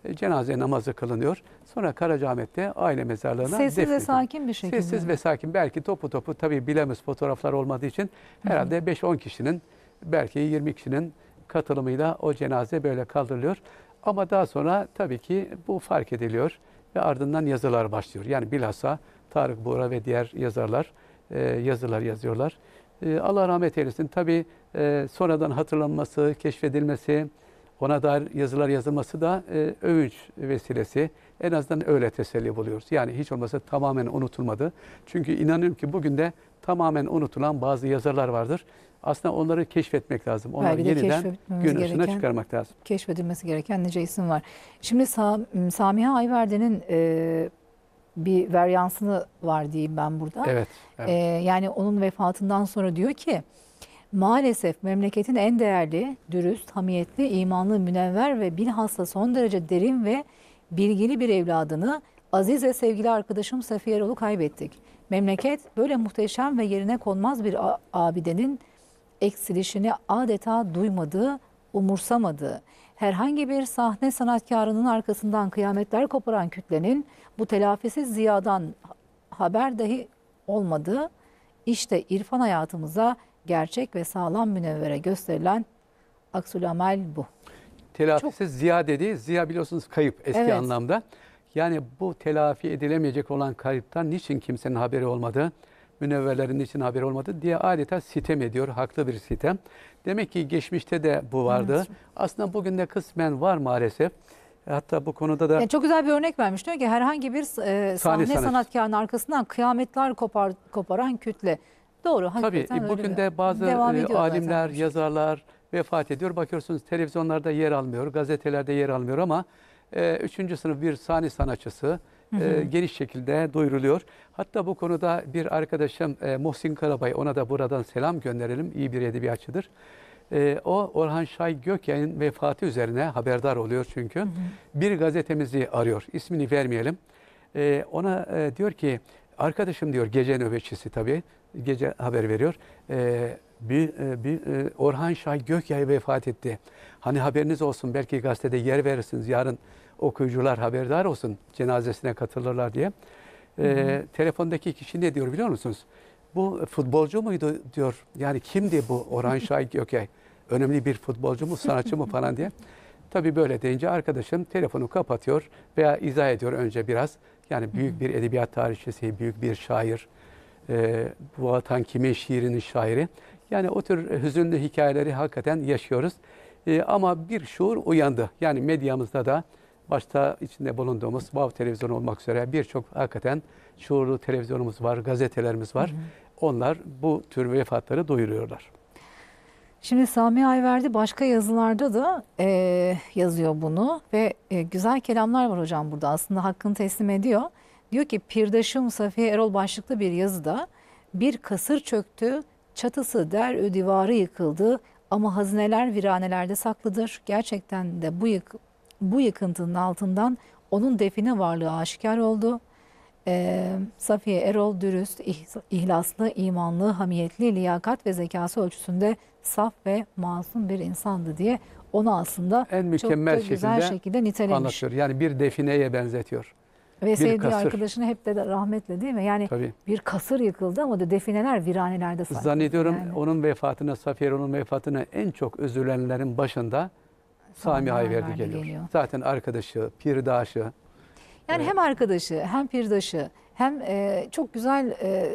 e, cenaze namazı kılınıyor. Sonra Karacaahmet'te aile mezarlığına Sessiz ve defnediliyor. sakin bir şekilde. Sessiz ve sakin. Belki topu topu, tabii bilemiz fotoğraflar olmadığı için, herhalde beş on kişinin, belki yirmi kişinin katılımıyla o cenaze böyle kaldırılıyor. Ama daha sonra tabii ki bu fark ediliyor ve ardından yazılar başlıyor. Yani bilhassa Tarık Buğra ve diğer yazarlar e, yazılar yazıyorlar. E, Allah rahmet eylesin. Tabii e, sonradan hatırlanması, keşfedilmesi, ona dair yazılar yazılması da e, övünç vesilesi. En azından öyle teselli buluyoruz. Yani hiç olmazsa tamamen unutulmadı. Çünkü inanıyorum ki bugün de tamamen unutulan bazı yazarlar vardır. Aslında onları keşfetmek lazım. Onları Belki de yeniden keşfetmemiz gün ışığına gereken- çıkarmak lazım. Keşfedilmesi gereken nice isim var. Şimdi Sa- Samiha Ayverdi'nin e, bir varyansını var diyeyim ben burada. Evet. evet. E, yani onun vefatından sonra diyor ki, maalesef memleketin en değerli, dürüst, hamiyetli, imanlı, münevver ve bilhassa son derece derin ve bilgili bir evladını, aziz ve sevgili arkadaşım Safiye Erol'u kaybettik. Memleket böyle muhteşem ve yerine konmaz bir a- abidenin eksilişini adeta duymadığı, umursamadığı, herhangi bir sahne sanatkarının arkasından kıyametler koparan kütlenin bu telafisiz ziyadan haber dahi olmadığı, işte irfan hayatımıza gerçek ve sağlam münevvere gösterilen aksulamel bu. Telafisi ziya dediği, ziya biliyorsunuz kayıp eski Evet. anlamda. Yani bu telafi edilemeyecek olan kayıptan niçin kimsenin haberi olmadı, münevverlerin niçin haberi olmadı diye adeta sitem ediyor, haklı bir sitem. Demek ki geçmişte de bu vardı. Evet. Aslında bugün de kısmen var maalesef. Hatta bu konuda da Yani çok güzel bir örnek vermiş. Diyor ki herhangi bir e, sahne sanatçısı. sanatkarının arkasından kıyametler kopar, koparan kütle. Doğru, tabii hakikaten öyle bugün bir- de bazı devam e, ediyor zaten alimler, bu iş. yazarlar vefat ediyor. Bakıyorsunuz televizyonlarda yer almıyor, gazetelerde yer almıyor ama e, üçüncü sınıf bir sahne sanatçısı e, geniş şekilde duyuruluyor. Hatta bu konuda bir arkadaşım e, Muhsin Karabay, ona da buradan selam gönderelim. İyi bir edebiyatçıdır. E, o Orhan Şay Gökyay'ın vefatı üzerine haberdar oluyor çünkü. Hı hı. Bir gazetemizi arıyor. İsmini vermeyelim. E, ona e, diyor ki, arkadaşım diyor, gece nöbetçisi tabii, gece haber veriyor. E, bir, e, bir e, Orhan Şay Gökyay vefat etti. Hani haberiniz olsun, belki gazetede yer verirsiniz, yarın okuyucular haberdar olsun, cenazesine katılırlar diye. E, hı hı. Telefondaki kişi ne diyor biliyor musunuz? Bu futbolcu muydu diyor. Yani kimdi bu Orhan Şay Gökyay? Önemli bir futbolcu mu, sanatçı mı falan diye. Tabii böyle deyince arkadaşım telefonu kapatıyor veya izah ediyor önce biraz. Yani büyük bir edebiyat tarihçisi, büyük bir şair. Ee, bu vatan kimin şiirinin şairi. Yani o tür hüzünlü hikayeleri hakikaten yaşıyoruz. Ee, ama bir şuur uyandı. Yani medyamızda da başta içinde bulunduğumuz Vav Televizyon olmak üzere birçok hakikaten şuurlu televizyonumuz var, gazetelerimiz var. Hı hı. Onlar bu tür vefatları duyuruyorlar. Şimdi Sami Ayverdi başka yazılarda da e, yazıyor bunu ve e, güzel kelamlar var hocam burada, aslında hakkını teslim ediyor. Diyor ki, Pirdaşım Safiye Erol başlıklı bir yazıda, bir kasır çöktü, çatısı der divarı yıkıldı ama hazineler viranelerde saklıdır. Gerçekten de bu, yık, bu yıkıntının altından onun define varlığı aşikar oldu. Ee, Safiye Erol dürüst, ihlaslı, imanlı, hamiyetli, liyakat ve zekası ölçüsünde saf ve masum bir insandı diye onu aslında en mükemmel çok da güzel şekilde şekilde nitelemiş. Anlatıyor. Yani bir defineye benzetiyor. Ve bir sevdiği kasır. arkadaşını hep de rahmetle, değil mi? Yani Tabii. bir kasır yıkıldı ama da defineler viranelerde saklı. Zannediyorum yani. onun vefatına, Safiye Erol'un vefatına en çok üzülenlerin başında Sami Sami Ayverdi Ayverdi geliyor. geliyor. Zaten arkadaşı, pirdaşı. Yani Evet. hem arkadaşı, hem pirdaşı, hem e, çok güzel e,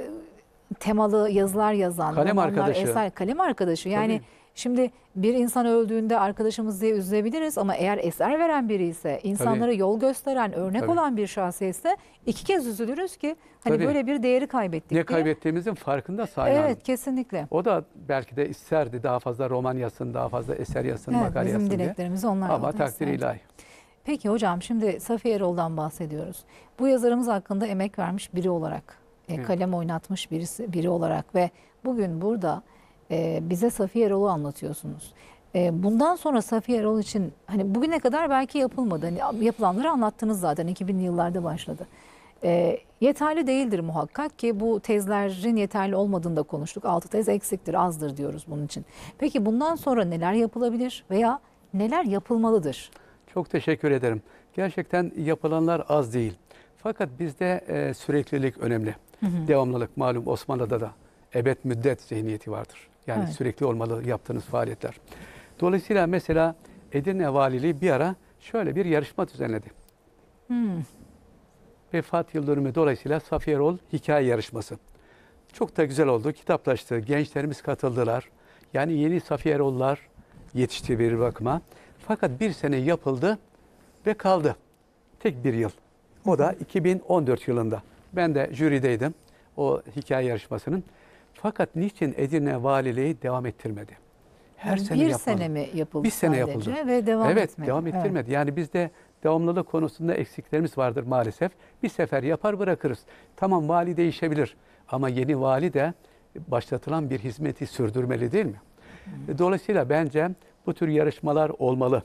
temalı yazılar yazan, Kalem romanlar, arkadaşı. eser, kalem arkadaşı. Yani Tabii. şimdi bir insan öldüğünde arkadaşımız diye üzülebiliriz ama eğer eser veren biri ise, insanlara yol gösteren, örnek Tabii. olan bir şahsiyetse iki kez üzülürüz ki hani Tabii. böyle bir değeri kaybettik Ne diye. kaybettiğimizin farkında Sami Hanım. Evet, kesinlikle. O da belki de isterdi daha fazla roman yazsın, daha fazla eser yazsın, Evet, makale bizim yazsın diye. dileklerimiz onlar. Ama takdir ilahi. Peki hocam, şimdi Safiye Erol'dan bahsediyoruz. Bu yazarımız hakkında emek vermiş biri olarak, e, Evet. kalem oynatmış birisi biri olarak ve bugün burada e, bize Safiye Erol'u anlatıyorsunuz. E, bundan sonra Safiye Erol için hani bugüne kadar belki yapılmadı. Hani yapılanları anlattınız zaten, iki binli yıllarda başladı. E, yeterli değildir muhakkak ki, bu tezlerin yeterli olmadığını da konuştuk. Altı tez eksiktir, azdır diyoruz bunun için. Peki bundan sonra neler yapılabilir veya neler yapılmalıdır? Çok teşekkür ederim. Gerçekten yapılanlar az değil. Fakat bizde e, süreklilik önemli. Hı hı. Devamlılık, malum Osmanlı'da da ebed müddet zihniyeti vardır. Yani Evet. sürekli olmalı yaptığınız faaliyetler. Dolayısıyla mesela Edirne Valiliği bir ara şöyle bir yarışma düzenledi. Hmm. Vefat yıl dönümü dolayısıyla Safiye Erol hikaye yarışması. Çok da güzel oldu. Kitaplaştı. Gençlerimiz katıldılar. Yani yeni Safiye Erol'lar yetişti bir bakıma. Fakat bir sene yapıldı ve kaldı. Tek bir yıl. O da iki bin on dört yılında. Ben de jürideydim o hikaye yarışmasının. Fakat niçin Edirne Valiliği devam ettirmedi? Her Yani sene bir yapmalı. sene mi yapıldı Bir sene sadece yapıldı. ve devam evet, etmedi? devam ettirmedi. Evet. Yani bizde devamlılık konusunda eksiklerimiz vardır maalesef. Bir sefer yapar bırakırız. Tamam, vali değişebilir ama yeni vali de başlatılan bir hizmeti sürdürmeli, değil mi? Hı. Dolayısıyla bence bu tür yarışmalar olmalı.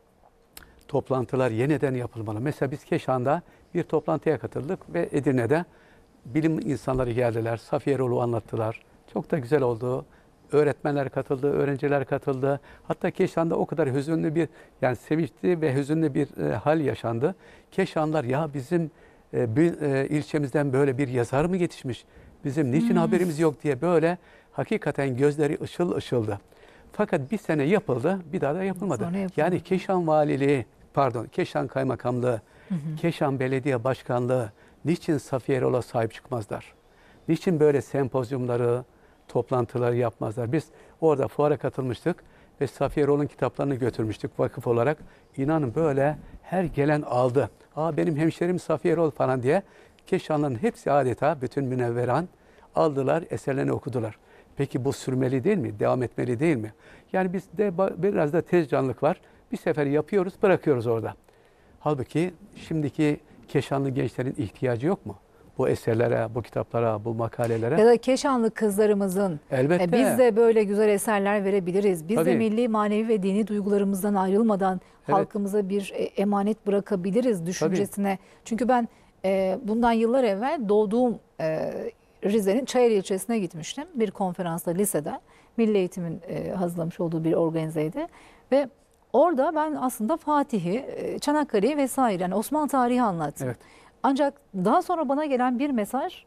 Toplantılar yeniden yapılmalı. Mesela biz Keşan'da bir toplantıya katıldık ve Edirne'de bilim insanları geldiler. Safiye Erol'u anlattılar. Çok da güzel oldu. Öğretmenler katıldı, öğrenciler katıldı. Hatta Keşan'da o kadar hüzünlü bir, yani sevinçli ve hüzünlü bir e, hal yaşandı. Keşanlar, ya bizim e, bir, e, ilçemizden böyle bir yazar mı yetişmiş? Bizim niçin hmm. haberimiz yok diye böyle hakikaten gözleri ışıl ışıldı. Fakat bir sene yapıldı, bir daha da yapılmadı. Yani Keşan Valiliği, pardon Keşan Kaymakamlığı, hı hı. Keşan Belediye Başkanlığı niçin Safiye Erol'a sahip çıkmazlar? Niçin böyle sempozyumları, toplantıları yapmazlar? Biz orada fuara katılmıştık ve Safiye Erol'un kitaplarını götürmüştük vakıf olarak. İnanın böyle her gelen aldı. Aa, benim hemşerim Safiye Erol falan diye. Keşanların hepsi adeta bütün münevveran aldılar, eserlerini okudular. Peki bu sürmeli değil mi? Devam etmeli değil mi? Yani bizde biraz da tez canlılık var. Bir sefer yapıyoruz, bırakıyoruz orada. Halbuki şimdiki Keşanlı gençlerin ihtiyacı yok mu? Bu eserlere, bu kitaplara, bu makalelere. Ya da Keşanlı kızlarımızın elbette. E, biz de böyle güzel eserler verebiliriz. Biz Tabii. de milli, manevi ve dini duygularımızdan ayrılmadan evet. halkımıza bir emanet bırakabiliriz düşüncesine. Tabii. Çünkü ben e, bundan yıllar evvel doğduğum e, Rize'nin Çayeli ilçesine gitmiştim. Bir konferansta lisede. Milli Eğitim'in e, hazırlamış olduğu bir organizeydi. Ve orada ben aslında Fatih'i, e, Çanakkale'yi vesaire, yani Osmanlı tarihi anlattım. Evet. Ancak daha sonra bana gelen bir mesaj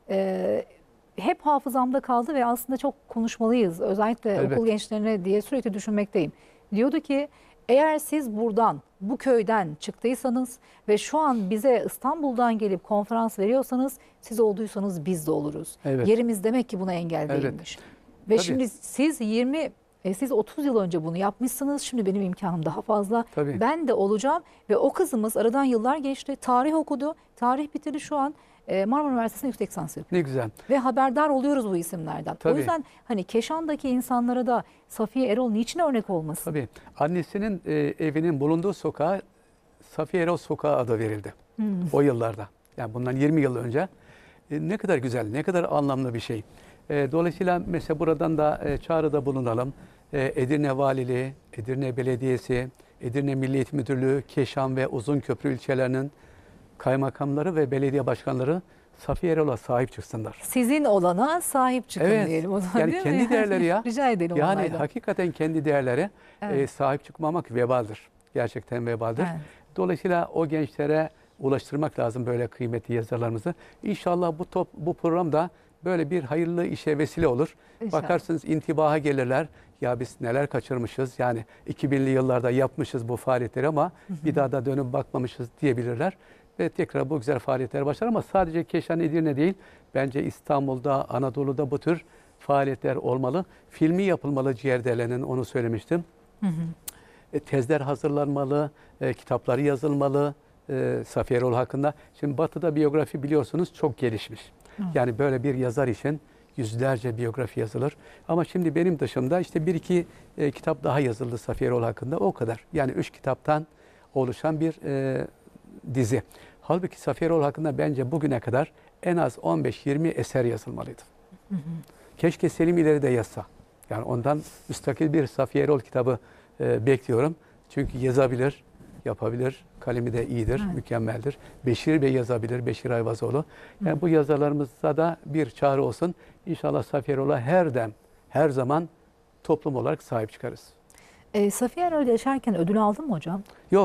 e, hep hafızamda kaldı ve aslında çok konuşmalıyız. Özellikle evet. okul gençlerine diye sürekli düşünmekteyim. Diyordu ki, eğer siz buradan, bu köyden çıktıysanız ve şu an bize İstanbul'dan gelip konferans veriyorsanız, siz olduysanız biz de oluruz. Evet. Yerimiz demek ki buna engel evet. değilmiş. Ve Tabii. şimdi siz yirmi, e, siz otuz yıl önce bunu yapmışsınız. Şimdi benim imkanım daha fazla. Tabii. Ben de olacağım ve o kızımız aradan yıllar geçti. Tarih okudu. Tarih bitirdi şu an. Marmara Üniversitesi'nde yüksek lisans yapıyor. Ne güzel. Ve haberdar oluyoruz bu isimlerden. Tabii. O yüzden hani Keşan'daki insanlara da Safiye Erol niçin örnek olmasın? Tabii. Annesinin e, evinin bulunduğu sokağa Safiye Erol Sokağı adı verildi. Hmm. O yıllarda. Yani bundan yirmi yıl önce. E, ne kadar güzel, ne kadar anlamlı bir şey. E, dolayısıyla mesela buradan da e, çağrıda bulunalım. E, Edirne Valiliği, Edirne Belediyesi, Edirne Milli Eğitim Müdürlüğü, Keşan ve Uzunköprü ilçelerinin kaymakamları ve belediye başkanları Safiye Erol'a sahip çıksınlar. Sizin olana sahip çıkın evet. diyelim. O zaman, yani değil kendi mi? değerleri ya. Rica edelim Yani onlardan. hakikaten kendi değerlere evet. e, sahip çıkmamak vebaldir. Gerçekten vebaldir. Evet. Dolayısıyla o gençlere ulaştırmak lazım böyle kıymetli yazarlarımızı. İnşallah bu top, bu program da böyle bir hayırlı işe vesile olur. İnşallah. Bakarsınız intibaha gelirler. Ya biz neler kaçırmışız, yani iki binli yıllarda yapmışız bu faaliyetleri ama hı hı. bir daha da dönüp bakmamışız diyebilirler. Ve tekrar bu güzel faaliyetler başlar ama sadece Keşan, Edirne değil, bence İstanbul'da, Anadolu'da bu tür faaliyetler olmalı. Filmi yapılmalı Ciğerdelen'in, onu söylemiştim. Hı hı. E, tezler hazırlanmalı, e, kitapları yazılmalı e, Safiye Erol hakkında. Şimdi Batı'da biyografi biliyorsunuz çok gelişmiş. Hı. Yani böyle bir yazar için yüzlerce biyografi yazılır. Ama şimdi benim dışımda işte bir iki e, kitap daha yazıldı Safiye Erol hakkında, o kadar. Yani üç kitaptan oluşan bir e, dizi. Halbuki Safiye Erol hakkında bence bugüne kadar en az on beş yirmi eser yazılmalıydı. Hı hı. Keşke Selim İleri de yazsa. Yani ondan müstakil bir Safiye Erol kitabı e, bekliyorum. Çünkü yazabilir, yapabilir. Kalemi de iyidir, evet. mükemmeldir. Beşir Bey yazabilir, Beşir Ayvazoğlu. Yani hı. bu yazarlarımıza da bir çağrı olsun. İnşallah Safiye Erol'a her dem, her zaman toplum olarak sahip çıkarız. E, Safiye Erol yaşarken ödül aldın mı hocam? Yok.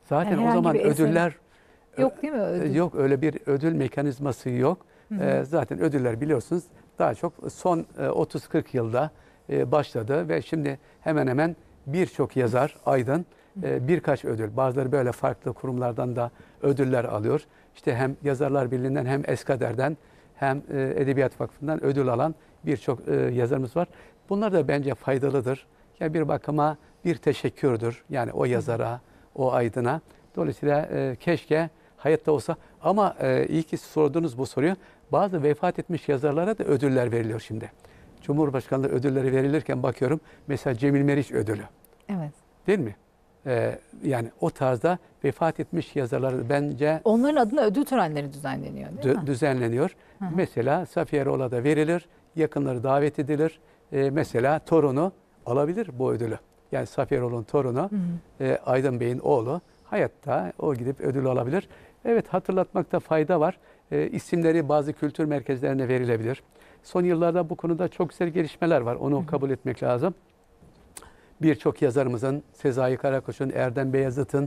Zaten Yani o herhangi zaman bir eser- ödüller Yok değil mi? Ödül. yok, öyle bir ödül mekanizması yok. Hı hı. Ee, zaten ödüller biliyorsunuz daha çok son e, otuz kırk yılda e, başladı ve şimdi hemen hemen birçok yazar, aydın e, birkaç ödül, bazıları böyle farklı kurumlardan da ödüller alıyor. İşte hem Yazarlar Birliği'nden hem Eskader'den hem e, Edebiyat Vakfı'ndan ödül alan birçok e, yazarımız var. Bunlar da bence faydalıdır. Yani bir bakıma bir teşekkürdür. Yani o yazara, o aydına. Dolayısıyla e, keşke hayatta olsa, ama e, iyi ki sordunuz bu soruyu. Bazı vefat etmiş yazarlara da ödüller veriliyor şimdi. Cumhurbaşkanlığı ödülleri verilirken bakıyorum. Mesela Cemil Meriç ödülü. Evet. Değil mi? Ee, yani o tarzda vefat etmiş yazarlar bence Onların adına ödül törenleri düzenleniyor değil dü- mi? düzenleniyor. Hı hı. Mesela Safiye Eroğlu'na da verilir. Yakınları davet edilir. Ee, mesela torunu alabilir bu ödülü. Yani Safiye Eroğlu'nun torunu Hı hı. e, Aydın Bey'in oğlu hayatta, o gidip ödül alabilir. Evet, hatırlatmakta fayda var. E, isimleri bazı kültür merkezlerine verilebilir. Son yıllarda bu konuda çok güzel gelişmeler var. Onu Hı hı. kabul etmek lazım. Birçok yazarımızın, Sezai Karakoç'un, Erdem Beyazıt'ın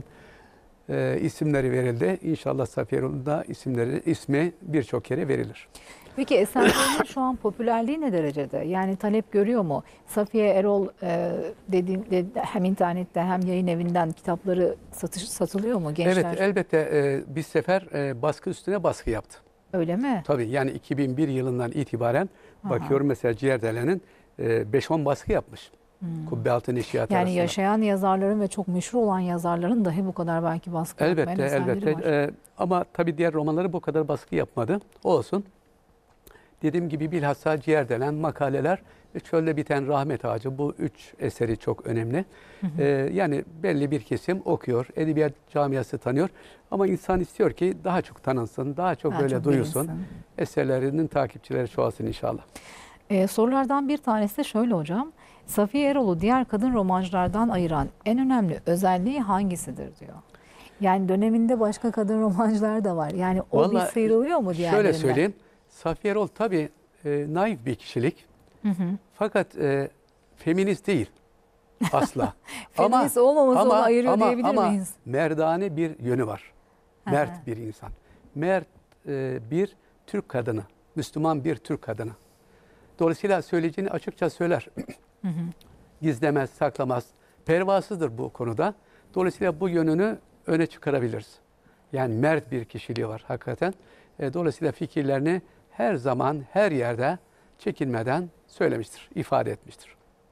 e, isimleri verildi. İnşallah Safiye Eroğlu'nun da isimleri, ismi birçok kere verilir. Peki eserlerinin şu an popülerliği ne derecede? Yani talep görüyor mu? Safiye Erol e, dediğim de, hem internette hem yayın evinden kitapları satış satılıyor mu gençler? Evet, elbette e, bir sefer e, baskı üstüne baskı yaptı. Öyle mi? Tabii, yani iki bin bir yılından itibaren Aha. bakıyorum mesela Ciğerdelen'in e, beş on baskı yapmış. Hmm. Kubbealtı Neşriyatı Yani arasında. yaşayan yazarların ve çok meşhur olan yazarların dahi bu kadar belki baskı yapmayan Elbette, eserleri elbette. var. E, ama tabii diğer romanları bu kadar baskı yapmadı. Olsun. Dediğim gibi bilhassa Ciğerdelen, makaleler ve Çölde Biten Rahmet Ağacı, bu üç eseri çok önemli. Hı hı. Ee, yani belli bir kesim okuyor, edebiyat camiası tanıyor. Ama insan istiyor ki daha çok tanınsın, daha çok Daha böyle çok duyulsun. bilinsin. Eserlerinin takipçileri çoğalsın inşallah. Ee, sorulardan bir tanesi de şöyle hocam. Safiye Erol'u diğer kadın romancılardan ayıran en önemli özelliği hangisidir diyor. Yani döneminde başka kadın romancılar da var. Yani o Vallahi bir sıyrılıyor mu diğerlerinden? Şöyle söyleyeyim, Safiye Erol tabii e, naif bir kişilik. Hı hı. Fakat e, feminist değil asla. Feminist olmaması onu ayırıyor ama, diyebilir ama miyiz? merdane bir yönü var. Ha. Mert bir insan. Mert e, bir Türk kadını. Müslüman bir Türk kadını. Dolayısıyla söyleyeceğini açıkça söyler. Hı hı. Gizlemez, saklamaz. Pervasızdır bu konuda. Dolayısıyla bu yönünü öne çıkarabiliriz. Yani mert bir kişiliği var hakikaten. E, dolayısıyla fikirlerini her zaman, her yerde çekinmeden söylemiştir, ifade etmiştir.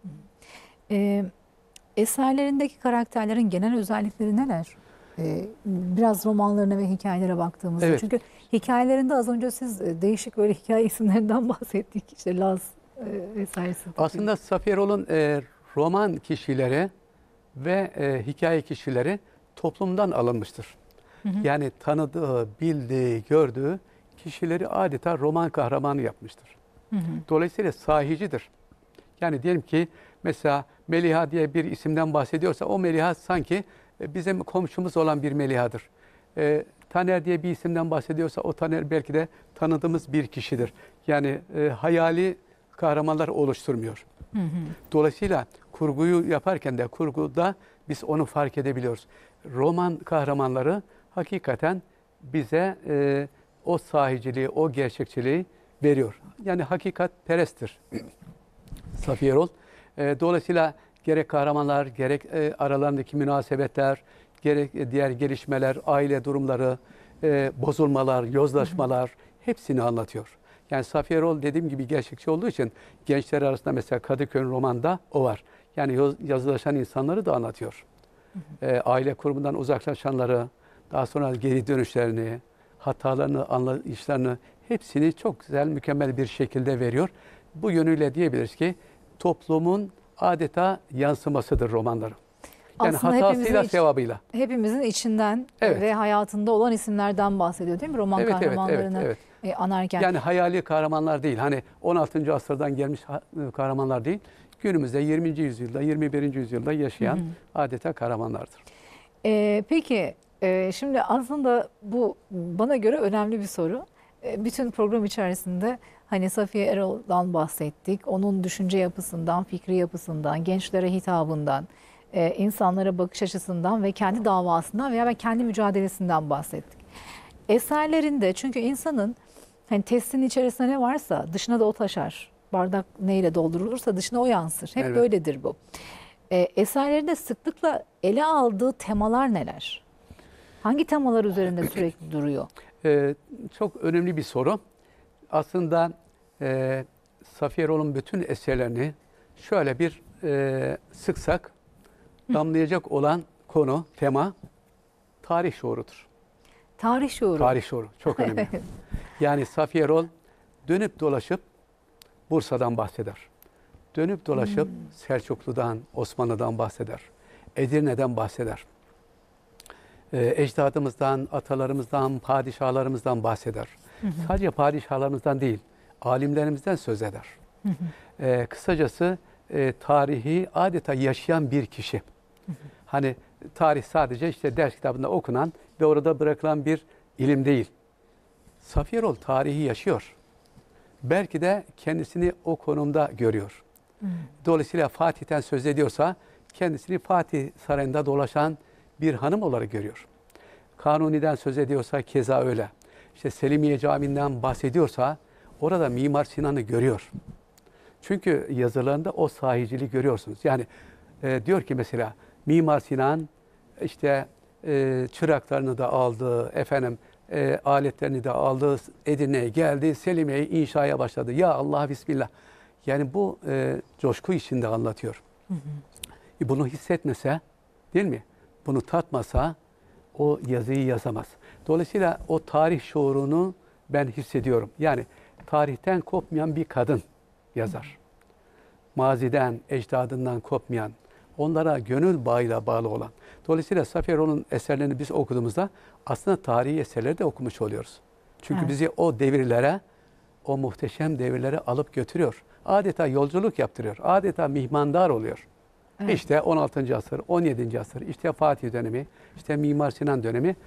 Ee, eserlerindeki karakterlerin genel özellikleri neler? Ee, biraz romanlarına ve hikayelere baktığımızda. Evet. Çünkü hikayelerinde az önce siz e, değişik böyle hikaye isimlerinden bahsettik. İşte Laz e, vesairesi. Aslında Safiye Erol'un e, roman kişileri ve e, hikaye kişileri toplumdan alınmıştır. Hı hı. Yani tanıdığı, bildiği, gördüğü kişileri adeta roman kahramanı yapmıştır. Hı hı. Dolayısıyla sahicidir. Yani diyelim ki mesela Meliha diye bir isimden bahsediyorsa o Meliha sanki bizim komşumuz olan bir Meliha'dır. E, Taner diye bir isimden bahsediyorsa o Taner belki de tanıdığımız bir kişidir. Yani e, hayali kahramanlar oluşturmuyor. Hı hı. Dolayısıyla kurguyu yaparken de kurguda biz onu fark edebiliyoruz. Roman kahramanları hakikaten bize e, o sahiciliği, o gerçekçiliği veriyor. Yani hakikat peresttir Safiye Erol. E, dolayısıyla gerek kahramanlar, gerek e, aralarındaki münasebetler, gerek e, diğer gelişmeler, aile durumları, e, bozulmalar, yozlaşmalar hepsini anlatıyor. Yani Safiye Erol dediğim gibi gerçekçi olduğu için gençler arasında mesela Kadıköy romanda o var. Yani yoz, yazılaşan insanları da anlatıyor. Hı hı. E, aile kurumundan uzaklaşanları, daha sonra geri dönüşlerini, hatalarını, anlayışlarını hepsini çok güzel, mükemmel bir şekilde veriyor. Bu yönüyle diyebiliriz ki toplumun adeta yansımasıdır romanları. Yani Aslında hatasıyla, iç- sevabıyla. hepimizin içinden Evet. ve hayatında olan isimlerden bahsediyor değil mi? Roman Evet, evet, evet, kahramanlarını evet. e, anarken. Yani hayali kahramanlar değil. Hani on altıncı asırdan gelmiş ha- kahramanlar değil. Günümüzde yirminci yüzyılda, yirmi birinci yüzyılda yaşayan Hı hı. adeta kahramanlardır. Ee, peki e, şimdi aslında bu bana göre önemli bir soru. E, bütün program içerisinde hani Safiye Erol'dan bahsettik. Onun düşünce yapısından, fikri yapısından, gençlere hitabından, e, insanlara bakış açısından ve kendi davasından veya kendi mücadelesinden bahsettik. Eserlerinde çünkü insanın hani testinin içerisinde ne varsa dışına da o taşar. Bardak neyle doldurulursa dışına o yansır. Hep Evet. böyledir bu. E, eserlerinde sıklıkla ele aldığı temalar neler? Hangi temalar üzerinde sürekli duruyor? Ee, çok önemli bir soru. Aslında e, Safiye Erol'un bütün eserlerini şöyle bir e, sıksak damlayacak olan konu, tema tarih şuurudur. Tarih şuuru. Tarih şuuru çok önemli. Yani Safiye Erol dönüp dolaşıp Bursa'dan bahseder. Dönüp dolaşıp Hmm. Selçuklu'dan, Osmanlı'dan bahseder. Edirne'den bahseder. Ee, ecdadımızdan, atalarımızdan, padişahlarımızdan bahseder. Hı hı. Sadece padişahlarımızdan değil, alimlerimizden söz eder. Hı hı. Ee, kısacası e, tarihi adeta yaşayan bir kişi. Hı hı. Hani tarih sadece işte ders kitabında okunan ve orada bırakılan bir ilim değil. Safiye Erol tarihi yaşıyor. Belki de kendisini o konumda görüyor. Hı. Dolayısıyla Fatih'ten söz ediyorsa kendisini Fatih Sarayı'nda dolaşan bir hanım olarak görüyor. Kanuni'den söz ediyorsa keza öyle. İşte Selimiye Camii'nden bahsediyorsa orada Mimar Sinan'ı görüyor. Çünkü yazılarında o sahiciliği görüyorsunuz. Yani e, diyor ki mesela Mimar Sinan işte e, çıraklarını da aldı, efendim e, aletlerini de aldı, Edirne'ye geldi, Selimiye'yi inşaya başladı. Ya Allah Bismillah. Yani bu e, coşku içinde anlatıyor. Hı hı. E, bunu hissetmese, değil mi? Bunu tatmasa o yazıyı yazamaz. Dolayısıyla o tarih şuurunu ben hissediyorum. Yani tarihten kopmayan bir kadın yazar. Maziden, ecdadından kopmayan, onlara gönül bağıyla bağlı olan. Dolayısıyla Safiye Erol'un eserlerini biz okuduğumuzda aslında tarihi eserleri de okumuş oluyoruz. Çünkü Evet. bizi o devirlere, o muhteşem devirlere alıp götürüyor. Adeta yolculuk yaptırıyor. Adeta mihmandar oluyor. Evet. İşte on altıncı asır, on yedinci asır, işte Fatih dönemi, işte Mimar Sinan dönemi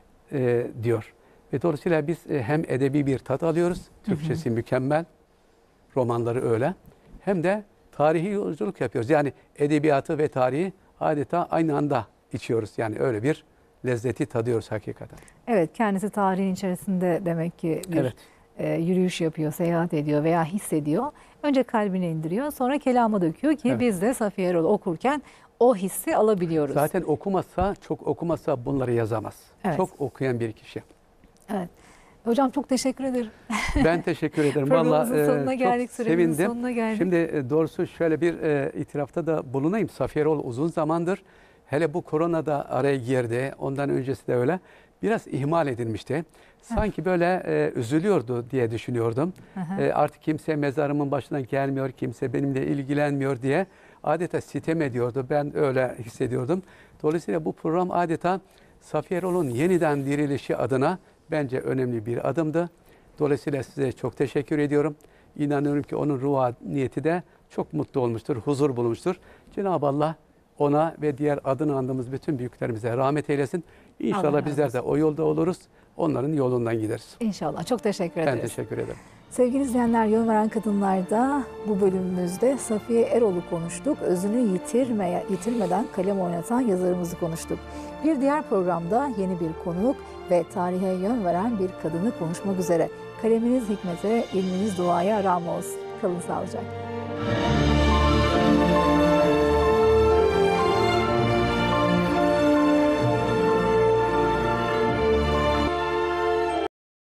e, diyor. Ve dolayısıyla biz e, hem edebi bir tat alıyoruz, Türkçesi mükemmel, romanları öyle, hem de tarihi yolculuk yapıyoruz. Yani edebiyatı ve tarihi adeta aynı anda içiyoruz. Yani öyle bir lezzeti tadıyoruz hakikaten. Evet, kendisi tarihin içerisinde demek ki bir Evet. e, yürüyüş yapıyor, seyahat ediyor veya hissediyor. Önce kalbine indiriyor, sonra kelama döküyor ki Evet. biz de Safiye Erol okurken o hissi alabiliyoruz. Zaten okumazsa, çok okumazsa bunları yazamaz. Evet. Çok okuyan bir kişi. Evet. Hocam çok teşekkür ederim. Ben teşekkür ederim. Programımızın Vallahi, sonuna e, geldik, çok süremizin sevindim. sonuna geldik. Şimdi e, doğrusu şöyle bir e, itirafta da bulunayım. Safiye Erol uzun zamandır, hele bu korona da araya girdi, ondan öncesi de öyle, biraz ihmal edilmişti. Sanki böyle e, üzülüyordu diye düşünüyordum. Hı hı. E, artık kimse mezarımın başına gelmiyor, kimse benimle ilgilenmiyor diye adeta sitem ediyordu. Ben öyle hissediyordum. Dolayısıyla bu program adeta Safiye Erol'un yeniden dirilişi adına bence önemli bir adımdı. Dolayısıyla size çok teşekkür ediyorum. İnanıyorum ki onun ruhaniyeti de çok mutlu olmuştur, huzur bulmuştur. Cenab-ı Allah ona ve diğer adını andığımız bütün büyüklerimize rahmet eylesin. Allah İnşallah razı bizler de o yolda oluruz. Onların yolundan gideriz. İnşallah. Çok teşekkür Ben ederiz. teşekkür ederim. Sevgili izleyenler, Yön Veren Kadınlar'da bu bölümümüzde Safiye Erol'u konuştuk. Özünü yitirmeye, yitirmeden kalem oynatan yazarımızı konuştuk. Bir diğer programda yeni bir konuk ve tarihe yön veren bir kadını konuşmak üzere. Kaleminiz hikmete, ilminiz duaya rağm olsun. Kalın sağlıcakla.